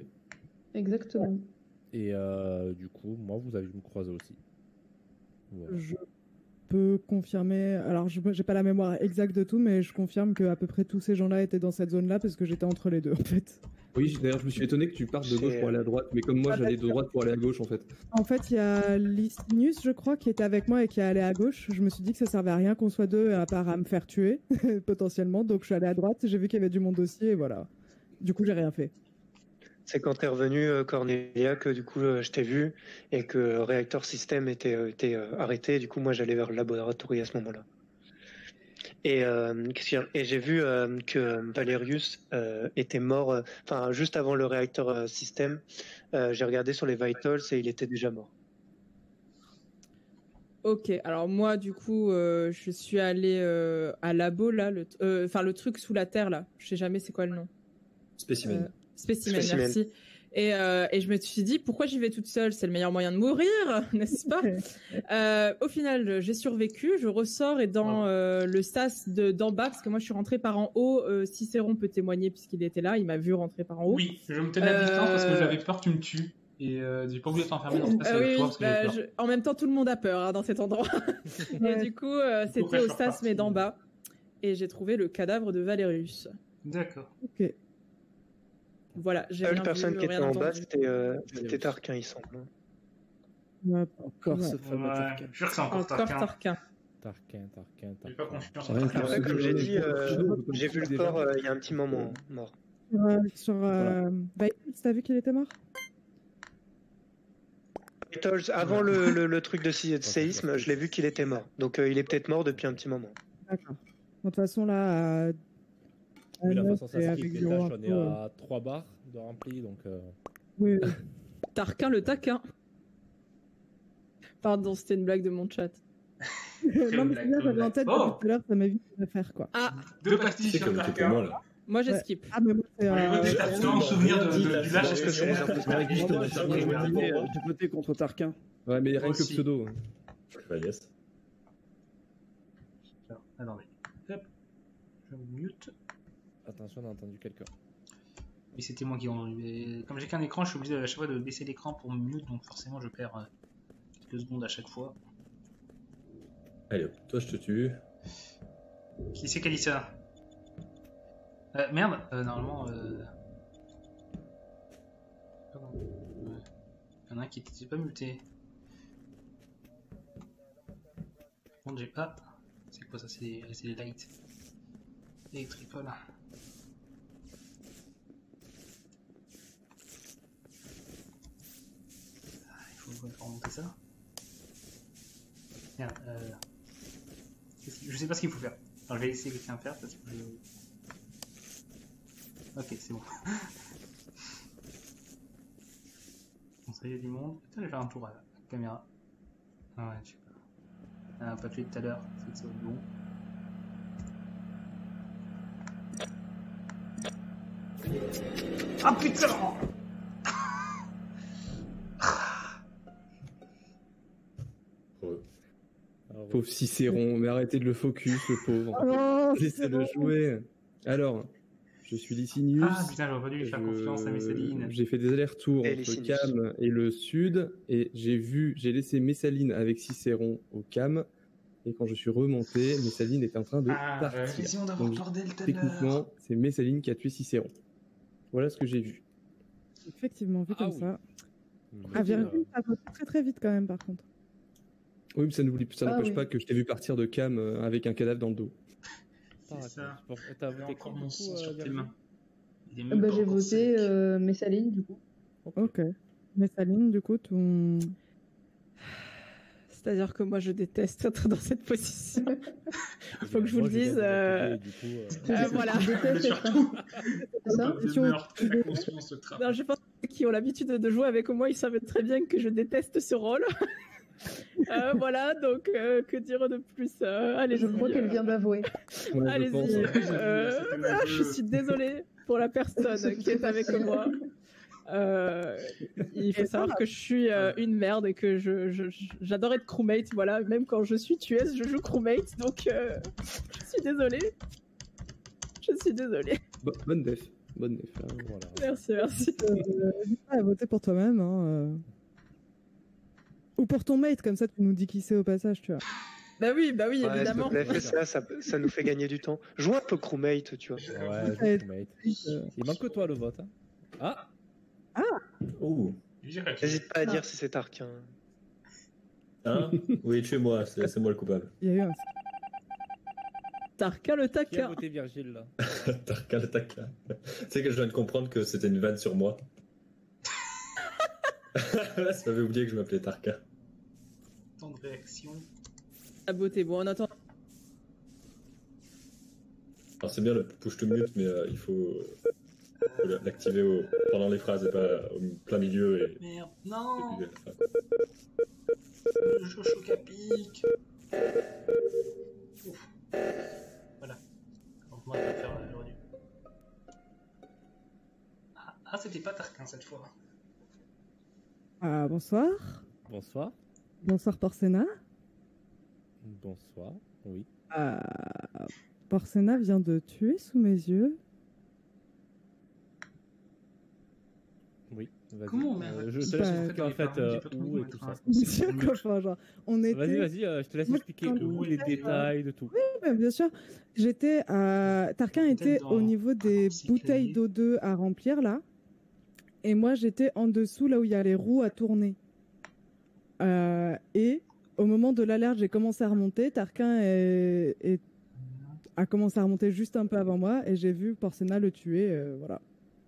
Exactement. Et euh, du coup, moi, vous avez dû me croiser aussi. Voilà. Je peux confirmer. Alors, je j'ai pas la mémoire exacte de tout, mais je confirme que à peu près tous ces gens-là étaient dans cette zone-là parce que j'étais entre les deux, en fait. Oui, d'ailleurs, je me suis étonné que tu partes de gauche pour aller à droite, mais comme moi, Ah, j'allais de d'accord. droite pour aller à gauche, en fait. En fait, il y a Licinus, je crois, qui était avec moi et qui est allé à gauche. Je me suis dit que ça servait à rien qu'on soit deux, à part à me faire tuer, potentiellement. Donc, je suis allé à droite, j'ai vu qu'il y avait du monde aussi, et voilà. Du coup, j'ai rien fait. C'est quand t'es revenu, euh, Cornelia, que du coup euh, je t'ai vu et que le réacteur système était, euh, était euh, arrêté. Du coup, moi j'allais vers le laboratoire à ce moment-là. Et, euh, qu'est-ce qu'il y a et j'ai vu euh, que Valerius euh, était mort, euh, enfin juste avant le réacteur euh, système. Euh, j'ai regardé sur les vitals et il était déjà mort. Ok, alors moi du coup euh, je suis allée euh, à labo là, le, euh, enfin le truc sous la terre là, je sais jamais c'est quoi le nom. Spécimen. Euh, spécimen, Spécimen. merci. Et, euh, et je me suis dit pourquoi j'y vais toute seule, c'est le meilleur moyen de mourir, n'est-ce pas? euh, Au final j'ai survécu, je ressors et dans euh, le sas de d'en bas, parce que moi je suis rentrée par en haut, euh, Cicéron peut témoigner puisqu'il était là, il m'a vu rentrer par en haut. Oui, je me tenais à Euh, distance parce que j'avais peur que tu me tues. Et euh, j'ai pas voulu t'enfermer dans ce place Ah avec oui, toi parce que bah, j'avais peur. je- en même temps, tout le monde a peur hein, dans cet endroit. Et du coup, euh, Du coup, c'était après, je au suis sas, reparti. mais d'en bas. Et j'ai trouvé le cadavre de Valerius. D'accord. Ok. Voilà, j'ai La rien seule personne vu, qui était rien en bas, entendu. c'était euh, c'était Tarquin, il semble. Ouais, Encore ouais. ce fameux Ouais, Tarquin. je suis sûr que c'est encore Encore Tarquin. Tarquin. Tarquin, Tarquin, J'ai pas Tarquin. confiance en Rien que Tarquin. le Ouais, comme j'ai pseudo, dit, le euh, pseudo, on peut j'ai le vu le trouver corps déjà. euh, il y a un petit moment mort. Sur, euh, sur euh, Vitals, t'as vu qu'il était mort? Vitals, avant le, le, le truc de sé- de séisme, je l'ai vu qu'il était mort. Donc euh, il est peut-être mort depuis un petit moment. D'accord. De toute façon, là, à... Oui, la à façon neuf ça et se avec skip les du tâches, roi, on est ouais. à trois barres de rempli, donc... euh, Oui, oui. Tarquin le taquin. Pardon, c'était une blague de mon chat. Non, mais c'est bien, j'avais en tête Oh depuis tout à l'heure, ça m'évite de le faire, quoi. Ah, Deux pastilles C'est sur comme t'es pour Tarquin. moi là. moi j'ai Ouais. skip. Ah, mais moi, c'est... Moi, j'ai voté Euh... absolument souvenir de, de, du Je lâche pense que c'est les impôts. Ouais, Guy, Moi, j'ai j'ai voté- voté pour- j'ai voté contre Tarquin. Ouais, mais rien que le Aussi. pseudo. Bah, yes. Alors, attendez. Hop. Je me mute. Attention, on a entendu quelqu'un. Oui, c'était moi qui en ai... Comme j'ai qu'un écran, je suis obligé à chaque fois de baisser l'écran pour me mute, donc forcément je perds euh, quelques secondes à chaque fois. Allez hop, toi je te tue. Qui c'est Kalissa? euh, Merde, euh, normalement... Euh... Pardon. Ouais. Il y en a un qui était pas muté. Par contre, j'ai pas... C'est quoi ça? C'est des, c'est des lights. Electrical. Il faut remonter ça. Merde, euh... je sais pas ce qu'il faut faire. Alors je vais laisser quelqu'un faire parce que je... Ok, c'est bon. Bon, ça y est du monde. Putain, je vais faire un tour à la caméra. Ah ouais, je sais pas. Ah, pas tué tout à l'heure, c'est que ça va être bon. Ah putain! Ouais. Alors, Pauvre Cicéron, mais arrêtez de le focus, le pauvre. Oh, Laissez-le jouer. Alors, je suis Licinius. Ah putain, j'aurais pas dû lui faire Je- confiance à Messaline. J'ai fait des allers-retours Et entre Licinius. Cam et le sud, et j'ai vu, j'ai laissé Messaline avec Cicéron au Cam, et quand je suis remonté, Messaline était en train de Ah, partir. j'avais l'impression d'avoir Donc, bordel tout à l'heure. techniquement, c'est Messaline qui a tué Cicéron. Voilà ce que j'ai vu. Effectivement, vu Ah comme oui. ça. hmm, Ah, euh, Virgule, ça va très très vite quand même, par contre. Oui, mais ça n'oublie- ça Ah n'empêche oui. pas que je t'ai vu partir de Cam euh, avec un cadavre dans le dos. ah, C'est ça. d'accord. Et T'as J'ai voté encore qui, mon du sang coup, sur euh, tes Virgile mains. Il est Euh, même bah, pas j'ai encore voté sec. euh, Messaline, du coup. Ok. Messaline, du coup, ton... C'est-à-dire que moi je déteste être dans cette position. Faut que je vous Moi, le je viens dise. de euh, voter, du coup, euh, euh, voilà. Je déteste Mais être- surtout, C'est ça quand je meurs, la conscience se trappe. Non, je pense que ceux qui ont l'habitude de jouer avec moi, ils savent très bien que je déteste ce rôle. Euh, voilà, donc euh, que dire de plus euh, Allez-y. Je crois qu'elle vient d'avouer. Ouais, je Allez-y. pense. Euh, C'était ah, aveu. je suis désolée pour la personne qui est avec moi. Euh, il faut savoir que je suis euh, une merde et que je, je- je- j'adore être crewmate. Voilà, même quand je suis tueuse, je joue crewmate. Donc, euh, je suis désolée. Je suis désolée. Bo- bonne def. Bonne def. hein. voilà. Merci, merci. Euh, N'hésite pas à voter pour toi-même. Hein, euh. Ou pour ton mate, comme ça tu nous dis qui c'est au passage, tu vois. Bah oui, bah oui, Ouais, s'il te évidemment. plaît, fais ça, ça, ça nous fait gagner du temps. Joue un peu crewmate, tu vois. Ouais, Ouais. crewmate. Il manque que toi le vote. Hein. Ah Ah Ouh. N'hésite pas à dire si c'est Tarquin. Hein? Oui, tuez-moi, c'est c'est moi le coupable. Il y a eu un... Tarka le Qui a taquin. voté Virgile là? Tarka le taquin. Tu sais que je viens de comprendre que c'était une vanne sur moi. Ça m'avait oublié que je m'appelais Tarka. Temps de réaction. La beauté. Bon, on attend. Alors c'est bien le push to mute, mais euh, il faut, euh, faut l'activer au- pendant les phrases et pas au plein milieu et. Merde, non. et puis à la fin. Le Jojo Capic. Ouf. Voilà. Donc moi, je vais faire euh, l'ordre. Ah, ah, c'était pas Tarquin cette fois. Ah, bonsoir. Bonsoir. Bonsoir Porcena. Bonsoir. Oui. Euh, Porcena vient de tuer sous mes yeux. Oui. Vas-y. Comment, mais Euh, Je te Bah, laisse en expliquer en fait, fait j'ai euh, pas trop où le et goût, tout hein. ça. Bien sûr, quoi, enfin, genre, on était... Vas-y, vas-y, euh, je te laisse Moi, expliquer quand où, les j'étais, détails de tout. Ouais, bien sûr. J'étais à... Tarquin était dans au niveau des Cyclade. bouteilles d'O deux à remplir, là. Et moi, j'étais en dessous, là où il y a les roues à tourner. Euh, et au moment de l'alerte, j'ai commencé à remonter. Tarquin est... est- a commencé à remonter juste un peu avant moi. Et j'ai vu Porcena le tuer, euh, voilà.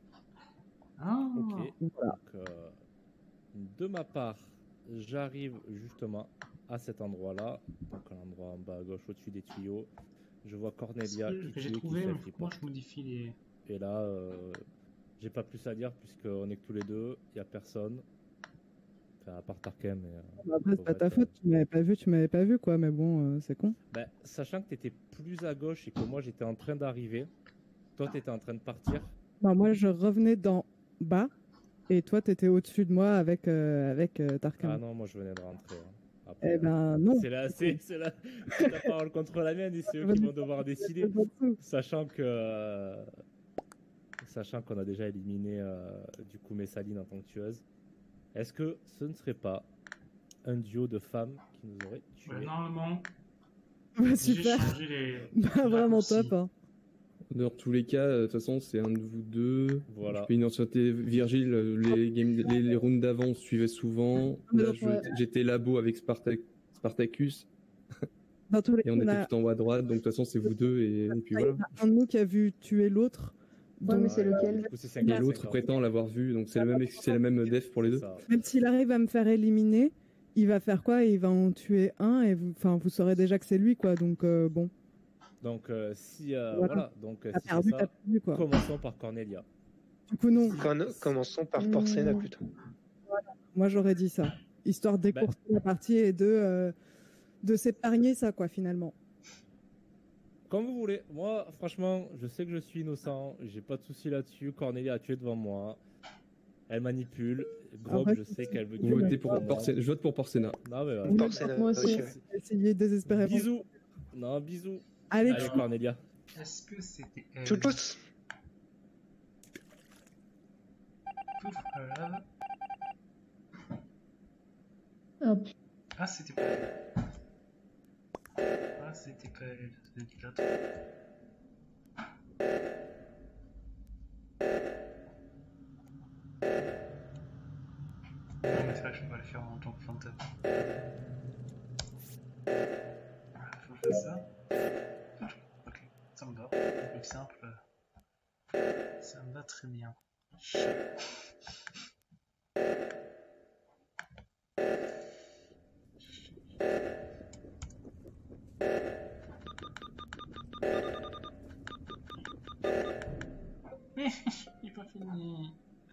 Ah. Ok. Voilà. Donc, euh, de ma part, j'arrive justement à cet endroit-là, donc à l'endroit en bas à gauche au-dessus des tuyaux. Je vois Cornelia Ce qui que j'ai tue, qui trouvé, fait mais le faut que moi report. je modifie les. Et là, euh, j'ai pas plus à dire puisqu'on est que tous les deux, il y a personne. Enfin, à part Tarkem. Mais, euh, Après, c'est pas ta Faudrait faute. Tu m'avais pas vu, tu m'avais pas vu, quoi. Mais bon, euh, c'est con. Ben, sachant que tu étais plus à gauche et que moi j'étais en train d'arriver, toi tu étais en train de partir. Bah, moi, je revenais d'en bas. Et toi, t'étais au-dessus de moi avec, euh, avec euh, Tarquin. Ah non, moi je venais de rentrer. hein. Après, Eh ben, non. C'est là, c'est, c'est là, c'est ta parole contre la mienne et c'est eux qui vont devoir décider. Sachant que, euh, sachant qu'on a déjà éliminé euh, du coup Messaline en tant que tueuse, est-ce que ce ne serait pas un duo de femmes qui nous aurait tués? Ouais, normalement, Bah, j'ai super. changé les. Bah, vraiment raccourcis. top. Hein. Dans tous les cas, euh, de toute façon, c'est un de vous deux. Voilà. Je fais une ancienneté. Virgile, euh, les, games, les, les rounds d'avant, on se suivait souvent. Là, je- Ouais. j'étais labo avec Sparta- Spartacus. Dans tous les Et on cas, était a- tout en haut à droite, donc de toute façon, c'est vous deux. Et, et puis il y voilà. en a un de nous qui a vu tuer l'autre. Ouais, mais c'est lequel? Du coup, c'est Et cinquante l'autre cinquante. prétend l'avoir vu, donc c'est la même, c'est la même def pour les deux. Ça. Même s'il arrive à me faire éliminer, il va faire quoi? Il va en tuer un et vous, enfin, vous saurez déjà que c'est lui, quoi. Donc, euh, bon. Donc, euh, si, euh, Voilà. voilà. Donc, euh, T'as si c'est perdu, ça, t'as perdu, quoi. commençons par Cornelia. Du coup, non. Con- Commençons par Porcena plutôt. Moi, j'aurais dit ça. Histoire d'écourter la partie et de, euh, de s'épargner ça, quoi, finalement. Comme vous voulez. Moi, franchement, je sais que je suis innocent. J'ai pas de souci là-dessus. Cornelia a tué devant moi. Elle manipule. Grog, Après, je sais qu'elle veut Vous tuer. votez pour tout le monde. Porcena. Je vote pour Porcena. Non, mais voilà. Oui, Porcena, moi aussi. ok, ouais. Essayer désespérément. Bisous. Non, bisous. Allez, Allez, Cornelia. Est-ce que c'était elle? Tout pouce. Pouf, voilà. Ah, putain. Ah, c'était pas elle. Ah, c'était pas elle. C'était l'autre. Non, mais c'est vrai que je peux pas le faire en tant que fantôme. Voilà, faut faire ça. Ok, ça me va. Plus simple. Ça me va très bien. Il est pas fini.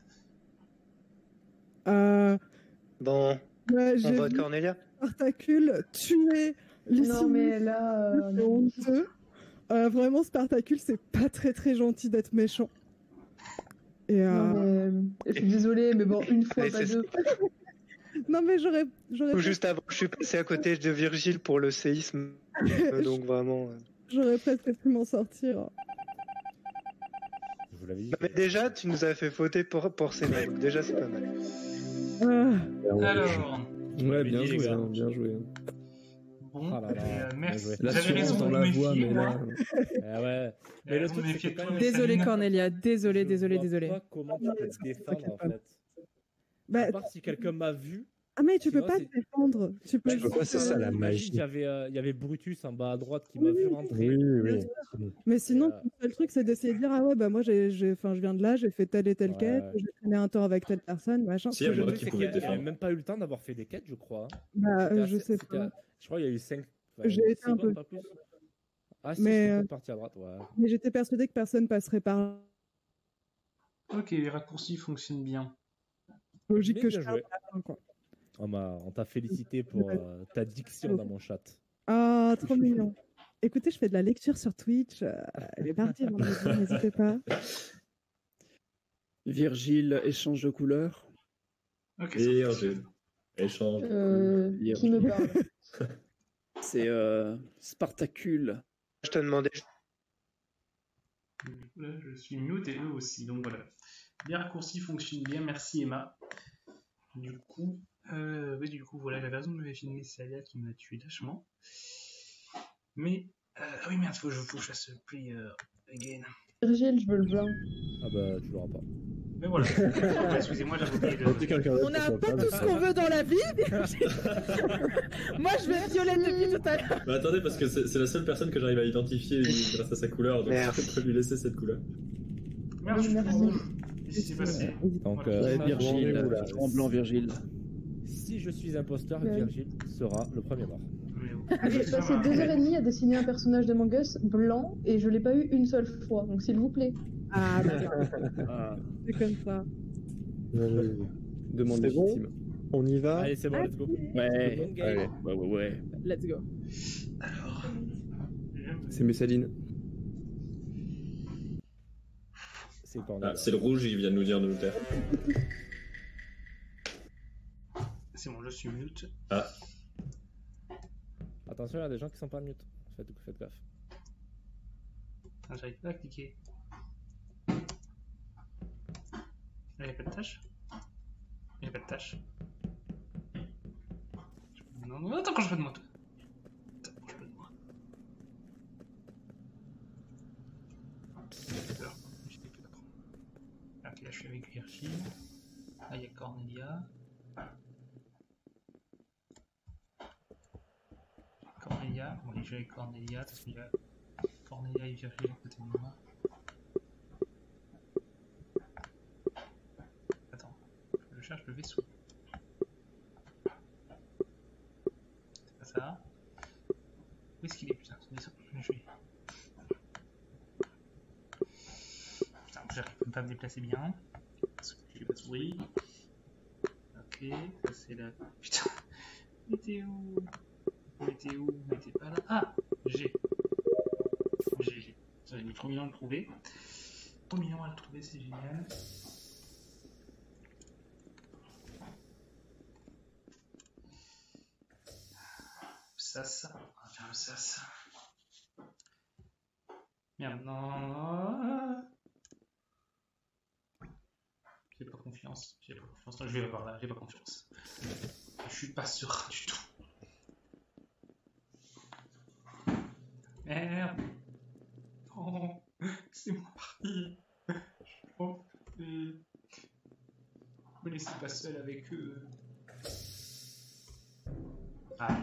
Euh, Bon, ouais, on j'ai vote vu Cornelia. Spartacule tuer les Non, mais là. euh, C'est honteux. Euh, vraiment, Spartacule, c'est pas très très gentil d'être méchant. Et euh... Non, mais. Je suis désolée, mais bon, une fois, Allez, pas c'est deux. non, mais j'aurais, j'aurais, Tout juste avant, je suis passé à côté de Virgile pour le séisme. Euh, donc vraiment. euh. j'aurais presque pu m'en sortir. Je vous l'avais dit. Mais déjà, tu nous as fait voter pour Porcena, donc déjà c'est pas mal. Ah, Alors, Ouais, Bien bien dit, les joué, gars. hein, bien joué. hein. bon. Ah là là, Et, euh, bien merci. joué. J'avais L'assurance raison dans de la me voix, méfier, mais moi. là. Eh ouais. Mais J'avais le raison de truc, me c'est méfier que de quand toi, même. Désolé Messaline. Cornelia, désolé, Je désolé, vois désolé. pas comment tu peux te défendre en fait. Bah, À part si quelqu'un m'a vu. Ah mais tu peux Sinon, pas c'est- te défendre. Tu peux Je peux pas, c'est ça la Imagine, magie. il y avait, euh, il y avait Brutus en bas à droite qui m'a vu rentrer. Oui, oui. Mais sinon, Et, euh, le seul truc, c'est d'essayer de dire ah ouais bah moi j'ai, j'ai, enfin je viens de là, j'ai fait telle et telle Ouais, quête, ouais. j'ai traîné un temps avec telle personne, machin. Si, il y a Le moi truc, qui c'est pouvais qu'il te n'y avait défendre. même pas eu le temps d'avoir fait des quêtes, je crois. hein. Bah C'était euh, je assez- sais c'était- pas. Je crois qu'il y a eu cinq. J'ai été un peu. Pas plus. Ah si, Mais, j'étais euh, peut-être parti à droite, ouais. Mais j'étais persuadée que personne passerait par là. Ok, les raccourcis fonctionnent bien. Logique Mais que bien je joué. fasse à la fin, quoi. On m'a- on t'a félicité pour euh, ta diction dans mon chat. Ah, trop mignon. Écoutez, je fais de la lecture sur Twitch. Euh, elle est partie, vendredi, n'hésitez pas. Virgile, échange de couleurs. Ok, Virgile, échange. de Euh, Virgile. qui me parle? C'est euh, Spartacule. Je te demandais. Du coup, là, je suis mute et eux aussi, donc voilà. Les raccourcis fonctionnent bien, merci Emma. Du coup, euh, oui, du coup, voilà, j'avais raison de me filmer Salia qui m'a tué lâchement. Mais, euh, ah oui, merde, faut que je, faut que je fasse play euh, again. Virgile, je veux le blanc. Ah bah, tu l'auras pas. Mais voilà, Ouais, excusez-moi, j'avais oublié de... On n'a pas tout ce qu'on veut dans la vie. Moi, je vais être violette depuis tout à l'heure. Bah attendez, parce que c'est c'est la seule personne que j'arrive à identifier grâce à sa couleur, donc Merde. je peux lui laisser cette couleur. Merde, je suis Merci. rouge. Qu'est-ce qui s'est passé Donc, Voilà. euh, Ouais, ça, Virgile, bon, euh, en blanc Virgile. si je suis imposteur, Ouais. Virgile sera le premier mort. Mais bon. J'ai passé deux heures et demie à dessiner un personnage d'Among Us blanc et je l'ai pas eu une seule fois, donc s'il vous plaît. Ah, bah, Ah, c'est comme ça. demande C'est bon légitime. On y va. Allez, c'est bon, let's go. Ouais, Bon game. allez, ouais, ouais, ouais. Let's go. Alors, C'est Messaline. C'est Cornelia. Ah, c'est le rouge, il vient de nous dire de nous taire. c'est bon, je suis mute. Ah, Attention, il y a des gens qui sont pas mute. Faites, faites gaffe. Ah, j'arrive pas à cliquer. Il n'y a pas de tâche Il n'y a pas de tâche. Non, non, attends, quand je fais de moi. Attends, quand je fais de moi. J'ai peur. J'ai peur. Ok, là je suis avec Virgile. Là il y a Cornelia. Cornelia. Bon, allez, je vais avec Cornelia parce qu'il y a Cornelia et Virgile à côté de moi. Attends, je cherche le vaisseau. C'est pas ça. Où est-ce qu'il est, putain, ce vaisseau? Je vais... Putain, j'arrive même pas à me déplacer bien. Parce que j'ai la souris. Ok, ça c'est la... Putain, mais t'es où? Mais t'es où? Mais t'es pas là. Ah, j'ai. J'ai, j'ai. Ça va être trop mignon à le trouver. Trop mignon à le trouver, c'est génial. Ça, ça. On va faire le ça, ça. Merde, non. J'ai pas confiance. J'ai pas confiance. Non, je vais la voir là, j'ai pas confiance. Je suis pas serein du tout. Merde. Non. C'est moi parti. Je m'en fais. Me laissez pas seul avec eux. Ah.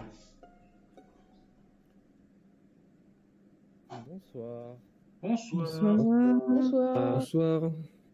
Bonsoir. Bonsoir. Bonsoir. Bonsoir. Bonsoir. Euh,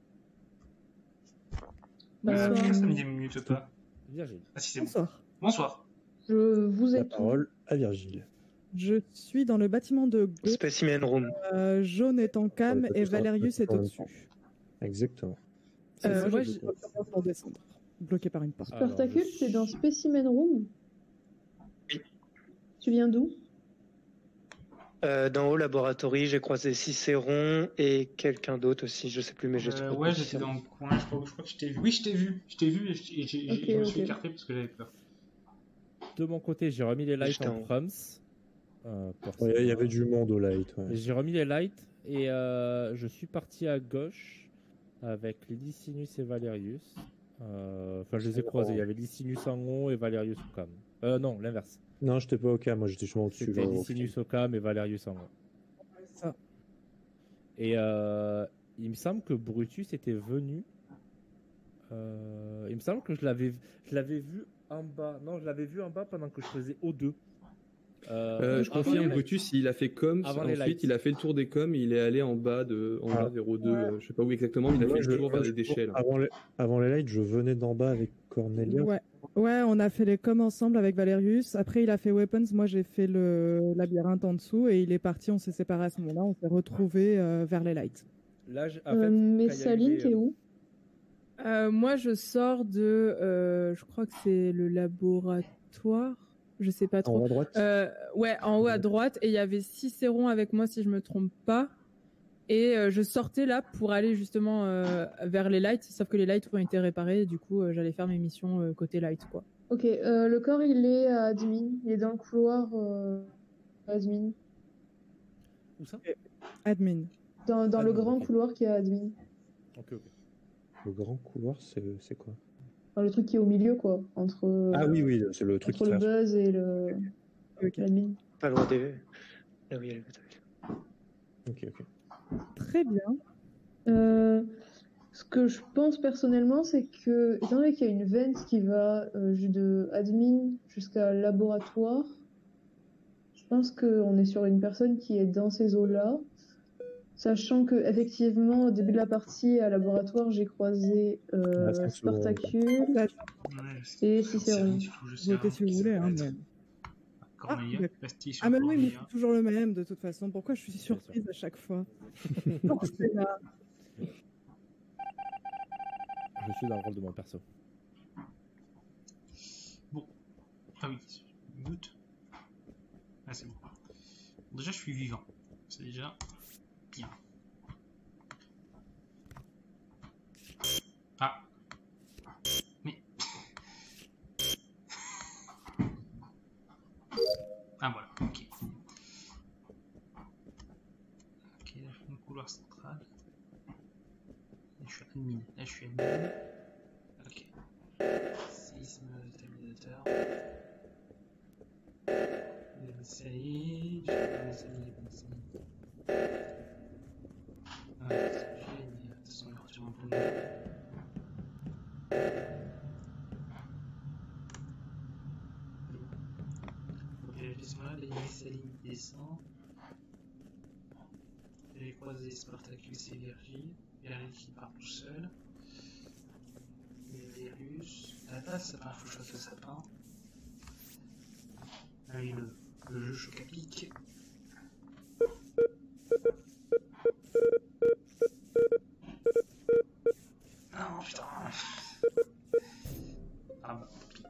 Bonsoir. ça me dit minute pas. Virgile. Ah si c'est bon. Bonsoir. Bonsoir. Je vous La ai tout. parole à Virgile. Je suis dans le bâtiment de gauche. Specimen Room. Euh, Jaune est en cam Ouais, et c'est ça, Valerius c'est est en même au-dessus. Exactement. Euh, C'est moi, ça, j'ai je- pour descendre. Bloqué par une porte. Alors, Spartacus, je- c'est dans Specimen Room? Oui. Tu viens d'où? Euh, dans haut laboratory, j'ai croisé Cicéron et quelqu'un d'autre aussi, je sais plus, mais je sais Euh, pas. ouais, j'étais dans le coin, je crois, je crois que je t'ai vu. Oui, je t'ai vu. Je t'ai vu et je, et j'ai- j'ai- Ok, je me suis ok. écarté parce que j'avais peur. De mon côté, j'ai remis les lights J'étais en en- proms. Euh, pour Ouais, il y ça. avait du monde au light. ouais. J'ai remis les lights et euh, je suis parti à gauche avec Licinus et Valerius. Euh, Enfin, je les ai croisés. Il y avait Licinus en haut et Valerius en cam. Euh, non, l'inverse. Non, j'étais pas au cas, moi j'étais justement au-dessus. C'était genre, au- Licinus au cam et Valerius en moi. Ça. Et euh, il me semble que Brutus était venu. Euh, il me semble que je l'avais, je l'avais vu en bas. Non, je l'avais vu en bas pendant que je faisais O deux. Euh, Euh, je avant confirme, les Brutus, il a fait coms, Avant les ensuite lights. il a fait le tour des coms, il est allé en bas, de, en Ah. bas vers O deux, euh, je sais pas où exactement, mais il a Moi, fait je- le tour moi, vers je- les déchets. là. Avant les, avant les lights, je venais d'en bas avec Cornelia. Ouais. Ouais, on a fait les coms ensemble avec Valerius. Après, il a fait Weapons. Moi, j'ai fait le labyrinthe en dessous et il est parti. On s'est séparés à ce moment-là. On s'est retrouvés euh, vers les lights. Là, je- en Euh, fait, mais quand il y a eu Saline, les- t'es où? Euh, moi, je sors de, euh, je crois que c'est le laboratoire. Je sais pas En trop. haut à droite. Euh, ouais, en haut à droite. Et il y avait Cicéron avec moi, si je me trompe pas. Et euh, je sortais là pour aller justement euh, vers les lights. Sauf que les lights ont été réparés. Et du coup, euh, j'allais faire mes missions euh, côté light, quoi. Ok, euh, le corps il est à admin, il est dans le couloir euh, admin, Où ça? Admin. dans, dans le Admin, grand ok. couloir qui est à admin. Ok, ok. Le grand couloir, c'est c'est quoi? Enfin, le truc qui est au milieu quoi, entre, Ah oui, oui, c'est le truc entre qui le traverse. buzz et le l'admin. Pas loin des. Là où il y a le Ok, ok. Très bien. Euh, ce que je pense personnellement, c'est que, étant donné qu'il y a une vente qui va euh, ju- de admin jusqu'à laboratoire, je pense qu'on est sur une personne qui est dans ces eaux-là. Sachant que, effectivement, au début de la partie à laboratoire, j'ai croisé euh, Ah, c'est souvent- Spartacus Ouais, et c'est Cicéron. rien du tout, je sais Votez rien si vous qui voulez. ça Hein, peut être. mais... Cornelia, Ah, Bastille sur Ah, mais oui, mais Cornelia. c'est toujours le même de toute façon. Pourquoi je suis surprise à chaque fois? Non, c'est là. Je suis dans le rôle de mon perso. Bon. Ah oui, mute. Ah, c'est bon. Bon, déjà, je suis vivant. C'est déjà bien. Ah. Mais. Ah, voilà, ok. Ok, là, je fais un couloir central. Là, je suis admin. Là, je suis admin. Ok. Séisme stabilisateur. Les Messaïdes, je vais les Messaïdes, les Messaïdes. Ah, c'est génial, de toute façon, il va retirer un peu de Ok, laisse-moi, les Messaïdes descendent. J'ai croisé Spartacus et Virgile. Virgile qui part tout seul. Les virus. À la base, sapin, faut que je fasse le sapin. Ah oui, le, le jeu choc à pic. Non, putain. Ah bon, ok.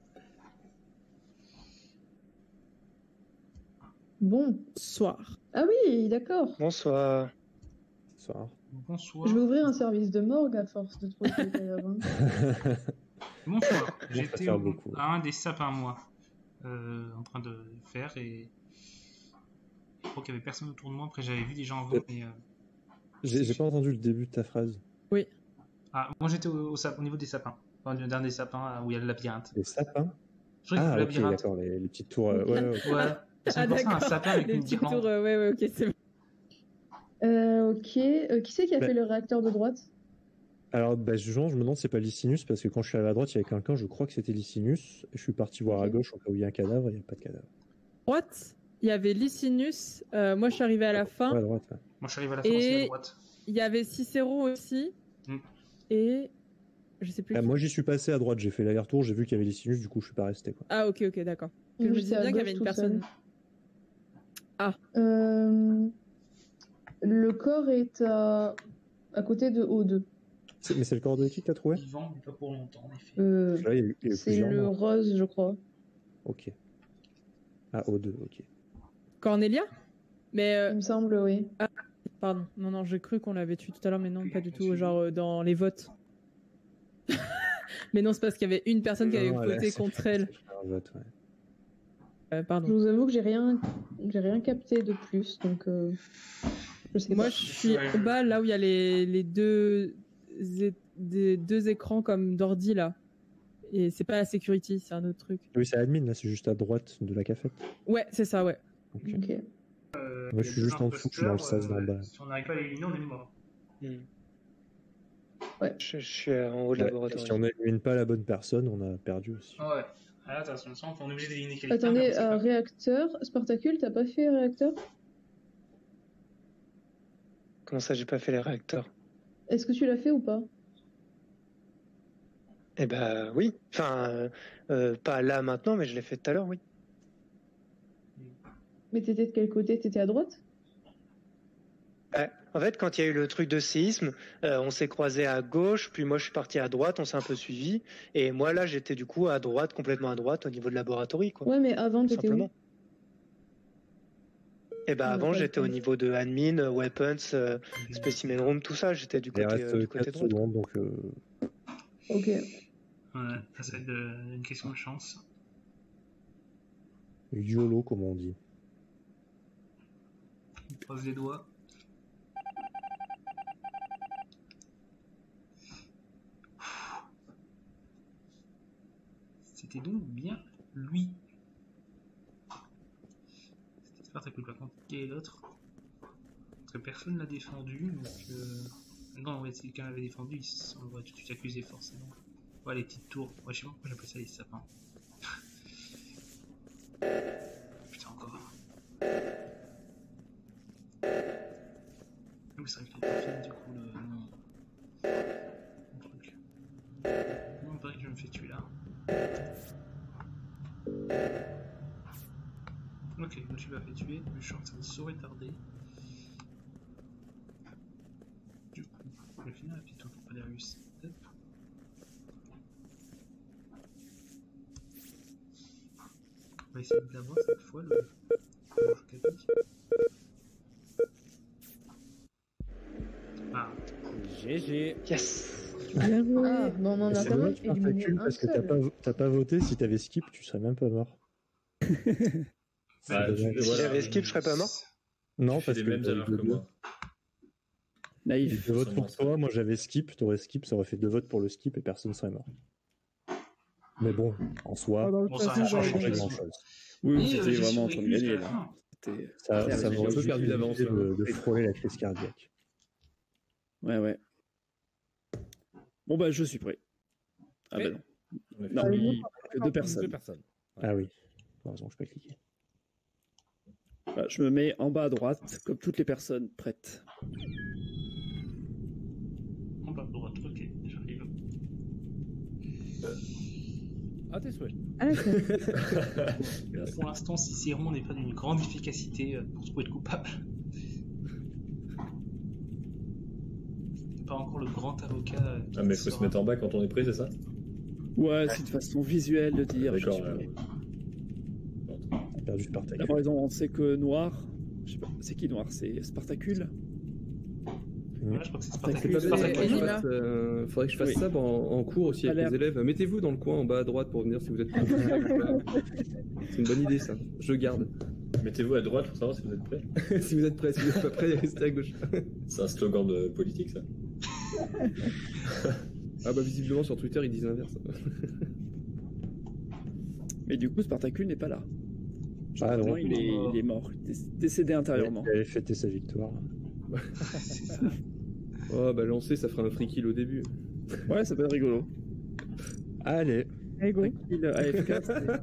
Bonsoir. Ah oui, d'accord. Bonsoir. Bonsoir. Bonsoir. Je vais ouvrir un service de morgue à force de trop de d'ailleurs, hein. Bonsoir. Bon, J'étais ça fait au- beaucoup. à un des sapins, moi, euh, en train de faire et. Je crois qu'il y avait personne autour de moi. Après, j'avais vu des gens avant, mais. euh, J'ai j'ai pas entendu le début de ta phrase. Oui. Ah, moi j'étais au, au, sap- au niveau des sapins. Enfin, du dernier sapin où il y a le labyrinthe. Les sapins? Je crois que Ah, le ok, labyrinthe. d'accord, les, les petites tours. euh, ouais, ouais, ok. Ouais. C'est Ah, pour ça un d'accord. sapin avec Les une petits guirlande. tours, euh, ouais, ouais, ok, c'est bon. Euh, ok. Euh, qui c'est qui a Bah. fait le réacteur de droite? Alors, bah, justement, je me demande si c'est pas Licinus, parce que quand je suis allé à droite, il y avait quelqu'un, je crois que c'était Licinus. Je suis parti voir à Ok. gauche, au cas où il y a un cadavre, il n'y a pas de cadavre. Droite, il y avait Licinus. Euh, moi, je suis arrivée à la fin. Ouais, à droite, ouais. Moi je suis arrivé à la fin aussi à Et droite. il y avait Cicéron aussi. Mm. Et je sais plus. Bah, qui. moi, j'y suis passé à droite, j'ai fait l'aller-retour, j'ai vu qu'il y avait Licinus, du coup, je suis pas resté, quoi. Ah, ok, ok, d'accord. Que je Moi, me j'étais disais à bien qu'il y avait gauche une tout personne. seul. Ah, Euh, le corps est à, à côté de O deux. C'est- Mais c'est le corps de qui que t'as trouvé? Vivant, mais pas pour longtemps en effet. Euh, Là, il y a eu, il y a eu c'est plusieurs le morts. rose, je crois. Ok. Ah, O deux, ok. Cornelia. Mais euh, Il me semble, oui. pardon, non, non, j'ai cru qu'on l'avait tué tout à l'heure, mais non, pas du tout. Genre euh, dans les votes. Mais non, c'est parce qu'il y avait une personne qui avait Non, elle a- voté c'est- contre elle. c'est un vote, ouais. Euh, Je pardon. vous avoue que j'ai rien, j'ai rien capté de plus, donc euh, je sais Moi, pas. je suis au bas, là où il y a les, les deux, é- des deux écrans comme d'ordi, là. Et c'est pas la security, c'est un autre truc. Oui, c'est admin, là, c'est juste à droite de la cafette. Ouais, c'est ça, ouais. Ok. Ok. Euh, Moi, il y je a suis deux juste en dessous, je suis dans le sas d'en imposteurs, bas. euh, Si on n'arrive pas à l'éliminer, on est mort. Hmm. Ouais. Je, je suis en haut de Ouais, laboratoire. si on n'élimine pas la bonne personne, on a perdu aussi. Ah ouais. Ah là, attention, on est obligé d'éliminer quelqu'un. Attendez, mais on sait euh, pas. réacteur, Spartacule, t'as pas fait réacteur? Comment ça, j'ai pas fait les réacteurs? Est-ce que tu l'as fait ou pas? Eh ben oui. Enfin, euh, euh, pas là maintenant, mais je l'ai fait tout à l'heure, oui. Mais t'étais de quel côté? T'étais à droite? Ouais. En fait, quand il y a eu le truc de séisme, euh, on s'est croisé à gauche, puis moi je suis parti à droite, on s'est un peu suivi, et moi là j'étais du coup à droite, complètement à droite, au niveau de laboratoire, quoi. Ouais, mais avant, Tout t'étais où? simplement. Et ben Ah, avant pas j'étais au le temps. niveau de admin, euh, weapons, euh, specimen room, tout ça, j'étais du Il côté, reste euh, du côté quatre droit. secondes, donc euh, Ok. Ouais, ça va être de- une question de chance. YOLO, comme on dit. On croise les doigts. C'était donc bien lui. C'était Spartacule, par contre, qui est l'autre? Parce que personne l'a défendu, donc... Euh... Non, ouais, si quelqu'un l'avait défendu, on va tout de suite accuser forcément. Ouais, les petites tours. Ouais, je sais pas pourquoi j'appelle ça les sapins. Putain, encore. Oui, c'est vrai qu'il est pas fini, du coup, le... Non. Le truc. Non, il paraît que je me fais tuer là. Ok, je me suis pas fait tuer, mais je suis en train de sauvetarder. Du coup, je vais finir la petite tour pour Valerius. Hop. On va essayer d'avoir cette fois le rouge capique. Ah. G G. Yes. Bien joué. Ah, bon, on en a C'est quand même dommage, éliminé Spartacule, un parce que t'as seul. pas, t'as pas voté. Si t'avais skip, tu serais même pas mort. C'est Ah, dommage. je- Si voilà. j'avais skip, je serais pas mort. Non, Tu fais parce les que mêmes t'as eu erreurs deux que votes. moi. Naïf. Deux votes pour toi, moi j'avais skip, t'aurais skip, ça aurait fait deux votes pour le skip et personne serait mort. Mais bon, en soi, Ah, bah, de Bon, toute ça a façon, rien ça changé. j'avais changeait de grand toute chose. Oui, Et, vous euh, étiez j'ai vraiment en train de survécu gagner jusqu'à là. la fin. C'était- Ça, Ouais, ça j'ai un m'aurait peu perdu juste d'avance, évité là. de, de frôler la crise cardiaque. Ouais, ouais. Bon bah je suis prêt. Ah Mais- bah non. On a fait Non, ça. mais nous, il- que deux personnes. Deux personnes. Ah oui, par exemple, je peux cliquer. Bah, je me mets en bas à droite, comme toutes les personnes prêtes. On va droite, ok, j'arrive. À tes souhaits. Ah, d'accord. Pour l'instant, Cicéron n'est pas d'une grande efficacité euh, pour trouver le coupable. C'est pas encore le grand avocat. euh, qui Ah, mais faut se sera- mettre en bas quand on est prêt, c'est ça? Ouais, c'est une façon visuelle de dire. je D'accord. suis euh, prêt. J'ai perdu Spartacule. Là, par exemple, on sait que Noir. Je sais pas, c'est qui Noir? C'est Spartacule? Ouais, je crois que c'est C'est Spartacule. pas bête, C'est faudrait que je Elina. fasse, euh, faudrait que je fasse Oui. ça en, en cours aussi avec Alerte. les élèves. Mettez-vous dans le coin en bas à droite pour venir si vous êtes prêts. C'est une bonne idée ça. Je garde. Mettez-vous à droite pour savoir si vous êtes prêts. Si vous êtes prêts, si vous n'êtes pas prêts, restez à gauche. C'est un slogan de politique, ça. Ah bah visiblement sur Twitter ils disent l'inverse. Mais du coup, Spartacule n'est pas là. Ah non, Généralement, il est, il est mort, il est décédé intérieurement. il avait fêté sa victoire. C'est ça. Oh bah lancer ça fera un free kill au début. Ouais, ça peut être rigolo. Allez, Allez, go. Il A F K, c'est-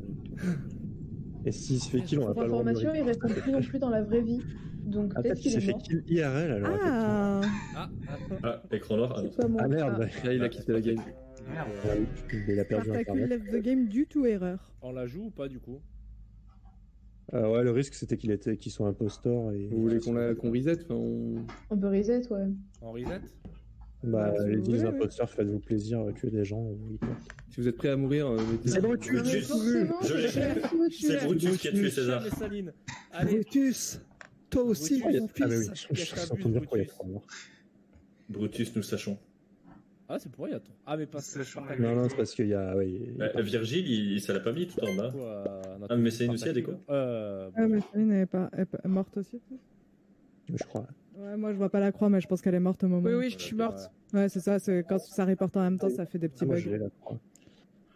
et s'il se fait kill, on va Pour pas le rendre. information, il répond plus non plus dans la vraie vie. Donc Ah, peut-être peut-être qu'il qu'il s'est est fait mort. kill I R L alors. Ah, Ah, Ah, écran noir. Ah, non. C'est pas moi. Ah merde, Là il a quitté la game. Merde. Ah oui, il a perdu Spartacule internet. left the game due to erreur. on la joue ou pas du coup? Euh, ouais, le risque c'était qu'il était, qu'ils soient imposteurs et. Vous voulez qu'on la qu'on reset enfin, on... On peut reset, ouais. On reset? Bah, Ouais, les oui, dix oui. imposteurs, faites-vous plaisir, euh, tuer des gens. Oui, quoi. Si vous êtes prêts à mourir, euh, mettez... C'est bon, Mais Brutus. forcément, Je l'ai. c'est pas qui me tue, C'est là. Brutus qui a tué César. Messaline. Allez, Brutus, toi aussi, Brutus. mon Ah, mais oui, fils. je suis en train de dire quoi, il y a trois morts. Brutus, nous sachons. Ah, c'est pour rien. attends. Ah, mais pas C'est Spartacule. Non, non, c'est parce qu'il y a. Ouais, il- Bah, Virgile, il, ça l'a pas mis tout en bas. Quoi, notre Ah, mais Céline aussi a des Spartacule. quoi Euh. Ah, mais Céline n'est pas, elle est pas morte aussi. je crois. Ouais, moi je vois pas la croix, mais je pense qu'elle est morte au moment. Oui, oui, je suis morte. Ouais, c'est ça, c'est quand ça reporte en même temps, ça fait des petits Ah, moi, bugs. je l'ai, la croix.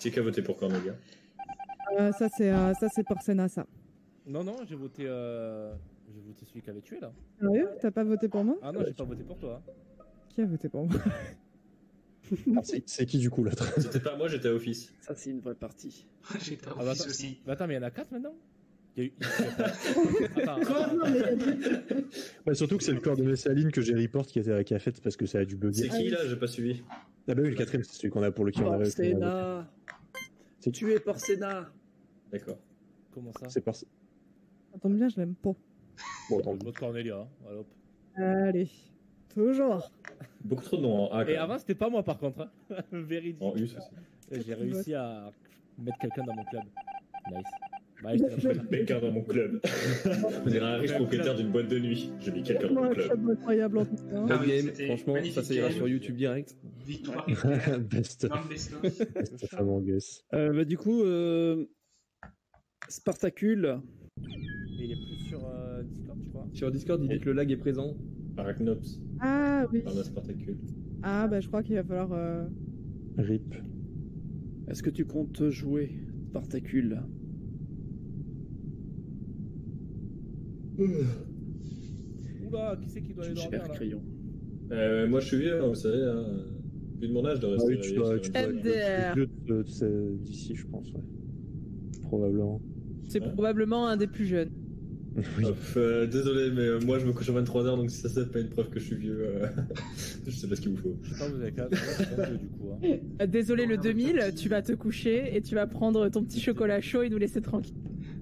Qui qui a voté pour Cornelia? Euh, ça, c'est euh, ça, c'est Porcena, ça. Non, non, j'ai voté, euh... j'ai voté celui qui avait tué là. Sérieux? T'as pas voté pour moi? Ah non, j'ai pas voté pour toi. Qui a voté pour moi? Ah, c'est c'est qui du coup l'autre? C'était pas moi, j'étais à Office. Ça, c'est une vraie partie. J'étais à Ah bah Office attends, aussi. bah attends, mais il y en a quatre maintenant? Il y a eu... Attends, Quoi Non, mais- Bah, surtout que c'est le corps de Messaline que j'ai report qui a, qui a fait parce que ça a dû bugger. C'est qui là? J'ai pas suivi. Ah bah oui, le quatrième, c'est celui qu'on a pour lequel on avait. Porcena. C'est Tu es Porcena. D'accord. comment ça? C'est par. Ça tombe bien, je l'aime pas. Bon, Je tant vote Cornelia, hein. Voilà, hop. Allez, toujours. Beaucoup trop de noms en A. Et avant, c'était pas moi par contre. Hein. Véridique. En U aussi. J'ai réussi à mettre quelqu'un dans mon club. Nice. Bah, je te rappelle. Quelqu'un dans mon club. On dirait un riche propriétaire d'une boîte de nuit. J'ai mis quelqu'un dans Moi, mon je club. suis incroyable en tout cas. Top Ah oui, game, c'était franchement, magnifique ça, ça ira game. sur YouTube direct. Victoire. Best. Dans le best-of. Best of Among Us. Euh, bah, du coup, euh... Spartacule. Il est plus sur euh, Discord, je crois. Sur Discord, il dit que le lag est présent. Arachnops. Ah oui. Par la Spartacule. Ah bah je crois qu'il va falloir... euh, Rip. Est-ce que tu comptes jouer Spartacule? Oula, qui c'est qui doit aller dormir Cher là? crayon. Euh, moi je suis vieux, hein, vous savez. Hein. Vu de mon âge de Ah rester oui, tu réveillé dois, sur tu une- dois M être D R. le plus vieux de- de- d'ici, je pense, ouais. Probablement. C'est probablement un des plus jeunes. Oui. Hop, euh, désolé, mais euh, moi je me couche à vingt-trois heures, donc si ça c'est pas une preuve que je suis vieux, euh, je sais pas ce qu'il vous faut. Je sais pas, vous avez qu'à vingt-deux du coup. Hein. Euh, Désolé le deux mille, tu vas te coucher et tu vas prendre ton petit chocolat chaud et nous laisser tranquille.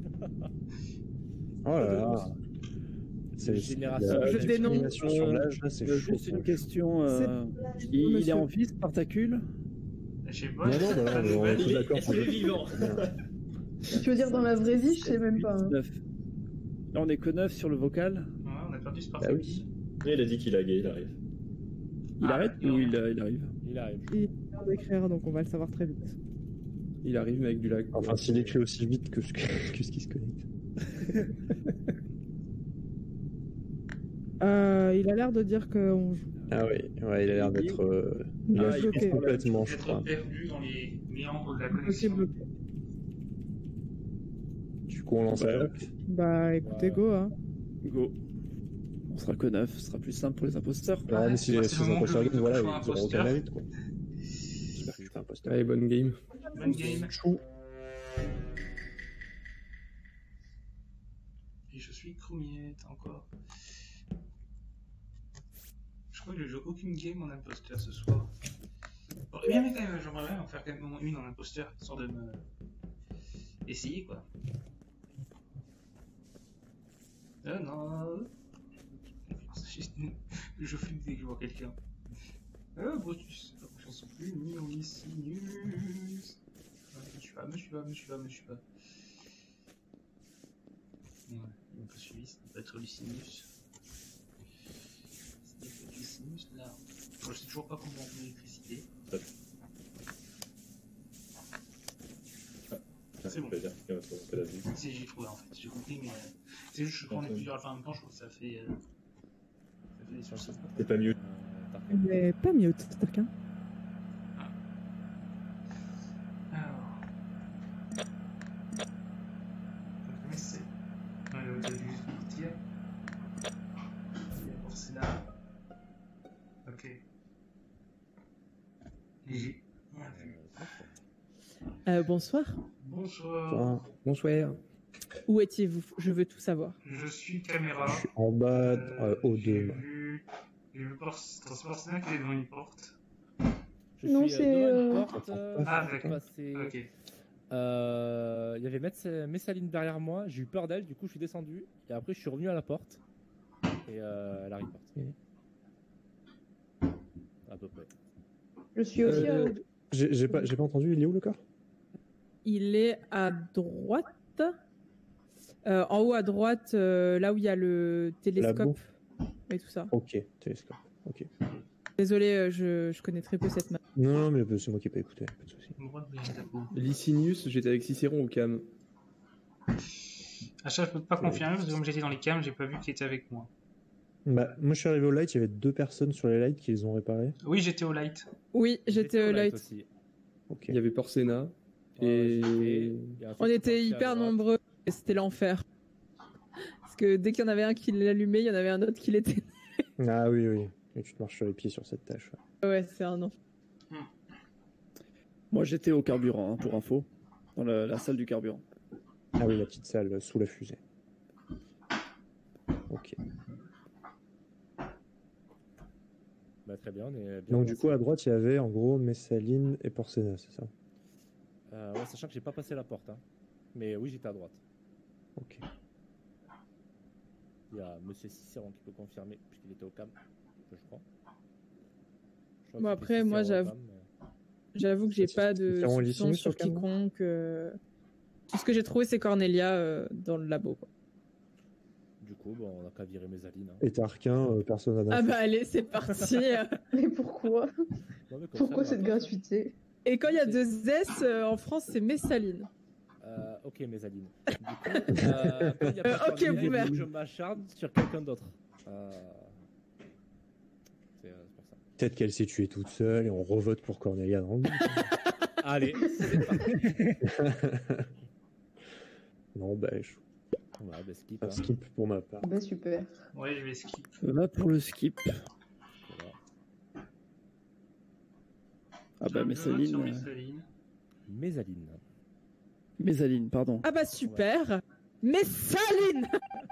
Oh là là. C'est Génération. la Je dénonce. discrimination sur l'âge, là, c'est Euh, chaud. Juste une quoi. question. euh, Il, il est monsieur. en vie, Spartacule? Je sais Non, pas. non, bah, pas de on nouvelles. est tous d'accord. Est-ce qu'il est vivant? Tu veux dire dans la vraie vie, je sais même pas. hein. neuf. Là, on est que neuf sur le vocal. Ouais, on a perdu ce Bah parti. oui. Mais il a dit qu'il a gay, il arrive. Il Ah, arrête non. ou il, euh, il arrive? Il arrive. Il vient d'écrire, donc on va le savoir très vite. Il arrive mais avec du lag. Enfin, s'il écrit aussi vite que ce, que ce qui se connecte. Euh, il a l'air de dire qu'on joue. Ah oui, ouais, il a l'air d'être. Euh, il Ah, a il bloqué est complètement, je D'être crois. perdu dans les méandres de la Ok, connexion. bloqué. Du coup, on lance Ouais. un bloc. Bah écoutez, Ouais. go hein. Go. On sera que neuf, ce sera plus simple pour les imposteurs. Ouais, mais si Ouais, les c'est si le les moment imposteurs que gagnent, voilà, je ils sois auront aucun imposteur. mérite, quoi. J'espère que je suis pas imposteur. Allez, bonne game. Bonne game. Chou. Et je suis Croumiette encore. Je crois que je joue aucune game en imposteur ce soir. Bon, bien, mais quand même, j'aimerais bien en faire quand même au moins une en imposteur, histoire de me. Essayer quoi. Euh, non. Je flippe dès que je vois quelqu'un. Ah, Brutus, pas confiance en plus, ni en Licinius. Me suis pas, me suis pas, me suis pas, me suis pas. Ouais, il m'a pas suivi, ça peut être Licinius. C'est peut-être Licinius là. Je sais toujours pas comment on met l'électricité. C'est bon. Je vais dire qu'il va trouver un peu la vue. Si j'ai trouvé en fait, j'ai compris, mais euh, c'est juste que quand on est plusieurs à le faire en même temps, je trouve que ça fait. Euh, ça fait des sursaut. T'es pas mieux. Mais pas mieux, Tarkin. Alors. Donc, c'est. Ouais, le t'as dû juste partir. Il y a Porcena. Ok. G. Euh, bonsoir. Bonsoir. Bonsoir. Où étiez-vous? Je veux tout savoir. Je suis caméra. Je suis en bas, euh, au deux. J'ai moi. vu. J'ai vu Porcena qui est devant une porte. Je Non, suis euh, c'est, devant une euh, porte. euh, Ah, je suis d'accord. passé- Ok. Euh, Il y avait Mess- Messaline derrière moi, j'ai eu peur d'elle, du coup je suis descendu, et après je suis revenu à la porte, et euh, elle arrive partie. À peu près. Je suis aussi Euh, à... J'ai j'ai pas, j'ai pas entendu, il est où le corps? Il est à droite. Euh, en haut à droite, euh, là où il y a le télescope et tout ça. Ok, télescope. Ok. Désolé, euh, je, je connais très peu cette map. Non, non, mais c'est moi qui ai pas écouté, pas de soucis. Licinius, j'étais avec Cicéron au cam. Achat, je peux pas confirmer parce que comme j'étais dans les cams, j'ai pas vu qui était avec moi. Bah, moi je suis arrivé au light, il y avait deux personnes sur les lights qui les ont réparés. Oui, j'étais au light. Oui, j'étais au light. aussi. Ok. Il y avait Porcena. Et On était hyper nombreux et c'était l'enfer. Parce que dès qu'il y en avait un qui l'allumait, il y en avait un autre qui l'éteignait. Ah oui, oui. Et tu te marches sur les pieds sur cette tâche. Ouais. Ouais, c'est un enfer. Moi, j'étais au carburant, hein, pour info, dans la, la salle du carburant. Ah oui, la petite salle euh, sous la fusée. Ok. Bah, très bien, on est bien. Donc du coup, à droite, il y avait en gros Messaline et Porcena, c'est ça? Euh, ouais, sachant que j'ai pas passé la porte. Hein. Mais oui, j'étais à droite. Ok. Il y a Monsieur Cicéron qui peut confirmer, puisqu'il était au cam, je crois. Je crois Bon, que après, c'était moi, Cicéron au j'avoue, cam, mais- j'avoue que j'ai pas de Cicéron et soupçon Licinus sur au cam, non quiconque. euh, Tout ce que j'ai trouvé, c'est Cornelia euh, dans le labo. Quoi. Du coup, bon, on a qu'à virer Mésaline. Hein. Et Tarquin, euh, personne n'a Ah d'infos. bah allez, c'est parti. Mais pourquoi Ouais, mais comme Pourquoi ça, cette on va- gratuité Et quand il y a deux S, euh, en France, c'est Messaline. Euh, ok, Mésaline. Du coup, euh, quand il y a pas Euh, de ok, Cornelia, boomer. il faut que je m'acharne sur quelqu'un d'autre. Euh... C'est euh, c'est pour ça. Peut-être qu'elle s'est tuée toute seule et on revote pour Cornelia dans le groupe. Allez, c'est parti. Non, bah, je... Ouais, bah, skip. un Hein. skip pour ma part. Bah super. Ouais, je vais skip. Va pour le skip. Voilà. Ah bah, Messaline. Sur euh, Messaline. Mésaline. Messaline, pardon. Ah bah super. Messaline.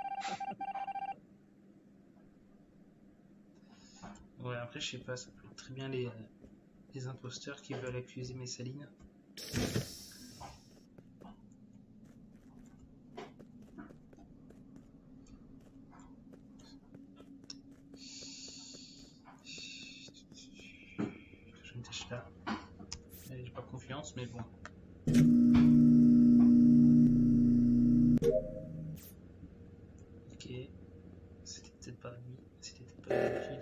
Ouais, après, je sais pas, ça peut être très bien les, euh, les imposteurs qui veulent accuser Messaline. Je me tâche là. Allez, j'ai pas confiance, mais bon. Ok. C'était peut-être pas lui. C'était peut-être pas lui.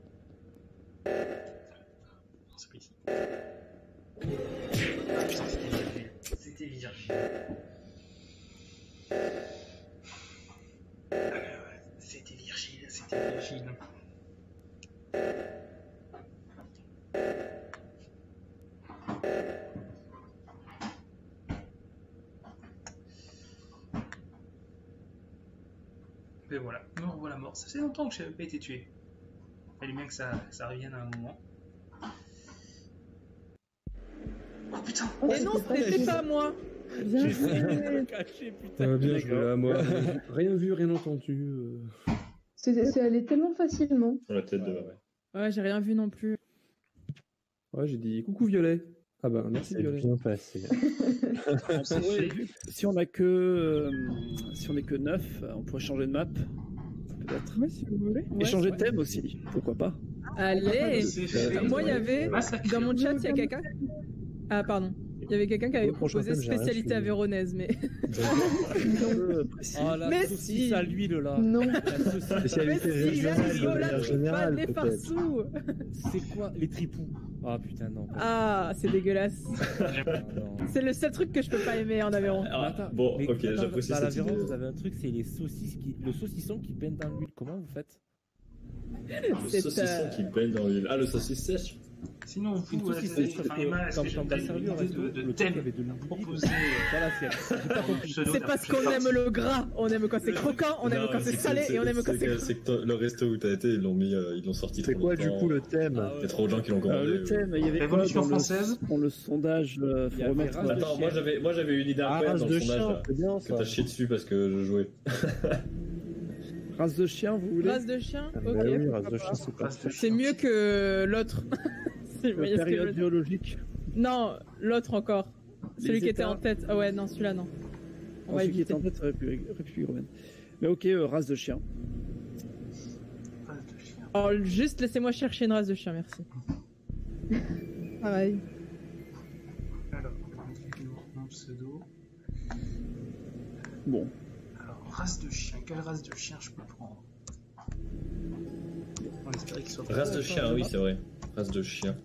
Non, c'est pas ici. Ah, putain, c'était Virgile. C'était Virgile. Ah, ouais, c'était Virgile, c'était Virgile. Mais voilà, me revoilà mort. Ça fait longtemps que je n'avais pas été tué. Fallait bien que ça, ça revienne à un moment. Oh putain! Et non, c'était pas moi. Bien J'ai essayé de joué. me cacher, putain. Ah, bien les joué gars. à moi. Rien vu, rien entendu. euh. C'est c'est allé tellement facilement. Sur la tête de. Ouais, ouais. Ouais, j'ai rien vu non plus. Ouais, j'ai dit coucou Violet. Ah bah merci C'est Violet. bien passé. Ouais, vu que si on a que euh, si on est que neuf, on pourrait changer de map. Peut-être. Ouais, si vous voulez. Et Ouais. changer de thème aussi. Pourquoi pas? Allez. C'est fait. Moi, il y avait Massacré. dans mon chat, il y a quelqu'un. Ah pardon. Il y avait quelqu'un qui avait Le prochain proposé thème, j'ai rien spécialité suivi. avéronaise, mais. Oh, la Mais saucisse si. à l'huile là. Non. La saucisse. Mais Spécialité si, il a régionale, dit, de oh, la manière tripane, générale, les peut-être. farsous. C'est quoi les tripous? Ah putain, non. pas- Ah, c'est dégueulasse. Ah, non. C'est le seul truc que je peux pas aimer en Aveyron. Mais attends, Bon, mais ok, attends, j'apprécie dans cette l'Aveyron, idée. vous avez un truc, c'est les saucisses qui... le saucisson qui baigne dans l'huile. Comment vous faites? Le C'est, saucisson euh, qui baigne dans l'huile. Ah, le saucisse sèche. Sinon, Une vous, euh, saucisse c'est- sèche, enfin, Emma, est-ce quand que j'ai on t'a une servi au idée resto, de, de le thème thème avait de l'huile proposé dans l'assiette. J'ai pas compris. pseudo C'est d'un parce prochain qu'on aime parti. le gras. On aime quand c'est croquant, on aime Non, quand c'est que- salé et on aime quand c'est c'est que- cru. C'est que toi, le resto où t'as été, ils l'ont mis, euh, ils l'ont sorti C'est trop quoi du longtemps. coup le thème? Ah Il y ouais. a trop de gens qui l'ont Euh, commandé. le thème, il y avait quoi Révolution dans le, française. dans le sondage euh, Il y faut avait remettre. race de Attends, moi chien. j'avais, moi j'avais une idée Ah, incroyable race dans de le sondage chien, là, c'est bien que ça. t'as chié dessus parce que je jouais. Race de chien, vous voulez? Race de chien. Ah, Ok. bah oui, pourquoi race de pas. chien, c'est pas Race de C'est chien. mieux que l'autre. C'est Euh, meilleur que Période le- biologique. Non, l'autre encore. Celui Les qui était États. en tête. Ah ouais, non, celui-là non. On va Ensuite, qui éviter. est en tête, République, République romaine. Mais ok, euh, race de chien. Race de chien. Alors, juste laissez-moi chercher une race de chien, merci. Pareil. Alors, mon pseudo. Bon. Alors, race de chien. Quelle race de chien je peux prendre? On espère qu'il soit pas. Race de chien, oui, c'est vrai. Race de chien.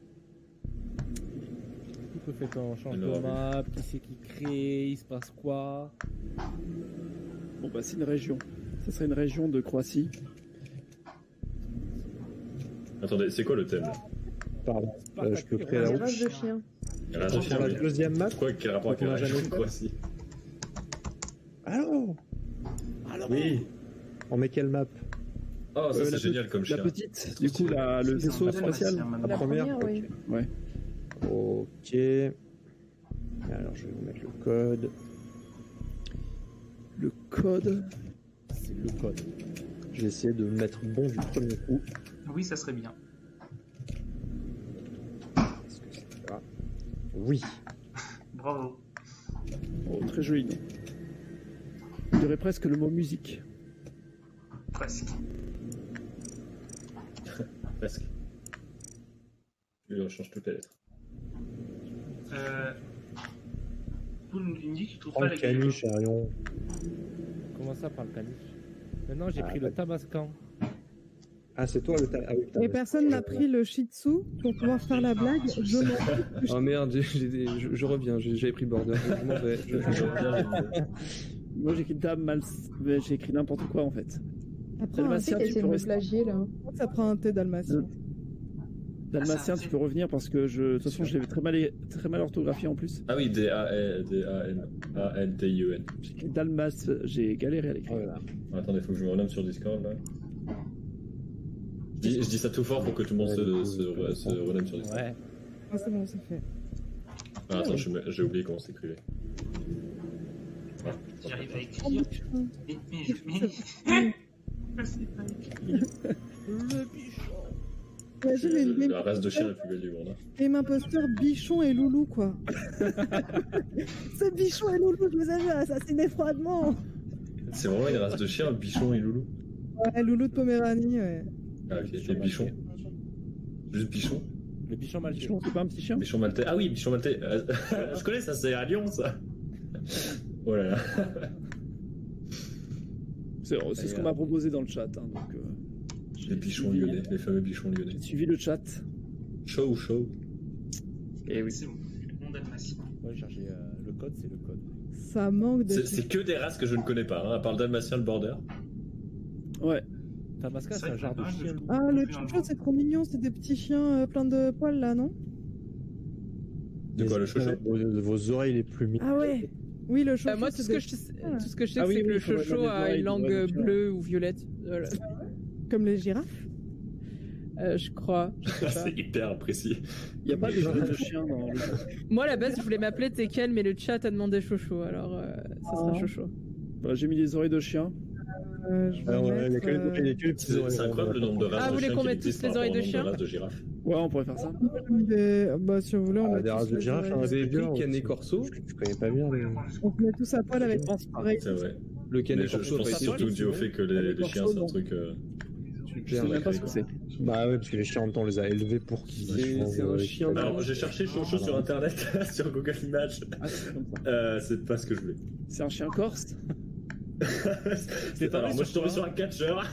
Du coup, fait on change Alors, de map, qui c'est qui crée, il se passe quoi? Bon bah c'est une région. Ça serait une région de Croatie. Attendez, c'est quoi le thème là? Pardon. Euh, je peux créer Les la races de chiens. Quel Attends, pour la deuxième map. Quoi, quel rapport avec On la l'a jamais région, fait. quoi, si. Allô Oui. On met quelle map Oh, ça Euh, c'est la génial pe- comme chien. La petite, du coup, la, le vaisseau spatial. La première, ok. oui. Ouais. Ok. Alors je vais vous mettre le code. Le code. C'est le code. Je vais essayer de me mettre bon du premier coup. Oui, ça serait bien. Est-ce que c'est ça Oui. Bravo. Oh, très joli. nom. Il y aurait presque le mot musique. Presque. Presque. Je lui rechange toutes les lettres. Euh... Poul me dit que tu trouves Prends pas le la caniche, Arion. Comment ça par le caniche? Maintenant, j'ai Ah, pris bah. le tabascan. Ah, c'est toi le ta... ah, oui, Et personne n'a pris le shih tzu pour pouvoir faire la blague. Je m'en fous. Oh merde, j'ai- j'ai des- je, je reviens, j'ai- j'avais pris border. Je m'en vais. Je, je reviens. Moi, j'ai écrit dame mal. mais J'ai écrit n'importe quoi en fait. Après, Dalmatien, Tu sais tu qu'elle peux de me rester. plagier là. Je crois que ça prend un thé dalmatien. Dalmatien, tu peux revenir parce que je, de toute façon, je l'avais très mal, très mal orthographié en plus. Ah oui, D A N A N T I E N. J'ai écrit Dalmas, j'ai galéré à l'écrire. Voilà. Attendez, faut que je me renomme sur Discord là. Je dis, je dis ça tout fort pour que tout le monde se, se, se renomme sur Discord. Ouais. Ah, c'est bon, c'est fait. Ah, attends, je me- j'ai oublié comment s'écrivait. J'arrive à Oh, écrire. putain. Mais, mais, mais... Je sais pas écrire. Imagine C'est une game, la race de chien la plus belle du monde. hein. game imposteur Bichon et Loulou, quoi. C'est Bichon et Loulou, je vous avais assassiné froidement. C'est vraiment une race de chien, bichon et loulou. Ouais, Loulou de Poméranie, ouais. Ah ok, et bichon. Juste bichon. Le bichon maltais. Bichon, c'est pas un petit chien? Bichon maltais. Ah oui, bichon maltais. Euh, je connais ça, c'est à Lyon ça. Oh là là. C'est c'est ce qu'on m'a proposé dans le chat. Hein, donc, euh, Les bichons lyonnais, les fameux bichons lyonnais. j'ai suivi le chat. Show ou show. Et oui. C'est bon. Mon dalmatien. Ouais, chercher euh, le code, c'est le code. Ça manque de. C'est c'est que des races que je ne connais pas, hein, à part le dalmatien, le border. Ouais. Tabasca, C'est c'est vrai un que genre de pas mal de chien. choses. Ah, le chocho, c'est trop mignon, c'est des petits chiens euh, pleins de poils là, non? De quoi, le chocho? vos, vos oreilles les plus mignonnes. Ah ouais. Oui, le chocho. Euh, moi, tout c'est ce, que des- je, sais- Ah. tout ce que je sais, Ah c'est oui, que oui, le il faudrait chocho mettre des a oreilles une de langue oreilles de chien. bleue ou violette. Voilà. Comme les girafes. Euh, je crois. Je sais pas. C'est hyper précis. Il n'y a pas de genre de chien dans le jeu. Moi, à la base, je voulais m'appeler Tekel, mais le chat a demandé Chocho, alors euh, ça sera Oh. Chocho. Voilà, j'ai mis les oreilles de chien. Euh, je vais Ah ouais, mettre, il y a que les- euh, il y a que les petites C'est oreilles. c'est incroyable le nombre de races Ah, de vous voulez chiens qu'on qui mette tous existent les par oreilles de rapport au nombre chien races de girafes. Ouais, on pourrait faire ça. moi, j'ai mis des- Bah, si vous voulez, on Ah, met des tous races de les girafes, oreilles. hein, Vous avez bien, pris Canet aussi. Corso? Je, je connais pas bien. Mais... On se met tous à poil avec des oreilles. C'est vrai. Le Mais Canet je, je Corso, pense a été surtout pris, dû au sinon. fait que les, Canet les chiens, Corso, c'est un non. truc. euh, Je sais même pas ce que c'est. Bah ouais, parce que les chiens, en même temps, on les a élevés pour qu'ils C'est- changent, c'est un euh, chien qu'ils- Alors, j'ai cherché Chocho sur internet, sur Google Images. Ah, c'est comme ça. Euh, c'est pas ce que je voulais. C'est un chien corse. C'est tombé Alors, moi, je sur suis tombé quoi sur un catcheur.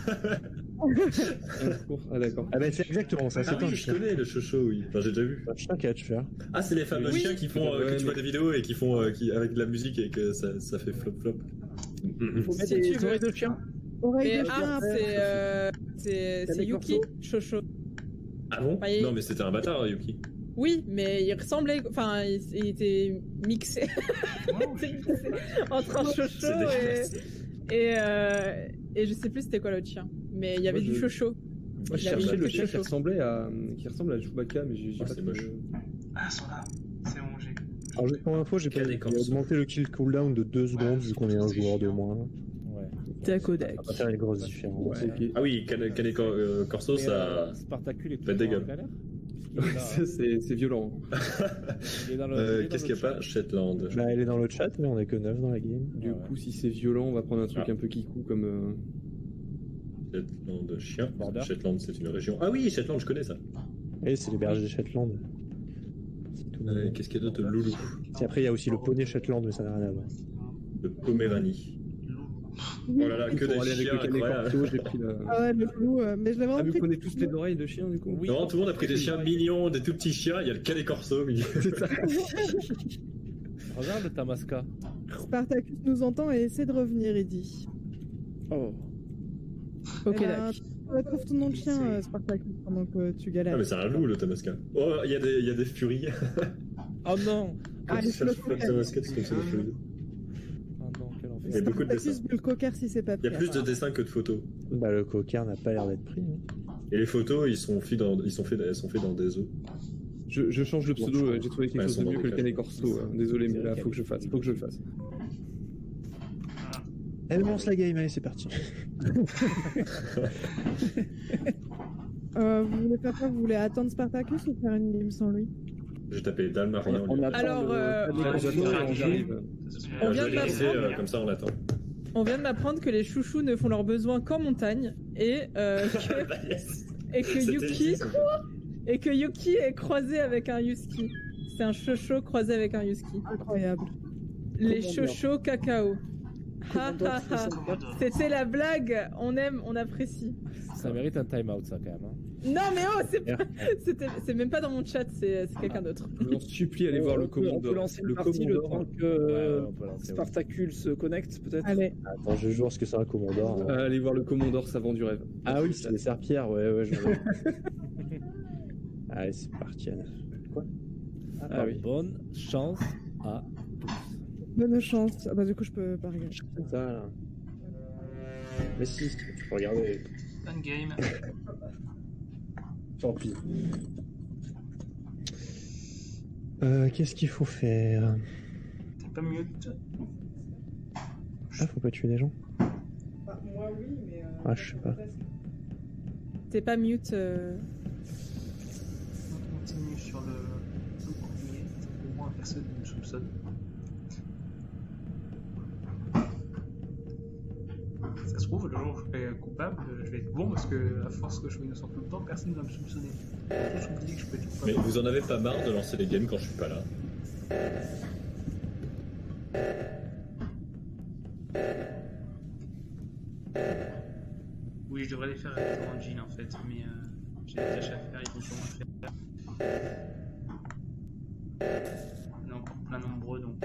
Ah d'accord. Ah bah c'est exactement ça, Ah c'est un oui, je chien. connais le Chocho, oui. Enfin, j'ai déjà vu. Un chien catcheur. Ah, c'est les fameux Oui. chiens qui font, euh, Ouais, que tu vois mais- des vidéos et qui font, euh, qui, avec de la musique et que ça, ça fait flop flop. Il faut mettre Si tu des veux. oreilles de chien. Oreilles Mais de ah, chien. c'est euh, c'est c'est Canet Yuki, Corso. Chocho. Ah bon? Ah, il- Non, mais c'était un bâtard, Yuki. Oui, mais il ressemblait, enfin, il, il était mixé. Il était mixé entre un Chocho C'est et dégueulasse. et, euh, et je sais plus c'était quoi l'autre chien, mais il y avait Moi, du je- Chocho. Moi, je Il avait cherchais une le tête chien de qui chaud. ressemblait à, qui ressemble à Chewbacca, mais j'ai j'ai Ah, pas c'est trouvé. moche. Ah, ils sont là. C'est bon, j'ai. Alors juste pour info, j'ai pas Canet j'ai Corso. augmenté le kill cooldown de deux secondes vu qu'on est un joueur de moins. Ouais. Takodak. Ça va faire une grosse différence. Ok. Ah oui, Canet Canet Cor- euh, Corso, Mais, ça. euh, Spartacule est Pas toujours dégueu. en galère. Parce qu'il est là, hein. hein. C'est c'est violent. Il est dans le- Euh, il est dans Qu'est-ce le qu'il n'y a chat. pas? Shetland. Bah elle est dans le chat mais on est que neuf dans la game. Du Du coup, coup, si c'est violent, on va prendre un truc Ah. un peu kikou comme. euh, Shetland chien. Border. Shetland, c'est une région. Ah oui, Shetland, je connais ça. Et c'est les bergers Shetland. C'est tout. Euh, Qu'est-ce qu'il y a d'autre? Loulou. Et après il y a aussi le poney Shetland mais ça n'a rien à voir. De Poméranie. Oh là là, que Pour des aller avec chiens le Canet incroyables. Corso, j'ai pris le. Ah ouais, le loup, euh, mais je l'avais Ah, vraiment vu pris. qu'on est tous les oreilles de chien, du coup. Oui. Non, tout le monde a pris des chiens mignons, des tout petits chiens. Il y a le Canet Corso au milieu. Regarde le Tamasca. Spartacus nous entend et essaie de revenir, il dit. Oh. Ok, Eh ben, d'accord. retrouve ton nom de chien, euh, Spartacus, pendant que tu galères. Ah, mais c'est un loup le Tamasca. Oh, il y, a des- il y a des furies. Oh non. Ah, les Ça, le je fais cocker. de masquette, c'est comme ça, je fais. Oh non, quel enfer. Il y a beaucoup de dessins. Plus le cocker si c'est pas Il y a pris. plus de dessins que de photos. Bah, le cocker n'a pas l'air d'être pris. hein. Et les photos, ils sont faits dans, ils sont faits, elles sont faits dans des os. Je, je change le pseudo, euh, j'ai trouvé quelque Ouais, chose de elles sont mieux dans que le des Canet cages. Corso. hein. Désolé, mais là, faut que je fasse. Faut que je le fasse. Elle lance la game, allez, c'est parti. Euh, vous voulez faire quoi? Vous voulez attendre Spartacus ou faire une game sans lui? J'ai tapé Dalmarien. On attend Alors, le- euh, le- on- le- J'attends, j'arrive. On vient je de vais laisser, m'apprendre. euh, comme ça on l'attend. On vient de m'apprendre que les chouchous ne font leurs besoins qu'en montagne et, euh, que, Bah, yes. et que C'était Yuki juste. et que Yuki est croisé avec un Yuski. C'est un chocho croisé avec un Yuski. Incroyable. Les Commandeur. chochos cacao. Ha Commandeur ha ha. soixante-quatre. C'était la blague. On aime, on apprécie. Ça mérite un time-out, ça, quand même. Hein. Non mais oh, c'est pas- c'était- c'est même pas dans mon chat, c'est c'est quelqu'un d'autre. Je vous en supplie, allez voir le On peut- On commandeur. peut lancer Le une partie le commandeur. temps que Ouais, on peut lancer, oui. Spartacus se connecte, peut-être. Allez. Attends, je vais voir ce que c'est un commandeur. hein. Allez voir le commandeur, ça vend du rêve. Ah oui, c'est les serpillères, ouais, ouais, je vois. Allez, c'est parti, Anna. Quoi Ah oui. Bonne chance à tous. Bonne chance. Ah bah du coup je peux pas regarder. C'est ça, là. Mais si, tu peux regarder. Fun game. Tant pis. Euh, qu'est-ce qu'il faut faire? T'es pas mute. Ah, faut pas tuer des gens? moi oui, mais. Ah, je sais pas. T'es pas mute. euh, On continue sur le, le premier. Au moins personne ne me soupçonne. Ça se trouve, le jour où je serai coupable, je vais être bon parce que à force que je sois innocent tout le temps, personne ne va me soupçonner. Tous oublient que je peux être coupable. Mais vous en avez pas marre de lancer les games quand je suis pas là? Oui, je devrais les faire avec ton engine en fait, mais euh, j'ai des tâches à faire, ils vont sûrement le faire. On est encore plein nombreux donc.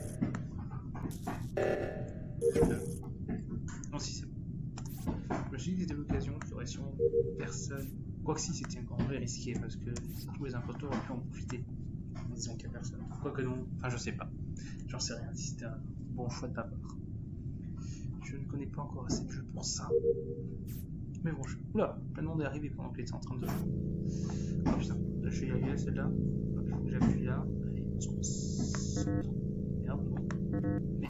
Non, si c'est bon. Je me suis dit que c'était l'occasion qu'il y aurait sûrement personne. Quoique si, c'était encore vrai risqué parce que tous les imposteurs auraient pu en profiter. Disons qu'il n'y a personne. Quoique non, enfin je sais pas. J'en sais rien si c'était un bon choix de ma part. Je ne connais pas encore assez de jeux pour ça. Mais bon, je... Oula, plein de monde est arrivé pendant qu'il était en train de... Oh putain, là, je vais y arriver à celle-là. Hop, il faut que j'appuie là. Allez, on se passe. Merde, bon. Mais...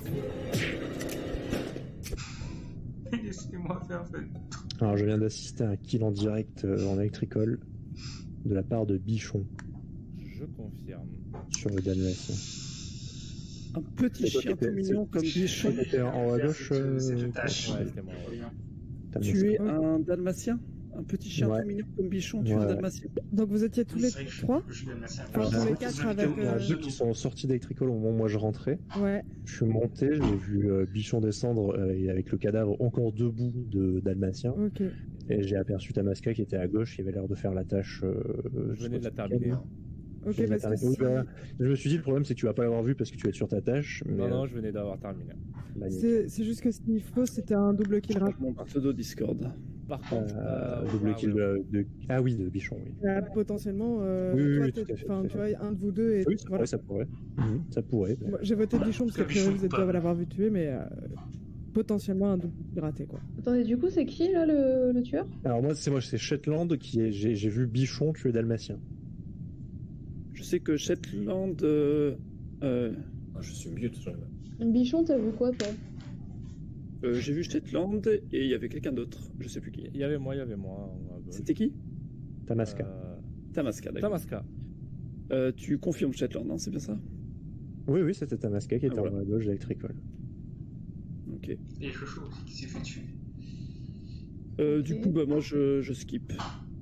Laissez-moi faire, fait. Alors, je viens d'assister à un kill en direct euh, en électricole de la part de Bichon Je confirme. sur le Dalmatien. Un petit C'est toi chien qui étais- tout mignon c'est- comme Bichon. T'étais en haut à gauche. euh, Cette tâche. Ouais, c'était moi. ouais. t'as mis Tu es ça. un dalmatien? Un petit chien Ouais. tout mignon comme Bichon, tu es Ouais. un dalmatien? Donc vous étiez tous les C'est vrai que je- trois? je suis dalmatien. Enfin, tous Alors, les euh, quatre ils ont avec. été Il y en a euh, deux qui sont sortis d'électricole au moment où moi je rentrais. Ouais. Je suis monté, j'ai vu euh, Bichon descendre euh, et avec le cadavre encore debout de Dalmatien. Ok. Et j'ai aperçu Tamaska qui était à gauche, qui avait l'air de faire la tâche. Euh, Je venais de la terminer. hein. Ok, Je venais de parce que terminer. Oui, si- voilà. Je me suis dit, le problème c'est que tu vas pas l'avoir vu parce que tu vas être sur ta tâche. Mais, Non, non, euh, je venais d'avoir terminé. magnifique. c'est c'est juste que s'il faut, c'était un double kill rapide. Mon pseudo Discord. Par contre, Euh, euh, double ouais, kill ouais. de, de- Ah oui, de Bichon, oui. Là, potentiellement, euh, Oui, oui, toi, oui, t'es- tout à fait, enfin, tout à tu fait. vois, un de vous deux et Oui, ça voilà. pourrait, ça pourrait. Mhm, ça pourrait. Moi, j'ai voté Bichon parce que Parce que Bichon vous êtes coupable. doivent l'avoir vu tuer, mais euh, potentiellement un double kill raté quoi. Attendez, du coup, c'est qui là le, le tueur? Alors moi, c'est moi, c'est Shetland qui est. J'ai j'ai vu Bichon tuer Dalmatien. Je sais que Shetland. Euh, euh, Ah, je suis mute, j'en ai. Bichon, t'as vu quoi, toi? euh, J'ai vu Shetland et il y avait quelqu'un d'autre. Je sais plus qui. Il y avait moi, il y avait moi. à gauche. C'était qui? Tamaska. Euh, Tamaska, d'accord. Tamaska. Euh, tu confirmes Shetland, hein, c'est bien ça? Oui, oui, c'était Tamaska qui était Ah, voilà. en haut à gauche d'électricole. Ok. Et Chouchou aussi qui s'est fait tuer. Euh, Ok. Du coup, bah moi je, je skip.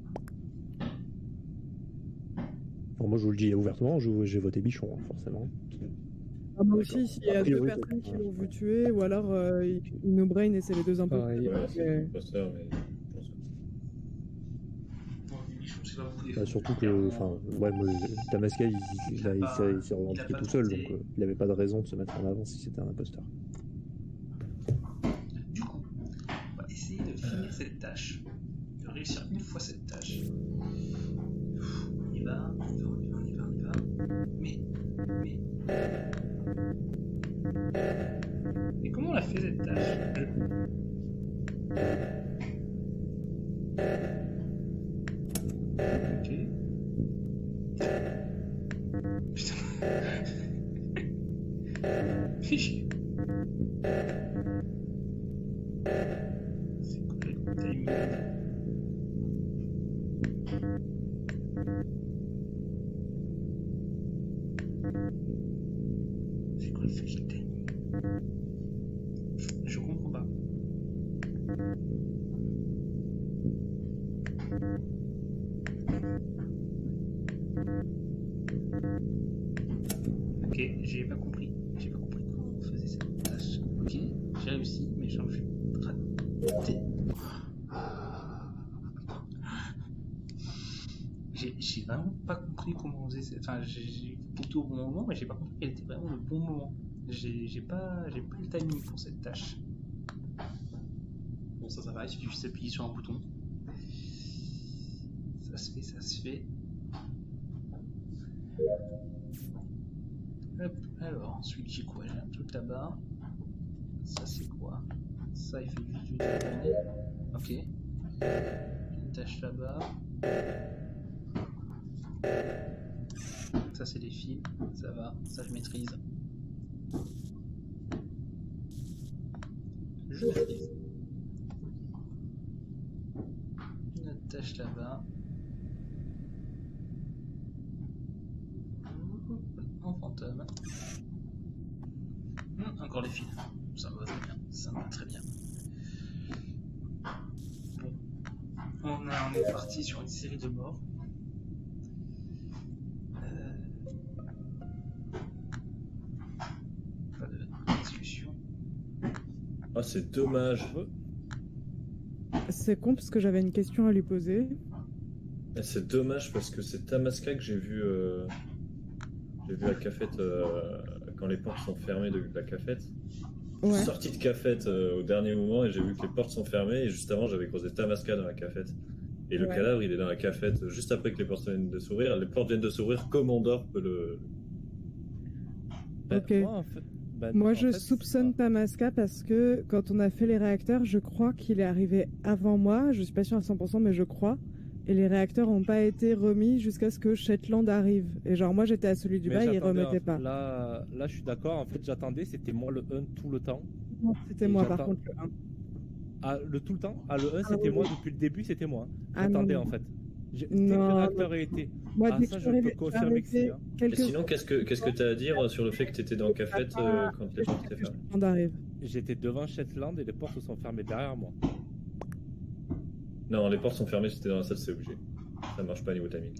Bon, moi, je vous le dis ouvertement, je- j'ai voté Bichon, hein, forcément. Ah, moi aussi, s'il y A a deux priori, personnes qui c'est- l'ont vu tuer, ou alors euh, No Brain et c'est les deux impôts. Pareil. Ouais, c'est Ouais. imposteur, mais. je pense que- Bon, Bichon, c'est pas beaucoup des Bah, fois. surtout que, enfin, ouais, moi, Tamaska, il, il, il, a- il s'est- il s'est Il a revendiqué pas tout seul, tenté. donc euh, il avait pas de raison de se mettre en avant si c'était un imposteur. Du coup, on va essayer de finir cette tâche. De réussir une fois cette tâche. On y va, on y va, on y va, on y va, on y va. Mais Mais... Mais comment on l'a fait cette tâche? Ok. Putain. Fais chier. C'est quoi le timing? C'est quoi le fucking timing? Je comprends pas. Ok, j'ai pas compris. J'ai pas compris comment on faisait cette tâche. Ok, j'ai réussi, mais j'en suis raté. J'ai j'ai vraiment pas compris comment on faisait cette... Enfin, j'ai poussé au bon moment, mais j'ai pas compris quel était vraiment le bon moment. J'ai j'ai pas, j'ai pas le timing pour cette tâche. Bon, ça, ça va, il suffit juste d'appuyer sur un bouton. Ça se fait, ça se fait. Hop, alors, ensuite j'ai quoi? J'ai un truc là-bas. Ça c'est quoi? Ça il fait juste tourner. Ok. Une tâche là-bas. Ça c'est des fils. Ça va, ça je maîtrise. Je maîtrise. Une autre tâche là-bas. En fantôme. Hum, encore les fils. Ça me va très bien. Ça me va très bien. Bon. On, a, on est parti sur une série de morts. Euh... Pas de discussion. Ah, c'est dommage. C'est con parce que j'avais une question à lui poser. C'est dommage parce que c'est Tamaska que j'ai vu. Euh... J'ai vu la cafette euh, quand les portes sont fermées de, de la cafette. Ouais. Je suis sorti de cafette euh, au dernier moment et j'ai vu que les portes sont fermées et juste avant j'avais croisé Tamaska dans la cafette. Et le Ouais. cadavre il est dans la cafette juste après que les portes viennent de s'ouvrir. Les portes viennent de s'ouvrir, Commandeur peut le... Ok. Moi, en fait, bah, Moi, en je fait, soupçonne Tamaska parce que quand on a fait les réacteurs, je crois qu'il est arrivé avant moi. Je suis pas sûre à cent pour cent, mais je crois. Et les réacteurs n'ont pas été remis jusqu'à ce que Shetland arrive. Et genre, moi, j'étais à celui du mais bas, ils j'attendais, remettaient en- pas. Là, là, je suis d'accord. En fait, j'attendais. C'était moi le un tout le temps. Non, c'était Et moi, par j'attends- contre, le un. Ah, le tout le temps? Ah, le un, Ah, c'était oui, moi oui. depuis le début, c'était moi. Ah, J'attendais non, en non. fait. J'ai- Dès que Non, le réacteur non. a été. Moi, Ah, dès que ça, je je suis peux arrivé- confirmer que je suis si. Hein. Et quelques sinon, qu'est-ce que qu'est-ce que t'as à dire sur le fait que t'étais dans la cafette euh, quand les portes étaient fermées? Shetland arrive. J'étais devant Shetland et les portes se sont fermées derrière moi. Non, les portes sont fermées, j'étais dans la salle, c'est obligé. Ça marche pas niveau timing.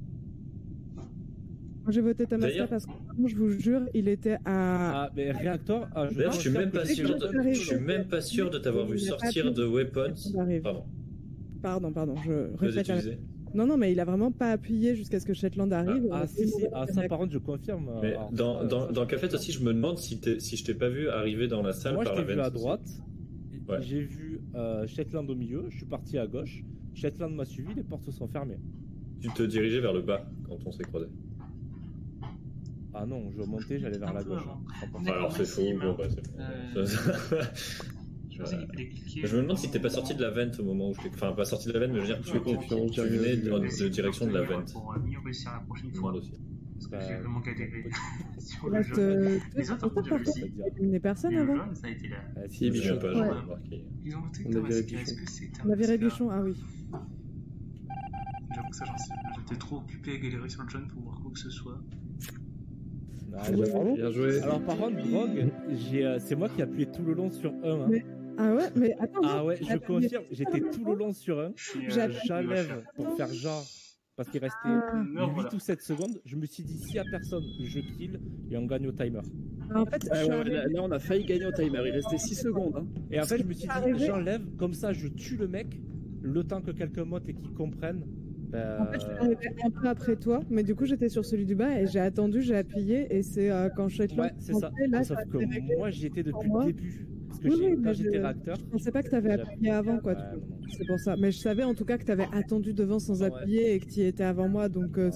Moi, j'ai voté Tamaska D'ailleurs- parce que, je vous jure, il était à... Ah, mais réacteur. Ah, D'ailleurs, je suis même pas que- sûr de, que- je suis même pas sûr de t'avoir vu Il a pas sortir pu- de Weapons. arrive. Pardon. Pardon, pardon, je Vas-y, répète. tu la- disais. Non, non, mais il a vraiment pas appuyé jusqu'à ce que Shetland arrive. Ah, si, si. Ah, ça, par contre, je confirme. Mais Alors, dans, euh, dans, ça, dans je Cafette confirme. aussi, je me demande si, t'es- si je t'ai pas vu arriver dans la salle Moi, je par t'ai la vu à vente. droite. Ouais. J'ai vu euh, Shetland au milieu. Je suis parti à gauche. Shetland m'a suivi. Les portes se sont fermées. Tu te dirigeais vers le bas quand on s'est croisés. Ah non, je remontais, j'allais vers Un la peu gauche. avant. cent pour cent. Enfin, alors c'est faux, bon, bah, c'est bon. Euh, Je pensais qu'il fallait cliquer. Je me demande si t'es pas sorti de la vente au moment où je t'ai. Enfin, pas sorti de la vente, mais je veux dire, tu, tu, Confiance, tu j'avais venais vu. de, de direction de la vente. Pour euh, mieux réussir la prochaine Je me fois. demande aussi. Parce que Bah, j'ai vraiment galéré sur Il le reste jeu. euh, deux Les autres, par contre, j'ai réussi. Il n'y a éliminé personne Mais le avant. jaune, ça a été là. Ah, Si, Je me souviens Bichon. pas, j'ai Ouais. pas remarqué. Ils ont voté On a Thomas viré Est-ce Bichon. que c'était On a viré Tamaska? Bichon, ah oui. J'avoue que ça, j'en sais. J'étais trop occupé à galérer sur le jaune pour voir quoi que ce soit. Ah, Ouais. j'ai- Bien joué. Alors, par contre, Grog, j'ai, euh, c'est moi qui ai appuyé tout le long sur un. Hein. Mais- Ah ouais, mais attends. Ah ouais, je attends, confirme, mais- j'étais tout le long sur un. Je suis. J'ai euh, appuyé- J'enlève pour faire genre, parce qu'il restait Ah. Non, huit voilà. ou sept secondes. Je me suis dit, s'il y a personne, je kill et on gagne au timer. En fait, Ah je suis ouais, arrivé- là, là, on a failli gagner au timer. Il restait six secondes. Hein. Et en fait, je me suis dit, Arrivé. j'enlève, comme ça, je tue le mec, le temps que quelqu'un monte et qu'il comprenne. Ben, En fait, je suis arrivée un peu après toi, mais du coup, j'étais sur celui du bas et j'ai attendu, j'ai appuyé et c'est euh, quand Shetland ouais, c'est ça. rentrait, là, Sauf ça que s'est réglé. moi, j'y étais depuis moi. le début. Parce que Oui, j'ai- oui, quand mais j'étais je- réacteur. Je pensais pas que t'avais j'ai appuyé avant, quoi. Ouais, du coup. non, non. C'est pour ça. Mais je savais en tout cas que t'avais attendu devant sans Ouais. appuyer et que tu étais avant moi, donc euh, Ouais, c'était- ouais.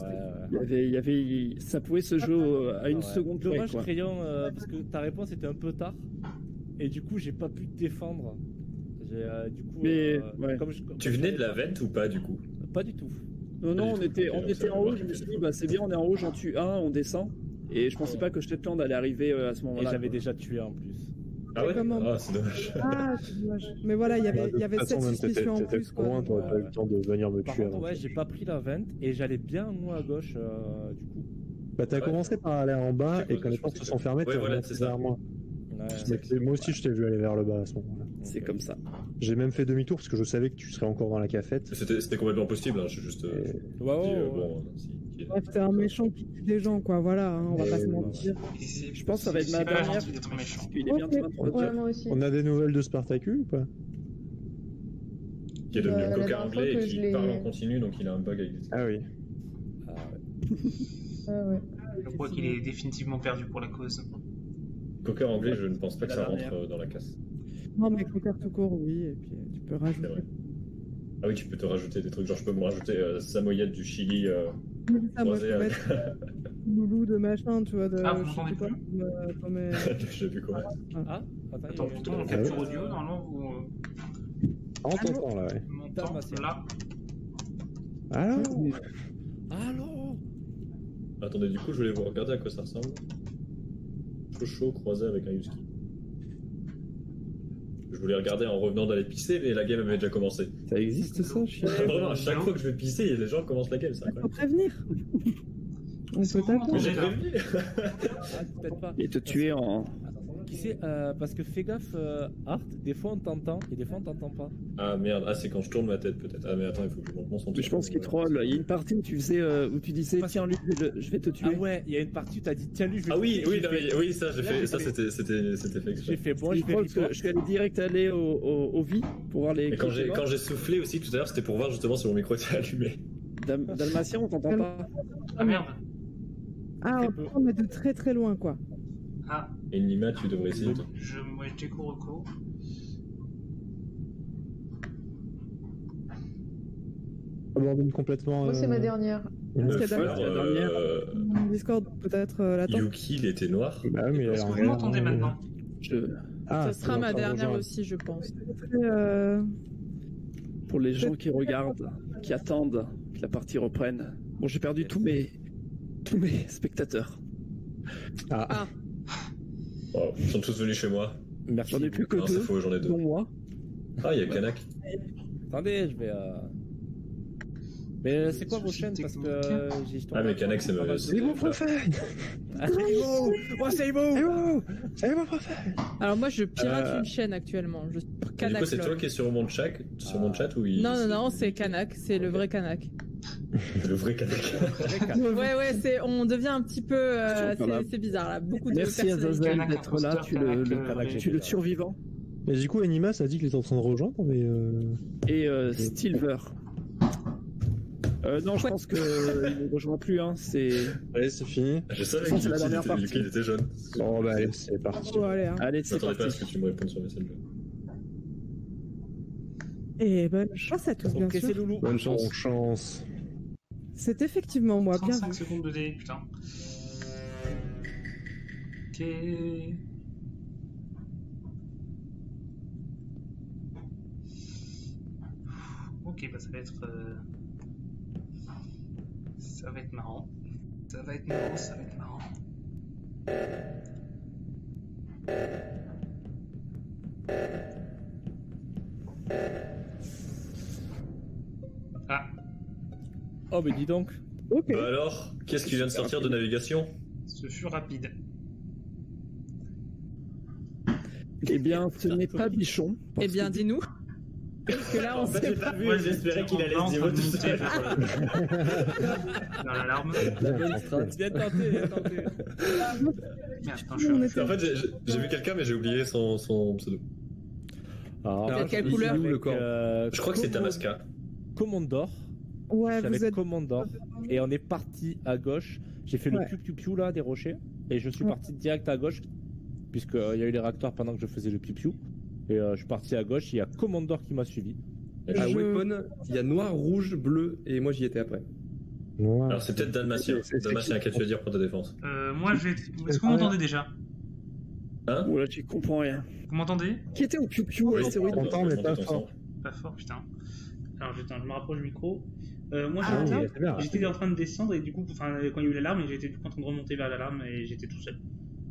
Il y avait, il y avait, ça pouvait se jouer à une Ouais. seconde près, Dommage, quoi. Crayon, euh, parce que ta réponse était un peu tard. Et du coup, j'ai pas pu te défendre. J'ai, euh, du coup, Mais, euh, ouais. comme je- comme Tu je venais de savais la pas- vente ou pas du coup? Pas du tout. Non, non, Pas on du tout. était, Ok, on donc était ça en va, haut. Je me ok. suis dit, bah c'est bien, on est en haut, j'en tue un, on descend. Et je pensais pas que Shetland allait arriver euh, à ce Et moment-là. j'avais déjà tué en plus. Ah ouais? Comment Ah, c'est dommage. Ah, c'est dommage. Mais voilà, il y Bah, avait, de il y avait toute cette façon, même t'étais suspicion en t'étais plus. trop quoi, loin, donc, t'aurais pas eu euh, le temps de venir me Par tuer contre, avant. ouais, j'ai pas pris la vente et j'allais bien moi à gauche euh, du coup. Bah, t'as Ouais. commencé par aller en bas, C'est et quoi, quand les je portes pensais se sont que- fermées, Ouais, t'es voilà, remonté c'est ça. vers moi. Ouais. Mais moi aussi, je t'ai vu aller vers le bas à ce moment-là. C'est comme ça. J'ai même fait demi-tour parce que je savais que tu serais encore dans la cafette. C'était c'était complètement possible, hein, je suis juste. euh, Et- Ouais, ouais, dit, euh, ouais. bon, si, qui est- Bref, t'es un méchant qui tue des gens, quoi. Voilà, hein, on va Et pas se voilà. mentir. Je pense que ça va être ma C'est pas dernière. gentil d'être méchant. Parce qu'il est bien Ok. de vingt-trois Ouais, heures. moi aussi. On a des nouvelles de Spartacus ou pas? Qui est devenu Euh, la coca dernière fois anglais que et je qui l'ai- parle en continu, donc il a un bug avec des. Ah oui. Ah, ouais. Ah ouais. Je crois qu'il est définitivement perdu pour la cause. Coca anglais, je ne pense pas que La ça rentre dernière. euh, dans la casse. Non, mais Cocker tout court, oui, et puis euh, tu peux C'est rajouter. vrai. Ah oui, tu peux te rajouter des trucs, genre je peux me rajouter euh, samoyed du Chili. Euh, Ah, moi, je croisé peux avec- mettre loulou de machin, tu vois, de. Ah, vous je sais m'entendez pas, plus comme, euh, comme, euh, Je sais plus comment. Ah, attends, Attends, il y a- pourtant, on Ah capture ouais. audio, normalement, vous euh, Ah, on t'entend là, ouais. m'entendez Dalmatien. là. Alors Allô. Attendez, du coup, je voulais vous regarder à quoi ça ressemble. Chocho croisé avec un husky. Je voulais regarder en revenant d'aller pisser, mais la game avait déjà commencé. Ça existe ça, chien? Vraiment, à chaque fois que je vais pisser, les gens commencent la game, c'est Faut incroyable. prévenir. On C'est peut bon, t'attendre. Mais j'ai là. prévenu. Ah, peut-être pas. Et te tuer en. Qui sait, euh, parce que fais gaffe, euh, Art, des fois on t'entend et des fois on t'entend pas. Ah merde, ah c'est quand je tourne ma tête peut-être. Ah mais attends, il faut que je monte mon son. Mais je pense qu'il troll. Il y a une partie où tu faisais, euh, où tu disais, tiens lui, je vais le- je vais te tuer. Ah ouais, il y a une partie où t'as dit tiens lui je vais Ah oui, te tuer. oui, J'ai non, mais, fait- oui, ça j'ai Là, fait, j'ai ça fait- c'était, c'était, c'était fait exprès. J'ai fait bon, Il je vais troll parce que report. je suis allé direct aller au, au, au V pour voir les. Et quand qui j'ai, étaient quand j'ai soufflé aussi tout à l'heure, c'était pour voir justement si mon micro était allumé. morts. Dal- Dalmatien, on t'entend pas. Ah merde. Ah, Très on peu. on est de très très loin, quoi. Ah, Et Nima, tu devrais essayer. de- je, moi, j'étais Kuroko. Abandonne complètement. Moi, c'est euh, ma dernière. une Parce Euh, qu'il y a fleur, la dernière. euh, Mon Discord peut-être euh, l'attend. Yuki, il était noir. Bah oui, mais Est-ce elle que est vous en m'entendez guerre, maintenant? Je... Ah, Ça c'est sera en ma train de dernière rejoindre. aussi, je pense. Très, euh, Pour les gens qui regardent, qui attendent que la partie reprenne. Bon, j'ai perdu tous mes, tous mes spectateurs. Ah, Ah, Oh, ils sont tous venus chez moi. Merci. J'en ai plus que Non, c'est deux, faux, j'en ai deux. dont moi. Ah, il y a Kanak. Attendez, je vais. Euh... Mais euh, c'est quoi vos chaînes parce que euh, j'ai Ah, mais Kanak, c'est pas me. mal de- c'est bon, prophète. Ah, c'est beau. Oh, c'est beau. C'est bon, c'est bon, prophète. alors moi je pirate Euh, une chaîne actuellement. Je... Du Kanak coup, c'est Log. toi qui es sur mon chat, sur mon chat ou il. Non, non, non, c'est Kanak, c'est le vrai Kanak. Le vrai Kanak. Ouais, ouais, c'est, on devient un petit peu, euh, Sur Kanak. c'est, c'est bizarre là, beaucoup de Merci à personnalités. Zazel Kanak d'être là. imposteur, Tu le, Kanak, le- euh, tu le survivant. Mais du coup, Anima, ça dit qu'il est en train de rejoindre, mais. Euh... Et euh, Stilver. Euh, non, je pense que euh, il ne rejoint plus. Hein. C'est. Allez, c'est fini. Je savais Ça, c'est la qu'il dernière était, partie. qu'il était jeune. Bon, bah, allez, c'est parti. bon, allez, hein. Allez, Je c'est m'attendais pas à ce parti. que tu me répondes sur Messenger. Et bonne chance à tous, bien Ok, c'est sûr. Loulou. Bonne chance. Bonne chance. C'est effectivement moi, bien trente-cinq vu. secondes de délai, putain. Ok. Ok, bah ça va être. euh, Ça va être marrant. Ça va être marrant, ça va être marrant. Ah, Oh, mais dis donc. Ok. Bah alors, qu'est-ce qui vient de sortir de navigation? ce fut rapide. Eh bien, ce n'est pas Bichon. Eh bien, dis-nous. Parce que là, on En fait, sait j'ai pas. pas vu et j'espérais qu'il allait se dire tout seul. Dans l'alarme. La bonne strat. Bien tenté, bien tenté. Merde, attends, je suis On un- était- En fait, j'ai- j'ai j'ai vu quelqu'un, mais j'ai oublié son, son pseudo. Alors, Quelle- quelle je couleur suis le avec, corps euh, Je crois que c'est Command- Tamaska. Commandor. Ouais, Je suis vous avec êtes. Commandor. Et on est parti à gauche. J'ai fait le Ouais. piou piou piou là des rochers. Et je suis Ouais. parti direct à gauche. Puisqu'il y a eu les réacteurs pendant que je faisais le piou piou. Et euh, je suis parti à gauche. Il y a Commandor qui m'a suivi. À Je- Weapon, il y a noir, rouge, bleu, et moi j'y étais après. Ouais. Alors c'est peut-être Dalmatien. C'est- c'est- Dalmatien, qu'est-ce que tu veux dire pour ta défense? Euh, moi, j'ai. Est-ce que vous m'entendez déjà? Hein? Oh là, tu comprends rien. Vous m'entendez? Qui était au Piu Piu Oui, astéroïde on T'entends, mais on pas t'entend. fort. Pas fort, putain. Alors, je, attends, je me rapproche du micro. Euh, moi, Ah, j'étais- oui, c'est bien. j'étais en train de descendre et du coup, enfin, quand il y a eu l'alarme, j'étais du coup en train de remonter vers l'alarme et j'étais tout seul.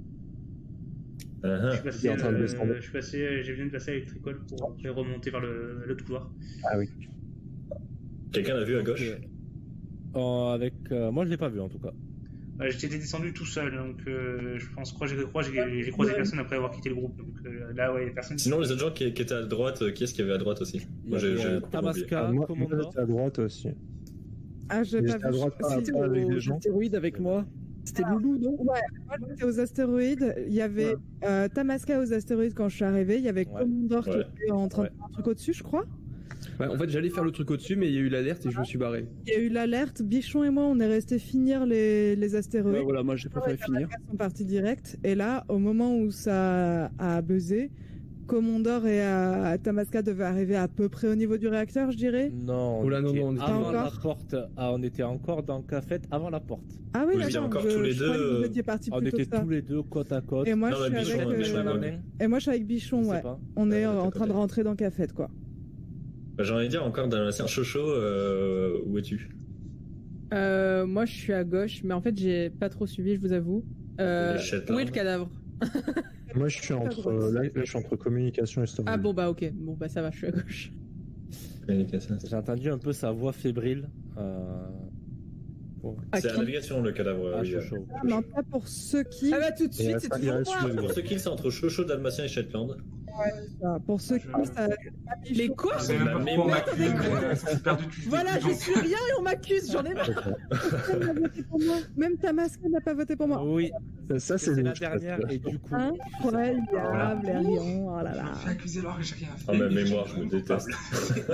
Uh-huh. Je suis passé, T'es en train de euh, descendre. je suis passé, j'ai viens de passer à l'électricole pour après remonter vers le, le couloir. Ah oui. Quelqu'un l'a vu à gauche? Euh, avec, euh, moi, je l'ai pas vu en tout cas. Euh, j'étais descendu tout seul, donc euh, je pense, crois, j'ai, crois, j'ai, j'ai croisé personne après avoir quitté le groupe. Donc euh, là, ouais, il y a personne. Sinon, les autres gens qui, qui étaient à droite, euh, qui est-ce qu'il y avait à droite aussi? Il y Moi, j'ai avait, j'ai euh, complètement oublié. Tamaska, Ah, moi, moi Commandant. j'étais à droite aussi. Ah, j'ai Mais pas j'étais à vu. droite, pas, C'était pas avec aux des gens. astéroïdes avec moi. C'était Loulou, non? Ouais, moi j'étais aux astéroïdes. Il y avait euh, Tamaska aux astéroïdes quand je suis arrivé. Il y avait Ouais. Commandor qui Ouais. était en train Ouais. de faire un truc au-dessus, je crois. Ouais, en fait, j'allais faire le truc au-dessus, mais il y a eu l'alerte et je me suis barré. Il y a eu l'alerte. Bichon et moi, on est restés finir les, les astéroïdes. Ouais, voilà, moi j'ai préféré finir. Ils sont partis direct. Et là, au moment où ça a buzzé, Commandor et euh, Tamaska devaient arriver à peu près au niveau du réacteur, je dirais. Non, on Oh là, non, était non, on était avant encore. la porte. Ah, on était encore dans le café avant la porte. Ah oui, Vous étiez d'accord. encore je, tous les je croyais deux, que vous euh, étiez partis On plus tôt était que ça. tous les deux côte à côte. Et moi, Non, je suis mais Bichon, avec, Bichon, euh, ouais. et moi, je suis avec Bichon, Je sais ouais. pas. On est Ouais, en t'as train de côté. rentrer dans Café, quoi. Bah, j'ai envie de dire encore Dalmatien, Chocho, euh, où es-tu? Euh, moi, je suis à gauche, mais en fait, j'ai pas trop suivi, je vous avoue. Euh, Les Shetland. où est le cadavre? Moi je suis entre euh, là, là, je suis entre communication et story. Ah bon, bah ok. Bon, bah ça va, je suis à gauche. J'ai entendu un peu sa voix fébrile. Euh... bon. À C'est à qui la navigation le cadavre. Ah, oui, euh. Chocho. Ah, non, pas pour ceux qui. Ah bah tout de Et suite, à c'est ça, il toujours reste moi. le- Pour ceux qui c'est entre Chocho, Dalmatien et Shetland. ça. Pour ceux qui. Ça... Mais quoi? Je sais même pas La pourquoi on mémoire. m'accuse, mais euh, ça s'est perdu depuis le Voilà, début, je donc. suis rien et on m'accuse, j'en ai marre. Personne n'a voté pour moi. Même Tamaska n'a pas voté pour moi. Oui, Ça, ça, c'est c'est la louche, dernière parce que- et du coup. Incroyable, Voilà. Blérion, oh là Je là. me fais accuser alors que j'ai rien fait. Ah, ma mais mémoire, suis je me coupable. déteste.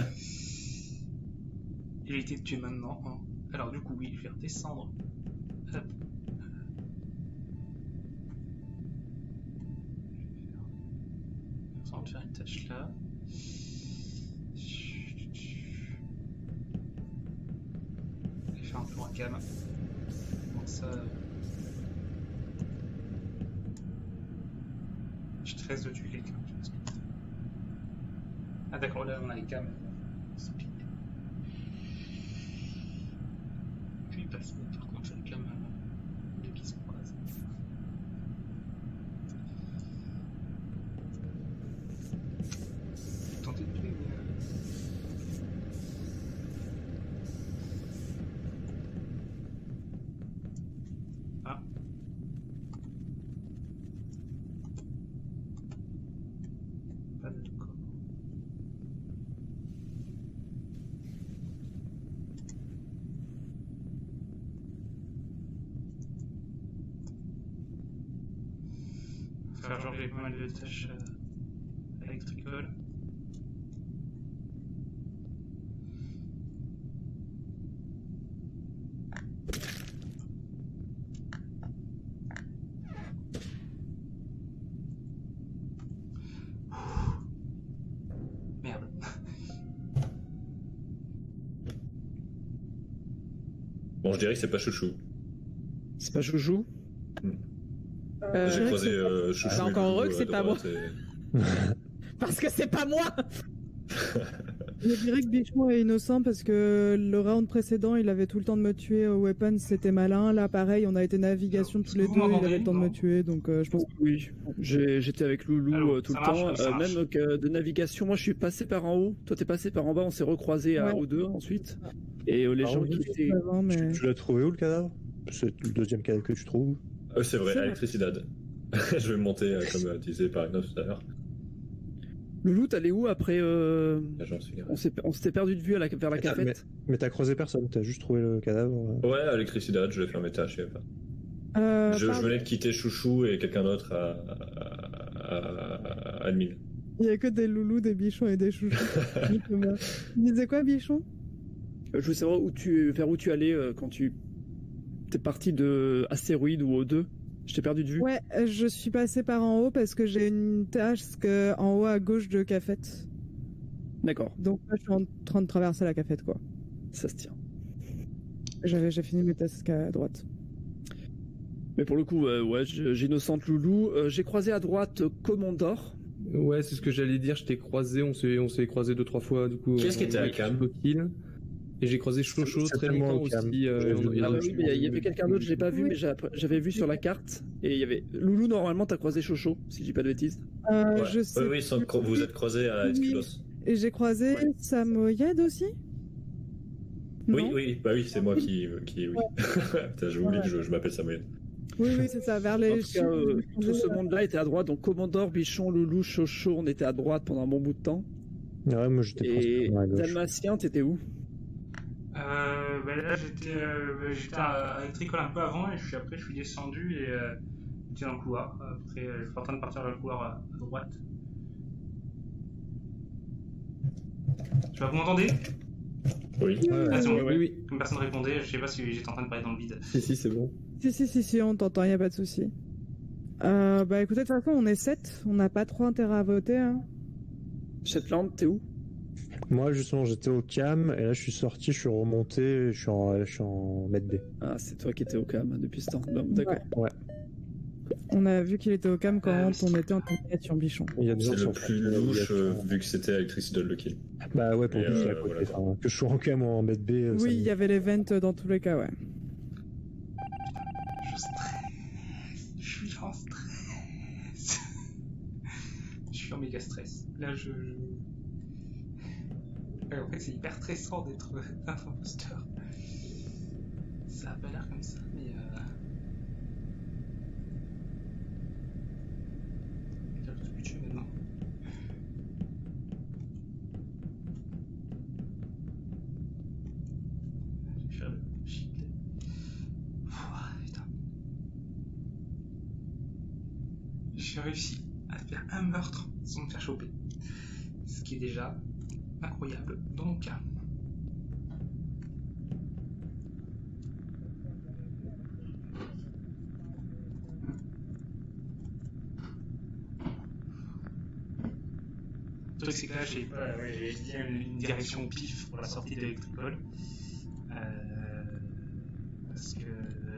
Il a été tué maintenant. hein. Alors du coup, oui, je vais redescendre. Hop. On va faire une tâche là. Je vais faire un tour à cam. Bon, ça. Je te laisse de tuer quelqu'un. tu vois ce que je veux dire. Ah d'accord, là on a les cams. C'est pire. Puis il passe par contre les cams euh, deux qui se croisent. Tentez de tuer, mais. euh, Ah. Pas de corps. Faire genre j'ai pas mal de tâches euh, électricoles. Merde. Bon, je dirais que c'est pas Chouchou. C'est pas Joujou? Euh, J'ai croisé euh, Chouchou. Bah, et encore Loulou heureux que à c'est pas droite et- Parce que c'est pas moi. Je dirais que Bichon est innocent parce que le round précédent, il avait tout le temps de me tuer au weapon, c'était malin. Là, pareil, on a été navigation tous les vous deux, il m'entendez avait le temps de me Non. tuer, donc euh, je pense que Oui, j'ai- j'étais avec Loulou Allô, euh, tout ça le marche, temps. oui, ça Euh, marche. même que de navigation, moi je suis passé par en haut. Toi t'es passé par en bas, on s'est recroisés à Ouais. O deux ensuite. Et euh, les Par gens contre, qui étaient. avant, mais... Tu l'as trouvé où le cadavre? C'est le deuxième cadavre que tu trouves. Euh, c'est vrai, C'est vrai. Electricidad. Je vais monter, euh, comme euh, disait par exemple tout à l'heure. Loulou, t'allais où après euh... Là, j'en suis. On s'est on s'était perdu de vue à la... vers la Mais t'as- cafette. Mais t'as croisé personne, t'as juste trouvé le cadavre. euh. Ouais, Electricidad, je vais faire mes tâches, je sais pas. Euh, Je, je pardon, venais de quitter Chouchou et quelqu'un d'autre à, à, à, à Admin. il y a que des loulous, des bichons et des chouchous. Thomas. Tu disais quoi, Bichon? Euh, Je voulais savoir où tu... vers où tu allais euh, quand tu t'es parti de Astéroïde ou O deux. Je t'ai perdu de vue. Ouais, euh, je suis passé par en haut parce que j'ai une tâche que- en haut à gauche de cafette. D'accord, Donc là, je suis en train de traverser la cafette, quoi. ça se tient. j'avais j'ai fini mes tasks à droite. Mais pour le coup, euh, ouais, j'innocente Loulou. Euh, j'ai croisé à droite euh, Commandor. Ouais, c'est ce que j'allais dire. Je t'ai croisé, on s'est, on s'est croisé deux trois fois. Du coup, Qu'est-ce qui était à Cam? Et j'ai croisé Chocho très longtemps aussi. Euh, ah bah oui, mais il y avait quelqu'un d'autre, je l'ai pas vu, mais j'avais vu sur la carte. Et il y avait Loulou. Normalement, t'as croisé Chocho, si je dis pas de bêtises. Euh, ouais. Je sais. Oui, oui, sans, vous vous êtes croisés à Escudos. Et j'ai croisé ouais. Samoyed aussi. Oui, non oui, bah oui, c'est moi qui, qui oui. Putain, j'ai oublié que je, je m'appelle Samoyed. Oui, oui, c'est ça, vers les... En tout cas, euh, tout ce monde-là était à droite, donc Commandor, Bichon, Loulou, Chocho, on était à droite pendant un bon bout de temps. Ouais, moi j'étais Et Dalmatien, t'étais où? Euh, bah là j'étais euh, j'étais à Electrical un peu avant et je suis, après je suis descendu et euh, j'étais dans le couloir. Après euh, je suis en train de partir dans le couloir à, à droite. Je sais pas, vous m'entendez? Oui. Ouais, ah, c'est bon. Oui, oui. Comme personne répondait, je sais pas si j'étais en train de parler dans le vide. Si, si, c'est bon. Si, si, si, si, on t'entend, y a pas de souci. Euh, bah écoutez, de toute façon, on est sept, on n'a pas trop intérêt à voter. Hein. Shetland, t'es où? Moi, justement, j'étais au cam, et là, je suis sorti, je suis remonté, je suis en, je suis en med B. Ah, c'est toi qui étais au cam depuis ce temps. D'accord. Ouais. ouais. On a vu qu'il était au cam quand euh, on était en candidature Bichon. C'est le plus louche, euh, vu que c'était avec Trixie Doll le kill. Bah ouais, pour et lui, c'est euh, à côté. voilà. Enfin, que je sois en cam ou en med B. Oui, il y avait l'event dans tous les cas, ouais. Je stresse. Je suis en stress. Je suis en méga stress. Là, je... En fait, c'est hyper stressant d'être un imposteur. Ça a pas l'air comme ça, mais euh... je vais tous me tuer maintenant. Je vais faire le shield. Oh, putain. J'ai réussi à faire un meurtre sans me faire choper. Ce qui est déjà incroyable dans mon cas. Le truc c'est que là j'ai pas ouais, j'ai dit une, une direction au pif pour la sortie de l'Electrical. Euh, parce que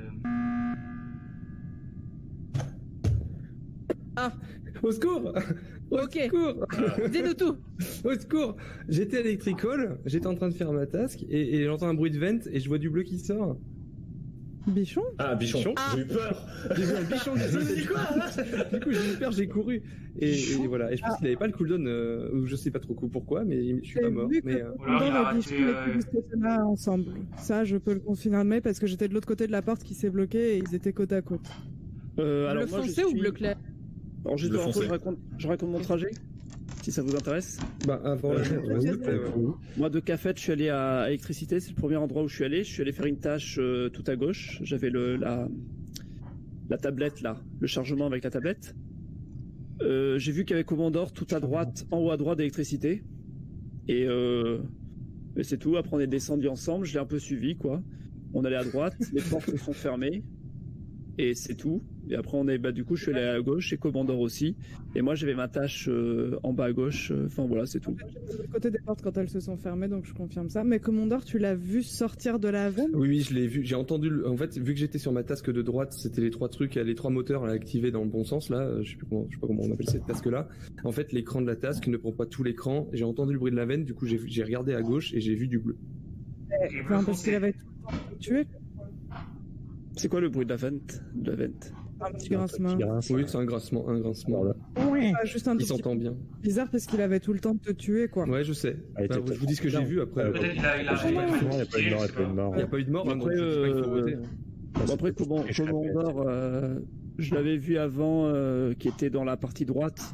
ah, au secours! Au ok, secours. Dis-nous tout. Au secours. J'étais à Electrical, j'étais en train de faire ma task et, et j'entends un bruit de vent et je vois du bleu qui sort. Bichon? Ah, Bichon, ah. J'ai eu peur. J'ai vu un Bichon qui sortait du quoi. Du coup, j'ai eu peur, j'ai couru. Et, et voilà. Et je pense ah. qu'il avait pas le cooldown, euh, ou je sais pas trop pourquoi, mais je suis pas mort. Mais euh... voilà, Bichon étaient là ensemble. Ça, je peux le confirmer parce que j'étais de l'autre côté de la porte qui s'est bloquée et ils étaient côte à côte. Euh, alors bleu moi, foncé je ou suis... bleu clair? Alors juste avant, je raconte, je raconte mon trajet, si ça vous intéresse. Bah avant, euh, oui, euh, moi de Cafette, je suis allé à Électricité, c'est le premier endroit où je suis allé. Je suis allé faire une tâche euh, tout à gauche. J'avais le la la tablette là, le chargement avec la tablette. Euh, j'ai vu qu'il y avait Commandor tout à droite, en haut à droite d'Électricité. Et, euh, et c'est tout. Après on est descendu ensemble. Je l'ai un peu suivi quoi. On allait à droite, les portes sont fermées. Et c'est tout. Et après, on est, bah, du coup, je suis allé à gauche et Commandor aussi. Et moi, j'avais ma tâche euh, en bas à gauche. Enfin, euh, voilà, c'est tout. De l'autre côté des portes quand elles se sont fermées, donc je confirme ça. Mais Commandor, tu l'as vu sortir de la veine? Oui, oui, je l'ai vu. J'ai entendu. Le... En fait, vu que j'étais sur ma task de droite, c'était les trois trucs, les trois moteurs à activer dans le bon sens, là. Je sais, plus comment... je sais pas comment on appelle cette task-là. En fait, l'écran de la task ne prend pas tout l'écran. J'ai entendu le bruit de la veine, du coup, j'ai regardé à gauche et j'ai vu du bleu. Et, enfin, parce qu'il avait tout le temps tué. C'est quoi le bruit de la vente? De la vente Un petit grincement. Oui, c'est un grincement, un grincement là. Oui. Ah, juste un Il s'entend bien. Bizarre parce qu'il avait tout le temps de te tuer, quoi. Ouais, je sais. Ah, bah, je vous dis ce que j'ai vu après. Peut-être qu'il a, il a, il a, il n'y a pas eu de mort, il n'y a pas eu de mort. Il n'y a pas eu de mort, après, donc euh, il faut voter. Bon, après, Commandor, euh, je l'avais vu avant, euh, qui était dans la partie droite.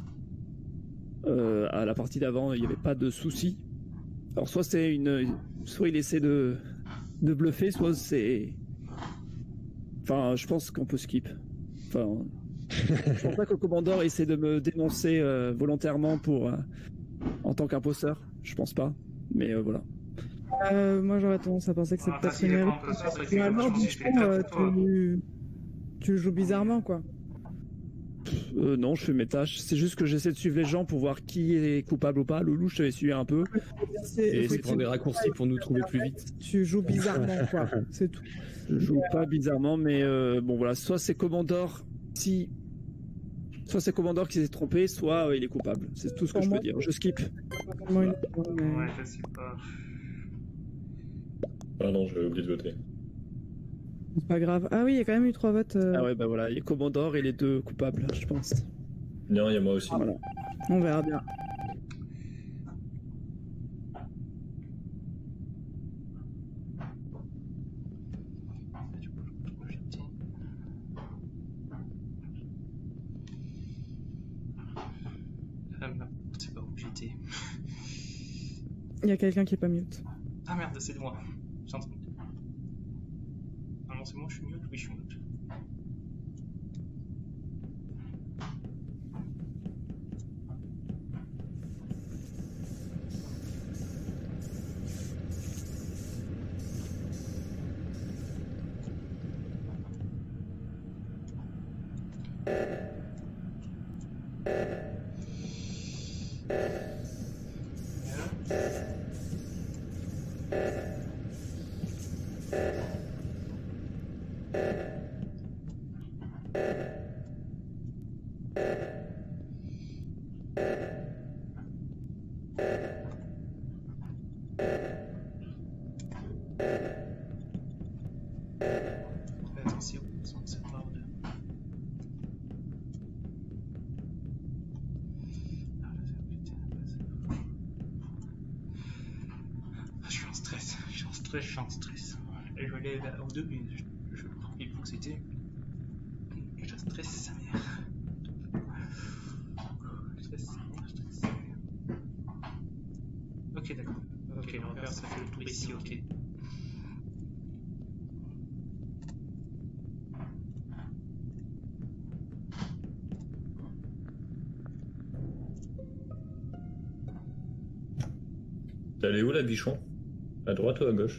Euh, à la partie d'avant, il n'y avait pas de souci. Alors, soit c'est une, soit il essaie de de bluffer, soit c'est. Enfin, je pense qu'on peut skip. Enfin, je pense pas que le Commandor essaie de me dénoncer euh, volontairement pour euh, en tant qu'imposteur. Je pense pas. Mais euh, voilà. Euh, moi, j'aurais tendance à penser que c'est ah, peut-être une erreur. Finalement, tu, tu joues bizarrement, quoi. Euh, non, je fais mes tâches. C'est juste que j'essaie de suivre les gens pour voir qui est coupable ou pas. Loulou, je t'avais suivi un peu. Et c'est prendre des raccourcis pour nous trouver plus vite. Tu joues bizarrement, quoi. C'est tout. Je joue pas bizarrement, mais euh, bon voilà, soit c'est Commandeur, si... Soit c'est Commandeur qui s'est trompé, soit euh, il est coupable. C'est tout ce que je peux dire. Je skip. Ouais, je sais pas. Ah non, j'ai oublié de voter. C'est pas grave. Ah oui, il y a quand même eu trois votes. euh. Ah ouais, bah voilà, il y a Commandeur et les deux coupables, je pense. Non, il y a moi aussi. Voilà. On verra bien. Ah merde, c'est pas où j'étais. Il y a quelqu'un qui est pas mute. Ah merde, c'est de moi. Je suis en train de... Ah non, c'est moi, je suis mute. Oui, je suis mute. Attends, c'est où? C'est pas où, là. Ah, là, c'est- putain, là, c'est- Ah, je suis en stress, je suis en stress, je suis en stress. Et je l'ai au début, je, je, il faut que c'était. Je stresse sa mère. Je stresse sa mère, je stresse sa mère. Ok, d'accord. Ok, le repère, ça fait le tour ici, ok. T'es allé où la bichon? À droite ou à gauche?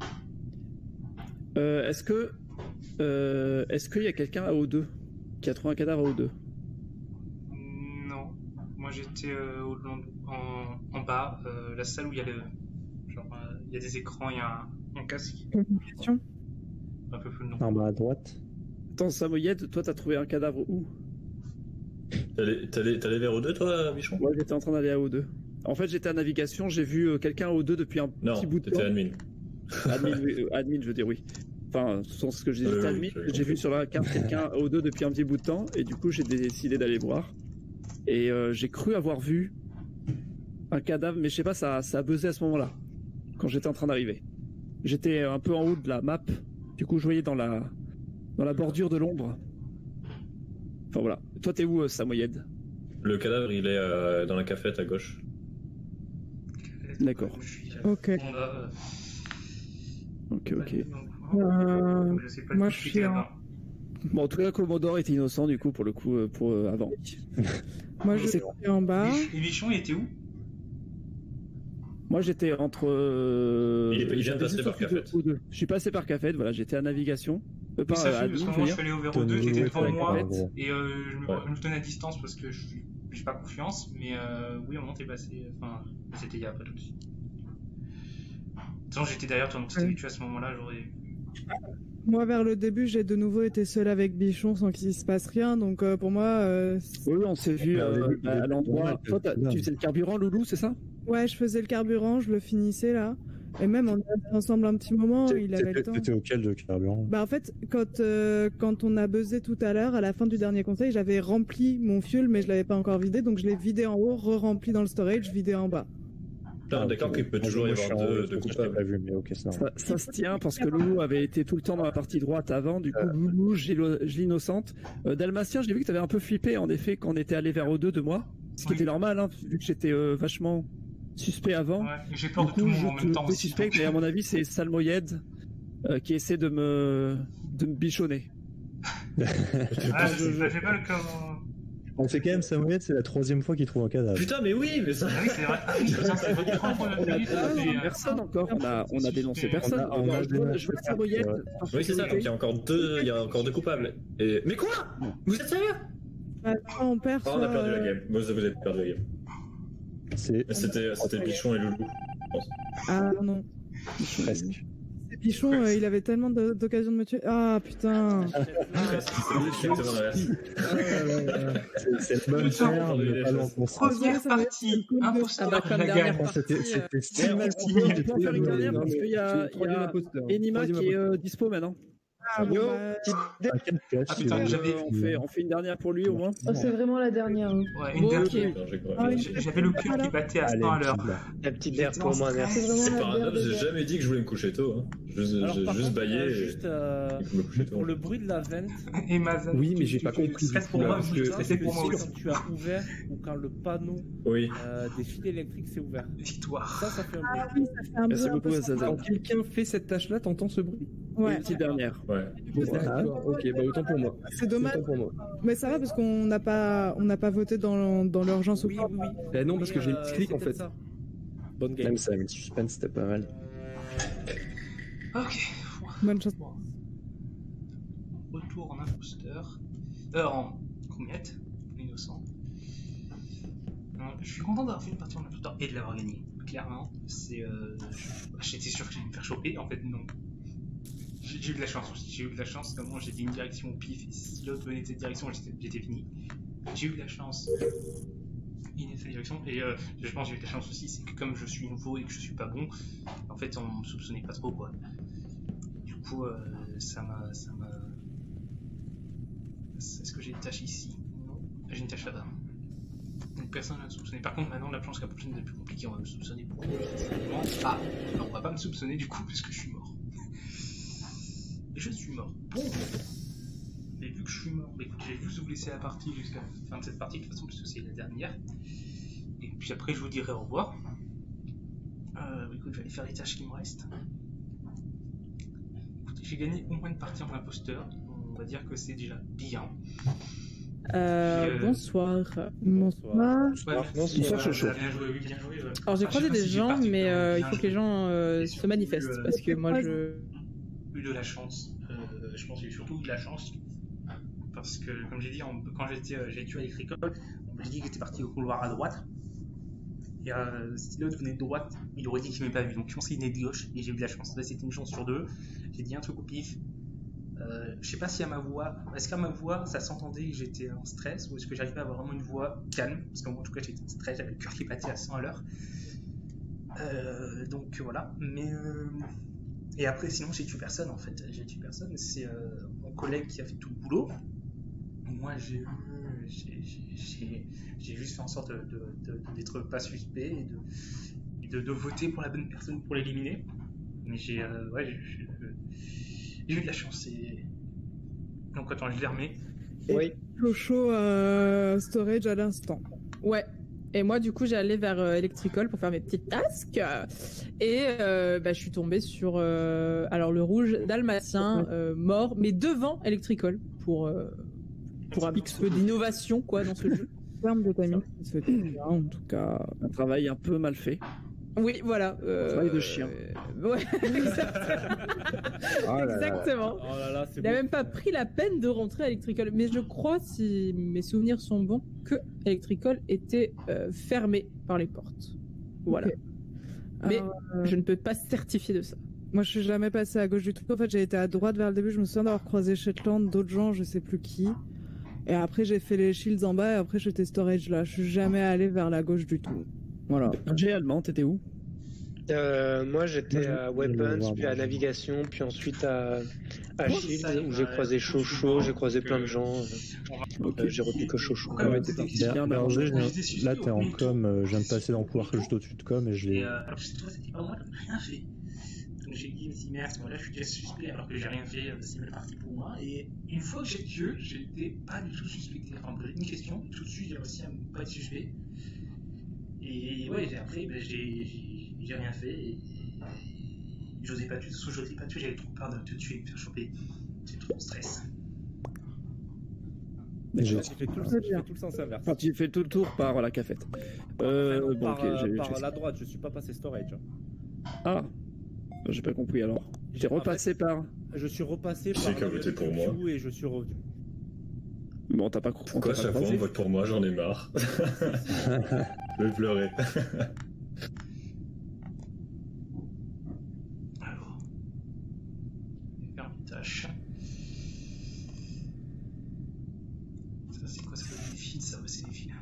Euh, est-ce que... Euh, est-ce qu'il y a quelqu'un à O deux qui a trouvé un cadavre à O deux? Non, moi j'étais euh, au long- en, en bas, euh, la salle où il y a le, genre euh, il y a des écrans, il y a un, un casque. Question. Un peu plus le nom. En bas à droite. Attends, Samoyed, toi t'as trouvé un cadavre où? T'es allé, t'es allé- t'es allé vers O deux, toi, bichon? Moi j'étais en train d'aller à O deux. En fait, j'étais à navigation, j'ai vu euh, quelqu'un à O deux depuis un Non, petit bout de temps. t'étais admin. Admin, oui, euh, admin, je veux dire, oui. Enfin, sans ce que je disais, Oui, j'étais oui, admin. j'avais J'ai compris. vu sur la carte quelqu'un à O deux depuis un petit bout de temps, et du coup, j'ai décidé d'aller voir. Et euh, j'ai cru avoir vu un cadavre, mais je sais pas, ça, ça a buzzé à ce moment-là, quand j'étais en train d'arriver. J'étais un peu en haut de la map, du coup, je voyais dans la, dans la bordure de l'ombre. Enfin voilà. Toi, t'es où, euh, Samoyed? Le cadavre, il est euh, dans la cafette à gauche. D'accord. Ok. En bas, euh, Ok, ok. Euh, je sais pas moi, tout je ce qui suis était en- là-bas. Bon, en tout cas, Commodore était innocent, du coup, pour le coup, euh, pour euh, avant. Moi, je suis en bas. Mich- Et Michon, il était où? Moi, j'étais entre. euh, Il est- il vient de j'étais passer juste par au-dessus de- Cafette. aux deux. Je suis passé par Cafette, voilà, j'étais à navigation. Euh, Oui, pas ça à fait, admin, parce que je veux moi je dire. suis allé au Tony Véro deux, qui était Louis devant avec moi, un gros. et euh, je, me, Ouais. je me tenais à distance parce que je suis j'ai pas confiance, mais euh, oui, au moment t'es passé, enfin, c'était il y a pas tout de suite. De toute façon, j'étais derrière toi, donc si t'avais tué à ce moment-là, j'aurais. Moi, vers le début, j'ai de nouveau été seul avec Bichon sans qu'il se passe rien. Donc, euh, pour moi, euh, Oui, oui, on s'est vu Bah, au euh, début, à au début, l'endroit. ouais, Toi, t'as- là. tu faisais le carburant, Loulou, c'est ça? ouais, je faisais le carburant, je le finissais là. Et même, on est ensemble un petit moment, il avait le temps. T'étais auquel de carburant? Bah en fait, quand, euh, quand on a buzzé tout à l'heure, à la fin du dernier conseil, j'avais rempli mon fuel, mais je l'avais pas encore vidé, donc je l'ai vidé en haut, re-rempli dans le storage, vidé en bas. Ah, d'accord qu'il peut Moi, toujours y moi, je suis avoir en haut, deux, je deux l'ai coupables. pas vu, mais ok, c'est normal. Ça, ça se tient parce que Loulou avait été tout le temps dans la partie droite avant. Du coup, Loulou, je l'ai- je l'innocente. Euh, Dalmatien, j'ai vu que tu avais un peu flippé en effet quand on était allé vers O deux de moi. Ce qui Oui. était normal, hein, vu que j'étais euh, vachement suspect avant. Ouais, et j'ai peur Du de tout coup, le je monde en même temps te aussi. suspecte, et à mon avis, c'est Salmoyed euh, qui essaie de me, de me bichonner. Ah, je je fais pas le cas. On sait quand même, Samoyed, c'est la troisième fois qu'il trouve un cadavre. Putain, mais oui, mais ça. Ah oui, c'est vrai. Ah oui, putain, c'est vrai. trois fois On notre a vie, ça fait, euh, personne encore, on a, on a dénoncé personne. On a- on a je vois- dénoncé je vois personne, Samoyed ouais. par Oui, c'est ça, donc il y sécurité. a encore deux, il y a encore deux coupables. Et... Mais quoi? Vous êtes sérieux? Bah, soit on perd, Ah, on soit... a perdu la euh, game. Moi, vous avez perdu la game. C'est... C'était c'était Bichon et Loulou, je pense. Ah non. Presque. C'est Pichon, euh, il avait tellement de- d'occasions de me tuer. Ah putain. C'est exactement l'inverse. C'est- C'est une bonne ferme, mais pas longtemps. Première partie, imposteur, Ah bah, comme la dernière gagne. partie, C'était euh, c'était si Ouais, mal on fini, peut- on peut j'étais en faire une désolé. dernière parce qu'il y a, il y Troisième a imposteur. Enima Troisième qui est imposteur. euh, dispo maintenant. Ah, bon, Yo, bah, petite T'inquiète, Cash, Ah, il putain, va- j'avais- Euh, on, fait, on fait une dernière pour lui au moins. Oh, c'est vraiment la dernière. hein. Ouais, une Bon, dernière. ok. Non, j'ai cru. Ah, une- J'avais le cul qui battait à Allez, cent à une l'heure. petite barre. la petite bière pour moi, merci. C'est vraiment C'est la pas un dernière. œuf, j'ai jamais dit que je voulais me coucher tôt. Hein. Juste, Alors, j'ai par juste contre, baillé euh, et juste, euh, et me coucher tôt. pour le bruit de la vente, Et Mazan, Oui, mais tu- j'ai tu- pas tu compris, stresses du pour coup, moi, parce je que- stressais pour moi si aussi. quand tu as ouvert ou quand le panneau Oui. euh, des fils électriques s'est ouvert. Victoire. Ça, ça fait un bruit. Ah oui, ça fait un Merci bruit un beaucoup, peu Azazan. sympa. Quand quelqu'un fait cette tâche-là, t'entends ce bruit. Ouais. Une petite dernière. Ouais. D'accord, ok, bah autant pour moi. C'est dommage. Autant pour moi. Mais ça va parce qu'on n'a pas, on n'a pas voté dans, dans l'urgence ou Oui, pas. oui, oui. Bah non, parce Mais, que j'ai une euh, petite clique c'est en fait. peut-être ça. Bonne game. Même ça, mais le suspense, c'était pas mal. Ok. Bonne chance. Bon. Retour en imposteur. Euh, en comète. Innocent. Non, je suis content d'avoir fait une partie en imposteur et de l'avoir gagné. Clairement, c'est. Euh... J'étais sûr que j'allais me faire choper, en fait, non. J'ai j'ai eu de la chance aussi. J'ai eu de la chance, notamment j'ai dit une direction au pif, et si l'autre venait de cette direction, j'étais j'étais fini. J'ai eu de la chance. Il est de cette direction, et euh, je pense que j'ai eu de la chance aussi, c'est que comme je suis nouveau et que je suis pas bon, en fait, on me soupçonnait pas trop, quoi. Du coup, euh, ça m'a. ça m'a. Est-ce que j'ai une tâche ici? Non. J'ai une tâche là-bas. Donc personne ne m'a soupçonné. Par contre, maintenant, la planche la prochaine est plus compliquée, on va me soupçonner pour effectivement. Ah, non, on va pas me soupçonner du coup, puisque je suis mort. Et je suis mort. Bon. Mais vu que je suis mort, bah, écoute, je vais juste vous laisser la partie jusqu'à la fin de cette partie, de toute façon, parce que c'est la dernière. Et puis après, je vous dirai au revoir. Euh, écoute, je vais aller faire les tâches qui me restent. Écoute, j'ai gagné au moins une partie en imposteur. On va dire que c'est déjà bien. Euh, Puis, euh, bonsoir. Bonsoir. Ouais, merci, Bonsoir, euh, Chocho. bien joué, oui, bien joué. euh. Alors j'ai Ah, croisé je sais des pas si j'ai gens, mais particulièrement euh, il bien faut que les gens euh, Et se surtout, manifestent euh, parce que moi je. eu de la chance. Euh, je pense que j'ai surtout eu de la chance. Parce que, comme j'ai dit, en- quand j'étais, euh, j'ai tué Electrical, on m'a dit qu'il était parti au couloir à droite. Et euh, si l'autre venait de droite, il aurait dit qu'il m'avait pas vu. Donc je pense qu'il venait de gauche et j'ai eu de la chance. Là, c'était une chance sur deux. J'ai dit un truc au pif. Euh, je sais pas si à ma voix, est-ce qu'à ma voix ça s'entendait que j'étais en stress ou est-ce que j'arrivais à avoir vraiment une voix calme, parce qu'en tout cas j'étais en stress, j'avais le cœur qui battait à cent à l'heure. Euh, donc voilà, mais euh... et après sinon j'ai tué personne en fait, j'ai tué personne, c'est euh, mon collègue qui a fait tout le boulot. Moi j'ai j'ai- j'ai- j'ai juste fait en sorte de, de- de- d'être pas suspect et, de, et de, de voter pour la bonne personne pour l'éliminer. Mais j'ai euh, ouais, j'ai- j'ai- j'ai eu de la chance. Et... Donc attends, je l'ai remis. Oui. Chocho euh, storage à l'instant. Ouais. Et moi, du coup, j'ai allé vers euh, Electrical pour faire mes petites tasks. Et euh, bah, je suis tombée sur euh, alors le rouge dalmatien euh, mort, mais devant Electrical pour euh, pour un petit peu d'innovation quoi dans ce jeu. Ferme de timing, ça se fait bien, en tout cas. Un travail un peu mal fait. Oui, voilà. Euh, Travail de chien. euh, ouais, exactement. Oh là là. Exactement. Oh là là, c'est Il n'a beau. même pas pris la peine de rentrer à Electrical. Mais je crois, si mes souvenirs sont bons, que Electrical était euh, fermé par les portes. Voilà. Ok. Mais Alors, euh, je ne peux pas certifier de ça. Moi, je suis jamais passé à gauche du tout. En fait, j'ai été à droite vers le début. Je me souviens d'avoir croisé Shetland, d'autres gens, je sais plus qui. Et après, j'ai fait les shields en bas et après, j'étais storage là. Je suis jamais allé vers la gauche du tout. Voilà. G allemand, t'étais où? Euh, moi j'étais Moi, je- à je voulais Weapons, voir puis à dans- Navigation, puis ensuite à, à Ouais, Shield, ça, où j'ai ouais, croisé c'est Chocho, j'ai croisé que- plein de gens. Ok. Euh, j'ai retenu que Chocho. Ouais, Ah ouais, ouais, t'es c'était- parti. c'était- Ber- Berger, je J'étais viens- suspect là t'es au en premier com, tour. euh, je viens de passer dans le couloir juste au-dessus de com et je l'ai. Et euh, alors que toi, c'était pas moi, j'ai rien fait. Donc j'ai dit, si merde, voilà, je suis déjà suspect alors que j'ai rien fait, euh, c'est mal parti pour moi. Et une fois que j'ai tué, j'étais pas du tout suspecté. Enfin, on me posait une question, tout de suite j'ai réussi à ne pas être suspect. Et ouais, après, ben, j'ai j'ai- j'ai rien fait. Et, et j'osais pas tuer, sous j'osais pas tuer, j'avais trop peur de te tuer, de me faire choper. J'ai trop de stress. J'ai J'ai- fait tout, le- Très j'ai bien. fait tout le sens inverse. Enfin, tu fais tout le tour par la cafette. Euh, Enfin, non, bon, par, ok, euh, j'ai par j'ai- la droite, je suis pas passé storage. Ah, j'ai pas compris alors. J'ai En repassé fait, par. Je suis repassé C'est par qu'à voter pour moi. Q et je suis revenu. Bon, t'as pas cru. Pourquoi chaque fois on vote pour moi, j'en ai marre. Je vais pleurer. Alors, je vais faire une tâche. Ça, c'est quoi? C'est des fils, ça, ouais, c'est des fils.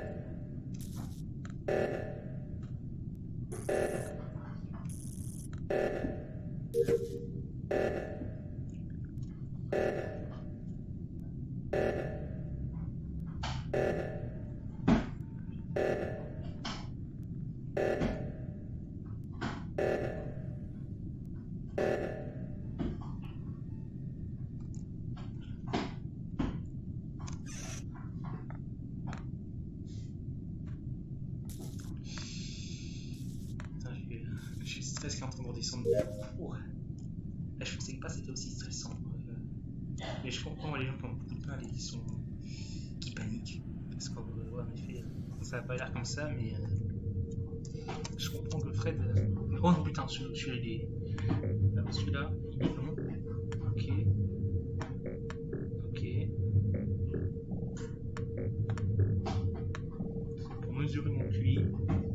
J'ai le stress qui est en train de redescendre. Oh. Là, je pensais pas que c'était aussi stressant. Euh, mais je comprends les gens qui ont beaucoup de mal et qui sont. qui paniquent. Parce qu'en ouais, en effet, ça n'a pas l'air comme ça, mais. Euh, je comprends que Fred. Euh... Oh non, putain, celui-là, il est. Ah, celui-là, il est long. Ok. Ok. Pour mesurer mon Q I.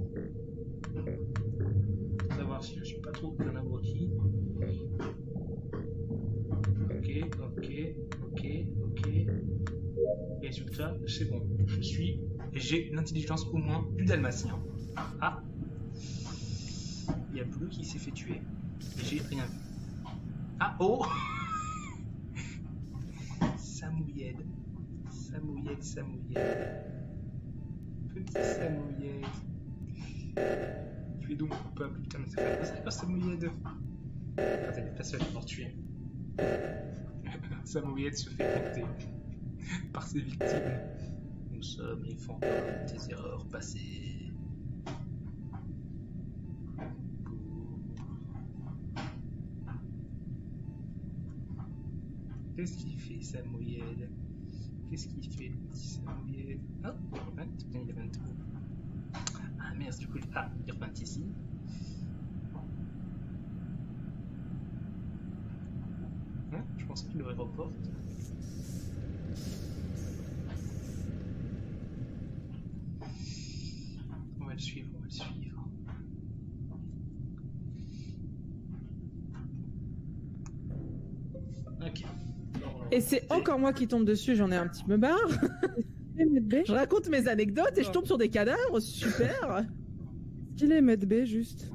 Si je suis pas trop un abruti. Ok, ok, ok, ok. Et résultat, c'est bon. Je suis. J'ai l'intelligence au moins du dalmatien. Ah. Il y a Bleu qui s'est fait tuer. Et j'ai rien vu. Ah oh. Samouyed. Samouyed, Samouyed. Petit Samouyed. Tu es donc coupable, putain, mais ça fait pas ça, pas Samouyed. Ah, t'es pas seul à l'avoir tué. Samouyed se fait compter par ses victimes. Nous sommes les fantômes des erreurs passées. Qu'est-ce qu'il fait, Samouyed? Qu'est-ce qu'il fait, le petit Samouyed? Ah, putain, il a vingt trop. Ah merde, du coup, ah, il repeint ici. Hein, je pense qu'il le reporte. On va le suivre, on va le suivre. Ok. Et c'est encore moi qui tombe dessus, j'en ai un petit peu marre. Je raconte mes anecdotes et je tombe sur des cadavres, super. Qu'il est Med B juste.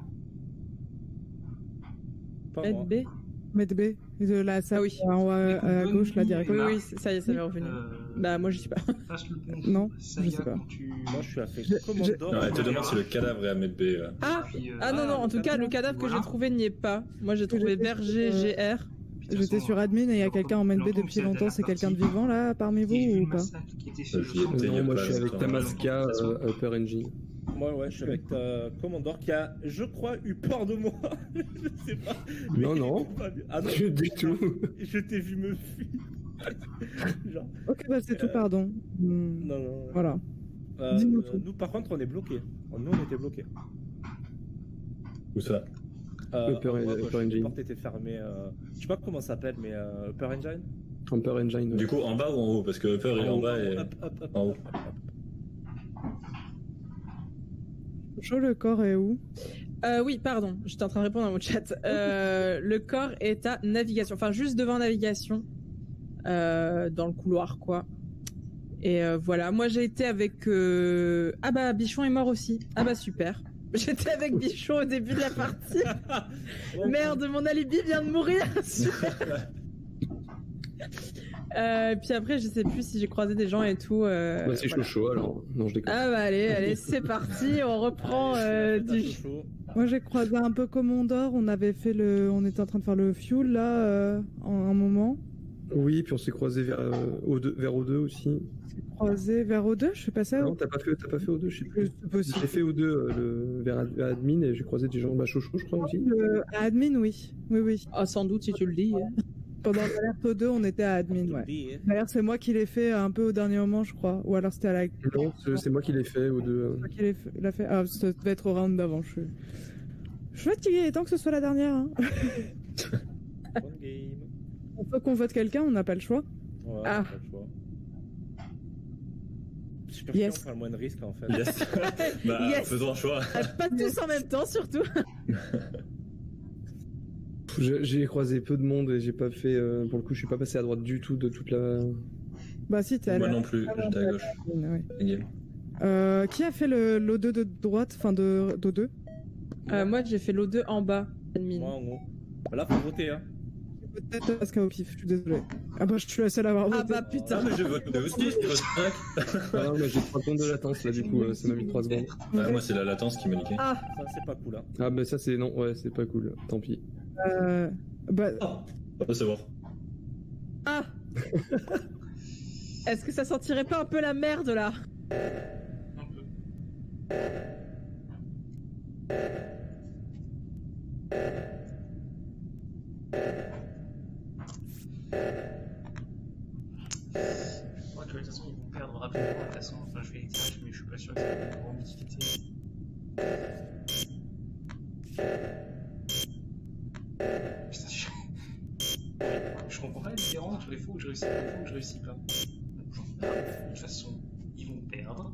Med B Med B. De la salle ah oui. en haut à, à gauche, là, directement. Oui, oui, ça y est, ça m'est revenu. Euh... Bah, moi, j'y suis pas. Non, je sais pas. Moi, je suis affecté. Je... Non, elle te demande si le cadavre est à Med B. Euh. Ah, ah non, non, en tout cas, le cadavre que j'ai trouvé n'y est pas. Moi, j'ai trouvé Berger G R. J'étais sur admin et il y a quelqu'un en Med B depuis longtemps. C'est quelqu'un de vivant là parmi vous ou pas? Non, moi je suis avec Tamaska, euh, Upper Engine. Moi, ouais, je suis avec ta Commandor qui a, je crois, eu peur de moi. Je sais pas. Non, non. Ah non, du tout. Je t'ai vu me fuir. Genre. Ok, bah c'est euh... tout, pardon. Mmh. Non, non. Voilà. Euh, Dis-nous tout. Nous, par contre, on est bloqués. Nous, on était bloqués. Où ça? Euh, Upper, moi, Upper quand Engine. La porte était fermée. Euh... Je sais pas comment ça s'appelle, mais euh, Upper Engine. Upper Engine. Ouais. Du coup, en bas ou en haut? Parce que Upper est en, en bas et up, up, up, en haut. Chaud, le corps est où? euh, Oui, pardon, j'étais en train de répondre à mon chat. Euh, le corps est à navigation, enfin juste devant navigation, euh, dans le couloir, quoi. Et euh, voilà, moi j'ai été avec... Euh... Ah bah, Bichon est mort aussi. Ah bah super. J'étais avec Bichon au début de la partie. Merde, mon alibi vient de mourir. euh, puis après, je sais plus si j'ai croisé des gens et tout. Euh, bah, c'est voilà. chaud, chaud alors. Non, je déconne. Ah bah allez, allez, c'est parti. On reprend euh, du. Moi, j'ai croisé un peu Commandor. On avait fait le, on était en train de faire le fuel là, euh, en un moment. Oui, puis on s'est croisé vers euh, O deux, vers O deux aussi. Croisé vers O deux, je suis passé. Non, t'as pas fait, t'as pas fait O deux, je sais plus. J'ai fait O deux euh, le, vers, vers admin et j'ai croisé des gens, bah Chocho, je crois aussi. Le, à admin, oui, oui, oui. Ah, sans doute si tu le dis. Hein. Pendant l'alerte O deux, on était à admin, ouais. D'ailleurs, c'est moi qui l'ai fait un peu au dernier moment, je crois. Ou alors c'était à la. Non, c'est moi qui l'ai fait O deux. C'est moi qui l'ai fait. Ah, ça devait être au round d'avant. Je suis. Je suis fatigué, tant que ce soit la dernière. Hein. Bon game. Une fois qu'on vote quelqu'un, on n'a pas le choix. Ouais, ah. pas le choix. Je préfère Yes. qu'on prenne moins de risques en fait. Yes. Bah, Yes. faisons un choix. Euh, Pas tous en même temps, surtout. Je- J'ai croisé peu de monde et j'ai pas fait. euh, pour le coup, je suis pas passé à droite du tout de toute la. Bah si, t'es à Moi la- non plus, à la- j'étais à gauche. Ouais. Game. Euh, qui a fait le l'O deux de droite, enfin de d'O deux? Euh, moi, j'ai fait l'O deux en bas, admin. Moi en haut. Bah, là, faut voter, hein. Peut-être parce qu'au pif, je suis désolé. Ah bah je suis la seule à avoir voté. Ah bah putain. Ah, mais je vote aussi, je vote cinq. Ah non, mais j'ai trois secondes de latence là, du coup, euh, ça m'a mis trois secondes. Ah, moi, c'est la latence qui m'a niqué. Ah, Ça, c'est pas cool, hein. Ah, bah ça, c'est. Non, ouais, c'est pas cool, tant pis. Euh, bah, On peut savoir. ah. Est-ce que ça sentirait pas un peu la merde là? Un peu. Je crois que de toute façon ils vont perdre rapidement de toute façon. Enfin je vais exagérer mais je suis pas sûr que ça ait une grande utilité. Putain, je... je comprends pas la différence entre les fois où je réussis et les fois où je réussis pas. Donc, j'en parle. De toute façon, ils vont perdre.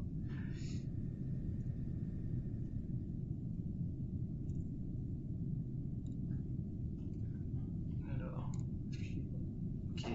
Alors, ok.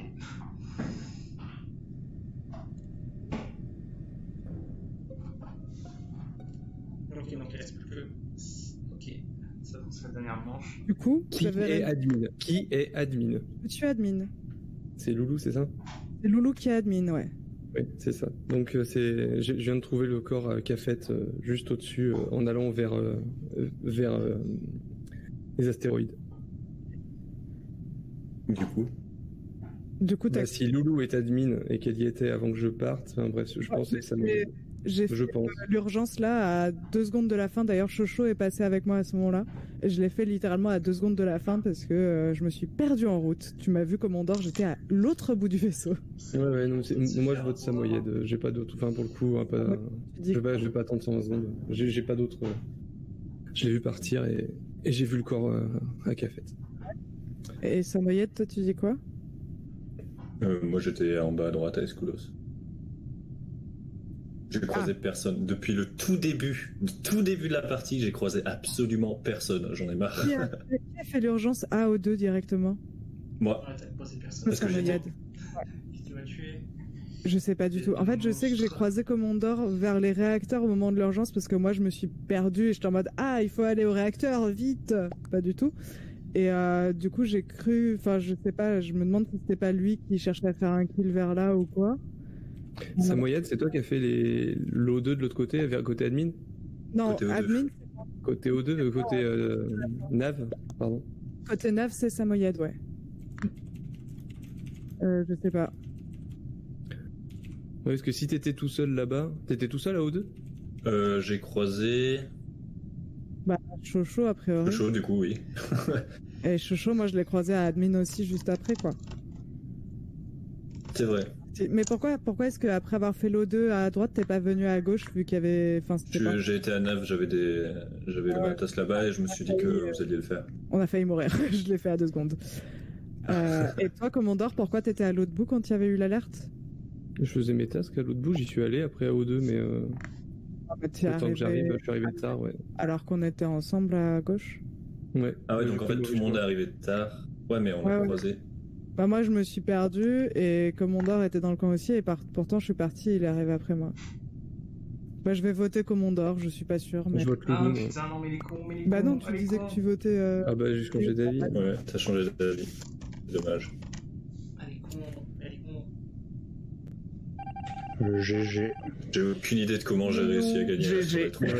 Ok, donc il reste plus que. Ok, ça c'est la dernière manche. du coup, Qui j'avais- est admin Qui est admin tu es admin. C'est Loulou, c'est ça? C'est Loulou qui est admin, ouais. Oui, c'est ça. Donc, euh, c'est, je je viens de trouver le corps à Cafette euh, juste au-dessus, euh, en allant vers, euh, euh, vers euh, les astéroïdes. Du coup. Du coup, t'as Bah, si Loulou est admin et qu'elle y était avant que je parte, enfin, bref, je pense que ça me. fait- j'ai Je fait pense. euh, l'urgence là à deux secondes de la fin. D'ailleurs, Chocho est passé avec moi à ce moment-là. Et je l'ai fait littéralement à deux secondes de la fin parce que euh, je me suis perdu en route. Tu m'as vu, Commandeur, j'étais à l'autre bout du vaisseau. Ouais, ouais, non, c'est- moi je vote Samoyed. J'ai pas d'autre. Enfin, pour le coup, hein, pas... Tu dis je, vais pas, je vais pas attendre cent vingt secondes. J'ai j'ai pas d'autre. euh, Je l'ai vu partir et, et j'ai vu le corps euh, à Cafette. Et Samoyed, toi, tu dis quoi? Euh, moi, j'étais en bas à droite à Escudos. J'ai croisé personne. Depuis le tout début, le tout début de la partie, j'ai croisé absolument personne. J'en ai marre. Qui a, qui a fait l'urgence A O deux directement? Moi. Ouais, t'as posé personne. Parce que j'étais- Samoyed. Qui te va tuer? Je sais pas du tout. En fait, je sais que j'ai croisé Commandeur vers les réacteurs au moment de l'urgence parce que moi, je me suis perdue et j'étais en mode ah, il faut aller au réacteur vite. Pas du tout. Et euh, du coup, j'ai cru, enfin, je sais pas, je me demande si c'était pas lui qui cherchait à faire un kill vers là ou quoi. Samoyed, c'est toi qui as fait les l'O deux de l'autre côté, vers côté admin? Non, Côté O deux. admin, Côté O deux, euh, côté euh, nav, pardon. côté nav, c'est Samoyed, ouais. Euh, je sais pas. Ouais, parce que si t'étais tout seul là-bas, t'étais tout seul à O deux? Euh, j'ai croisé. Bah, Chocho, a priori. Chaud, du coup, oui. Et Chocho, moi, je l'ai croisé à admin aussi juste après, quoi. C'est vrai. C'est- Mais pourquoi, pourquoi est-ce qu'après avoir fait l'O deux à droite, t'es pas venu à gauche vu qu'il y avait. Enfin, c'était Je- pas- J'ai été à Nav, j'avais des, j'avais le matos là-bas et je me suis dit que vous alliez le faire. On a failli mourir. Je l'ai fait à deux secondes. Euh, et toi, Commandeur, pourquoi t'étais à l'autre bout quand il y avait eu l'alerte? Je faisais mes tasks à l'autre bout, j'y suis allé après à O deux, mais euh, Ah, bah, t'es le temps que j'arrive, arrivé je suis arrivé tard, ouais. alors qu'on était ensemble à gauche. Ouais. Ah ouais, Ouais, donc j'ai en pris fait le tout le monde est mauvais arrivé tard. Ouais, mais on Ouais, a ouais. croisé. Bah, moi, je me suis perdu et Commandeur était dans le coin aussi et par- pourtant, je suis parti, il est arrivé après moi. Bah, je vais voter Commandeur, je suis pas sûr. choix. Mais... Je vote Ah Loulou. moi. putain, non, mais les cons, mais les Bah, cons, non, tu allez, disais quoi. que tu votais. euh, Ah bah j'ai changé d'avis. Ouais, t'as changé d'avis. Dommage. Ah, les cons, ah, les cons. Le G G. J'ai aucune idée de comment j'ai réussi à gagner. G G. sur les trous.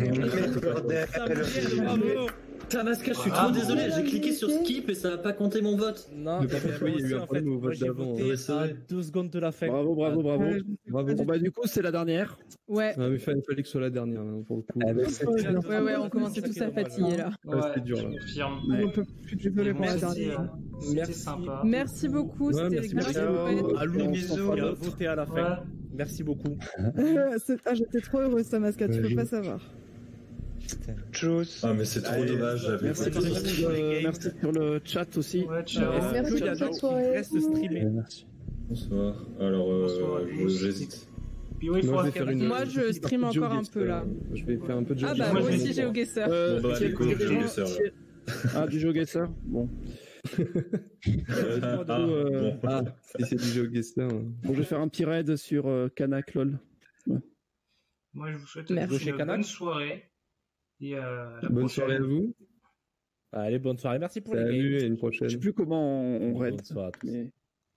Bravo. Tanaska, je suis Bravo. trop désolé, j'ai cliqué sur skip et ça a pas compté mon vote. Non, Mais mais par contre, oui, il y a eu aussi, un en problème fait, au vote moi, j'ai d'avant, voté ouais, c'est à vrai. deux secondes de la fin. Bravo, bravo, bravo. Ouais, je sais pas Bravo. du Bon bah du coup c'est la dernière. Ouais. Ah, mais fallait, fallait que ce soit la dernière, hein, pour le coup. Ah, bah, Ouais, c'est- Ouais, ouais, on commençait tous à fatiguer là. c'était dur, je là. confirme. On peut plus désolé pour la Merci, dernière. euh, c'était Merci. sympa. Merci beaucoup, Ouais, c'était merci, grave. merci. À Lou, On bisous, s'en qui a fera voté à la fin. Ouais. Merci beaucoup. C'est- ah, j'étais trop heureuse, Tamaska, tu peux pas savoir. Tchuss. Ah, mais c'est trop Allez, dommage, j'avais Merci, voté. merci, euh, merci sur le chat aussi. Ouais, ciao. Est-ce Merci qu'il y a pour des cette gens qui soirée. restent streamés? Merci. Bonsoir. Alors, euh, Bonsoir à je- tous. j'hésite. puis ouais, il Moi, faudra je vais faire faire une- Moi, je une stream partie de encore un GeoGuessr. peu, là. Je vais faire un peu de Ah GeoGuessr. bah, Moi, moi je aussi, vais- GeoGuessr. Euh, Bon, bah, qui- du coup, qui- je qui- vais ça, là. Ah, du GeoGuessr. Bon. Euh, dis-moi, Ah, Dado, euh, bon. ah, si c'est du GeoGuessr. hein. Bon, je vais faire un petit raid sur euh, Kanak lol. Moi, je vous souhaite Merci. une Chez Kanak. bonne soirée. Et euh, à la Bonne prochaine. soirée à vous. Allez, bonne soirée. Merci pour les Salut, games. à une Je prochaine. sais plus comment on, on raid. Bonne soirée à tous. Mais...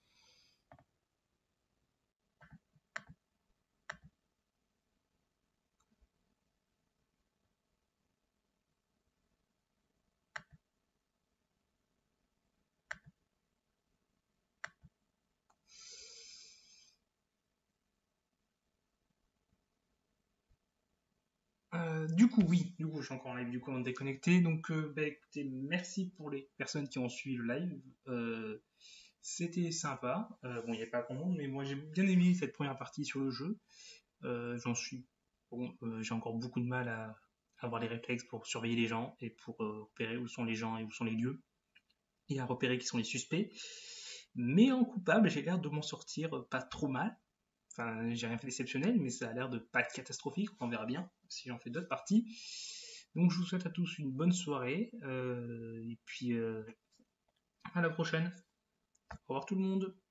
Euh, du coup, oui, du coup, je suis encore en live, du coup, on est déconnecté. Donc, euh, bah, écoutez, merci pour les personnes qui ont suivi le live. Euh, c'était sympa. Euh, bon, il n'y avait pas grand monde, mais moi, j'ai bien aimé cette première partie sur le jeu. Euh, j'en suis. Bon, euh, j'ai encore beaucoup de mal à avoir les réflexes pour surveiller les gens et pour euh, repérer où sont les gens et où sont les lieux. Et à repérer qui sont les suspects. Mais en coupable, j'ai l'air de m'en sortir pas trop mal. Enfin, j'ai rien fait d'exceptionnel, mais ça a l'air de pas être catastrophique. On verra bien si j'en fais d'autres parties. Donc, je vous souhaite à tous une bonne soirée. Euh, et puis, euh, à la prochaine. Au revoir tout le monde.